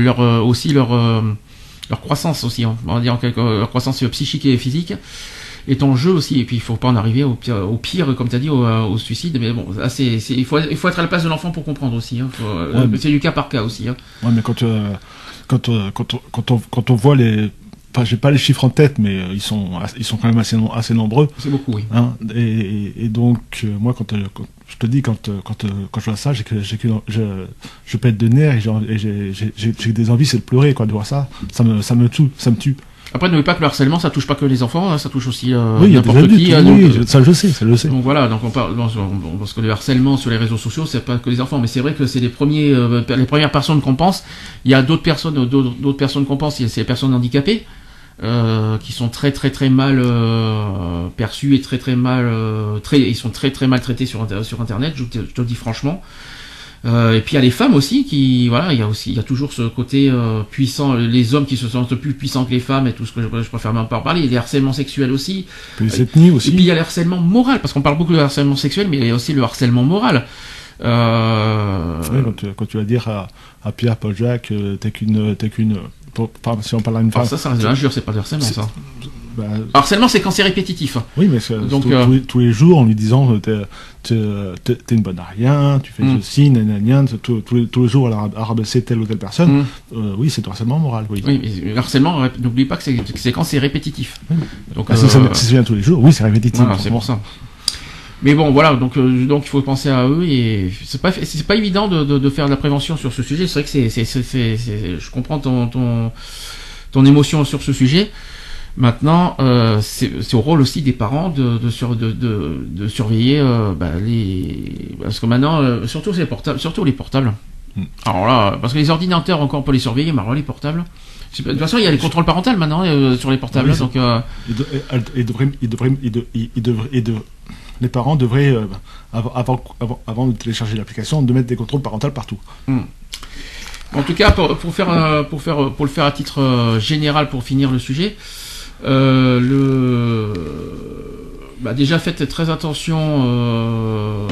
D: leur croissance aussi, on va dire leur croissance psychique et physique est en jeu aussi. Et puis il faut pas en arriver au pire comme tu as dit, au suicide. Mais bon, là, il faut être à la place de l'enfant pour comprendre aussi. Hein. C'est du cas par cas aussi. Hein.
E: Ouais, mais quand on voit les, enfin, j'ai pas les chiffres en tête, mais ils sont quand même assez nombreux.
D: C'est beaucoup, oui.
E: Hein, et donc moi quand je te dis quand je vois ça, je pète de nerfs et j'ai des envies, c'est de pleurer quoi, de voir ça. Ça me tue. Après,
D: n'oubliez pas que le harcèlement, ça touche pas que les enfants, hein, ça touche aussi
E: n'importe qui. Ça je sais.
D: Donc voilà, donc on parle parce que le harcèlement sur les réseaux sociaux, c'est pas que les enfants, mais c'est vrai que c'est les premières personnes qu'on pense. Il y a d'autres personnes qu'on pense, c'est les personnes handicapées. Qui sont très très très mal perçus et ils sont très très mal traités sur internet, je te le dis franchement. Et puis il y a les femmes aussi il y a toujours ce côté puissant, les hommes qui se sentent plus puissants que les femmes et tout ce que je préfère même pas en parler. Il y a les harcèlements sexuels aussi.
E: Les ethnies aussi.
D: Et puis il y a le harcèlement moral, parce qu'on parle beaucoup de harcèlement sexuel, mais il y a aussi le harcèlement moral.
E: Quand tu vas dire à Pierre, Paul, Jacques, t'es qu'une si on parle à une femme.
D: Ça reste de l'injure, c'est pas du harcèlement, ça. Harcèlement, c'est quand c'est répétitif.
E: Oui, mais
D: Donc,
E: tous les jours, en lui disant t'es une bonne à rien, tu fais ceci, nanana, tous les jours à rabaisser telle ou telle personne, oui, c'est du harcèlement moral, oui.
D: Oui, mais le harcèlement, n'oublie pas que c'est quand c'est répétitif.
E: Oui.
D: Donc,
E: si ça vient tous les jours, oui, c'est répétitif.
D: Voilà, c'est pour ça. Mais bon, voilà, donc il faut penser à eux, et c'est pas évident de faire de la prévention sur ce sujet. C'est vrai que je comprends ton émotion sur ce sujet. Maintenant, c'est au rôle aussi des parents de surveiller parce que maintenant, surtout les portables. Alors là, parce que les ordinateurs encore on peut les surveiller, mais alors les portables. De toute façon, il y a les contrôles parentaux maintenant sur les portables. Oui,
E: donc les parents devraient, avant de télécharger l'application, de mettre des contrôles parentaux partout.
D: En tout cas, pour le faire à titre général, pour finir le sujet, déjà faites très attention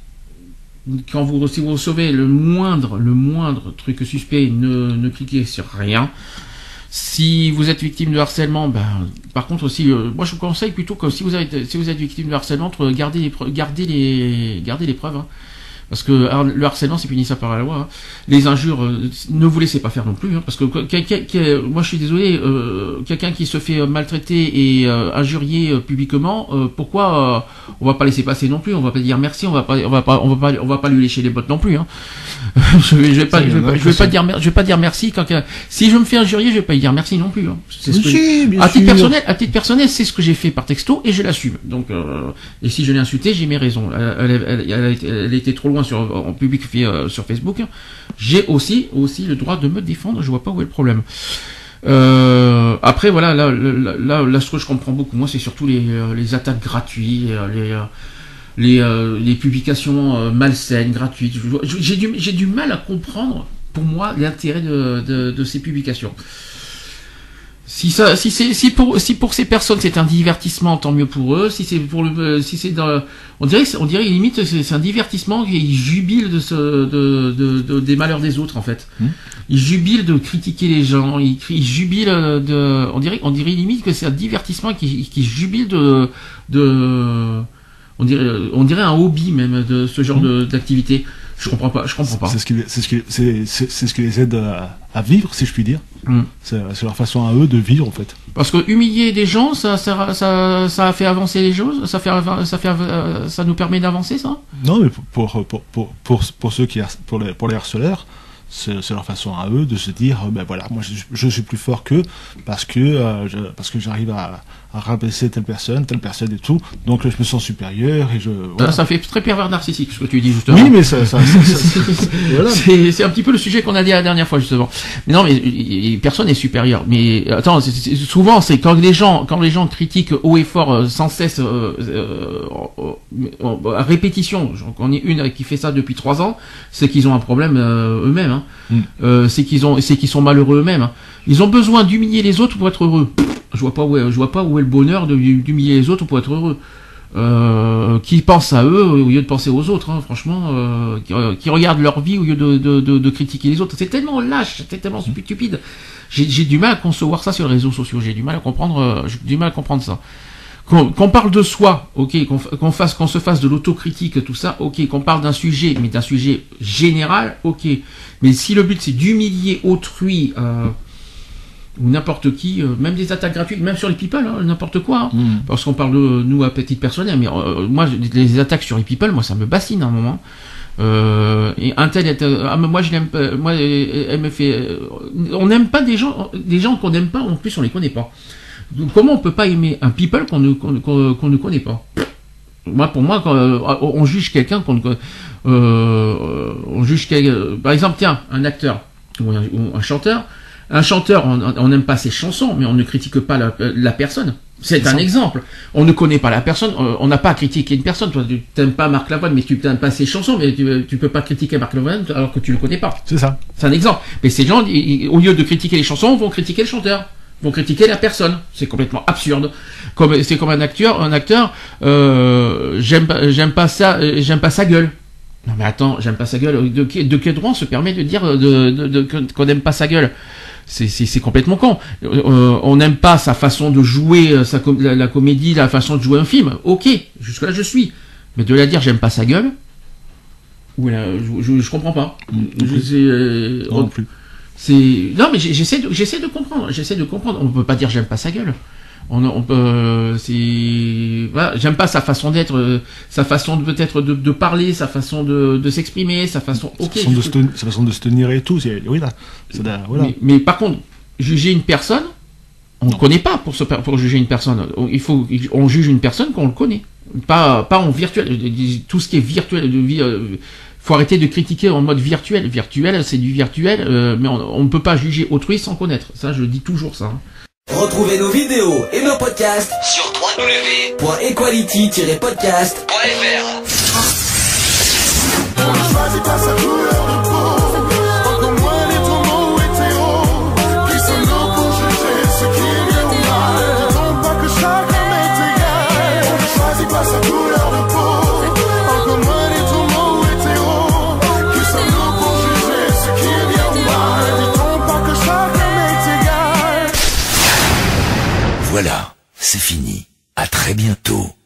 D: si vous recevez le moindre truc suspect, ne cliquez sur rien. Si vous êtes victime de harcèlement, par contre aussi, moi je vous conseille plutôt que si vous êtes victime de harcèlement, gardez les preuves. Hein. Parce que le harcèlement, c'est punissable par la loi. Hein. Les injures, ne vous laissez pas faire non plus. Hein, parce que moi, je suis désolé, quelqu'un qui se fait maltraiter et injurier publiquement, pourquoi on va pas laisser passer non plus? On va pas dire merci. On va pas lui lécher les bottes non plus. Hein. je vais pas dire merci si je me fais injurier, je vais pas lui dire merci non plus. Hein. À titre personnel, c'est ce que j'ai fait par texto et je l'assume. Donc, et si je l'ai insulté, j'ai mes raisons. Elle était trop loin en public sur Facebook. J'ai aussi le droit de me défendre. Je vois pas où est le problème. Après voilà, là ce que je comprends beaucoup moi, c'est surtout les attaques gratuites, les publications malsaines, gratuites. J'ai du mal à comprendre, pour moi, l'intérêt de ces publications. Si pour ces personnes c'est un divertissement, tant mieux pour eux. On dirait limite c'est un divertissement, ils jubilent des malheurs des autres en fait. Ils jubilent de critiquer les gens, ils jubilent on dirait limite que c'est un divertissement qui jubile on dirait un hobby même de ce genre d'activité. Je comprends pas.
E: C'est ce qui les aide à vivre, si je puis dire. C'est leur façon à eux de vivre, en fait.
D: Parce que humilier des gens, ça a fait avancer les choses. Ça nous permet d'avancer, ça.
E: Non, mais pour ceux pour les harceleurs, c'est leur façon à eux de se dire voilà, moi je suis plus fort qu'eux parce que j'arrive à rabaisser telle personne et tout, donc je me sens supérieur et voilà.
D: Ça fait très pervers narcissique ce que tu dis justement.
E: Oui, mais ça
D: voilà. C'est un petit peu le sujet qu'on a dit la dernière fois justement. Mais non, mais personne n'est supérieur. Mais attends, souvent c'est quand les gens critiquent haut et fort sans cesse à répétition. J'en connais une qui fait ça depuis 3 ans, c'est qu'ils ont un problème eux-mêmes. Hein. C'est qu'ils sont malheureux eux-mêmes. Hein. Ils ont besoin d'humilier les autres pour être heureux. Je vois pas où est le bonheur d'humilier les autres pour être heureux. Qui pensent à eux au lieu de penser aux autres, hein, franchement, qui regardent leur vie au lieu de critiquer les autres. C'est tellement lâche, c'est tellement stupide. J'ai du mal à concevoir ça sur les réseaux sociaux. J'ai du mal à comprendre ça. Qu'on parle de soi, ok, qu'on se fasse de l'autocritique, tout ça, ok, qu'on parle d'un sujet, mais d'un sujet général, ok. Mais si le but c'est d'humilier autrui, ou n'importe qui, même des attaques gratuites, même sur les people, hein, n'importe quoi, hein, parce qu'on parle de nous à petite personnelle, mais moi les attaques sur les people, moi ça me bassine à un moment. Et un tel moi je l'aime pas, moi elle me fait, on n'aime pas des gens qu'on n'aime pas, en plus on les connaît pas. Donc, comment on peut pas aimer un people qu'on ne connaît pas? Pour moi, quand on juge quelqu'un par exemple, tiens, un acteur ou un chanteur. Un chanteur, on n'aime pas ses chansons, mais on ne critique pas la personne. C'est un exemple. On ne connaît pas la personne, on n'a pas à critiquer une personne. Toi, tu n'aimes pas Marc Lavoine, mais tu n'aimes pas ses chansons, mais tu peux pas critiquer Marc Lavoine alors que tu le connais pas. C'est ça. C'est un exemple. Mais ces gens, au lieu de critiquer les chansons, vont critiquer le chanteur, vont critiquer la personne. C'est complètement absurde. C'est comme un acteur, j'aime pas sa gueule. Non mais attends, j'aime pas sa gueule. De quel droit on se permet de dire qu'on n'aime pas sa gueule? C'est complètement con. On n'aime pas sa façon de jouer la comédie, la façon de jouer un film. Ok, jusque là je suis. Mais de la dire j'aime pas sa gueule, je comprends pas.
E: Non plus.
D: Non mais j'essaie de comprendre. On peut pas dire j'aime pas sa gueule. On peut voilà, j'aime pas sa façon d'être, sa façon peut-être de parler, sa façon de s'exprimer, sa façon
E: sa façon de se tenir et tout. Oui là. Voilà.
D: Mais par contre, juger une personne, on ne connaît pas pour juger une personne. On juge une personne qu'on le connaît, pas en virtuel. Tout ce qui est virtuel, faut arrêter de critiquer en mode virtuel. Virtuel, c'est du virtuel, mais on ne peut pas juger autrui sans connaître. Ça, je dis toujours ça.
A: Retrouvez nos vidéos et nos podcasts sur www.equality-podcast.fr.
B: On ne choisit pas sa couleur de peau, encore moins les tourments hétéros. Qui sommes-nous pour juger ce qui est bien ou mal? Disons pas que chaque homme est égal. On ne choisit pas sa couleur de peau, encore moins les tourments hétéros. Qui sommes-nous pour juger ce qui est bien ou mal? Disons pas que chaque homme est égal.
F: Voilà, c'est fini. À très bientôt.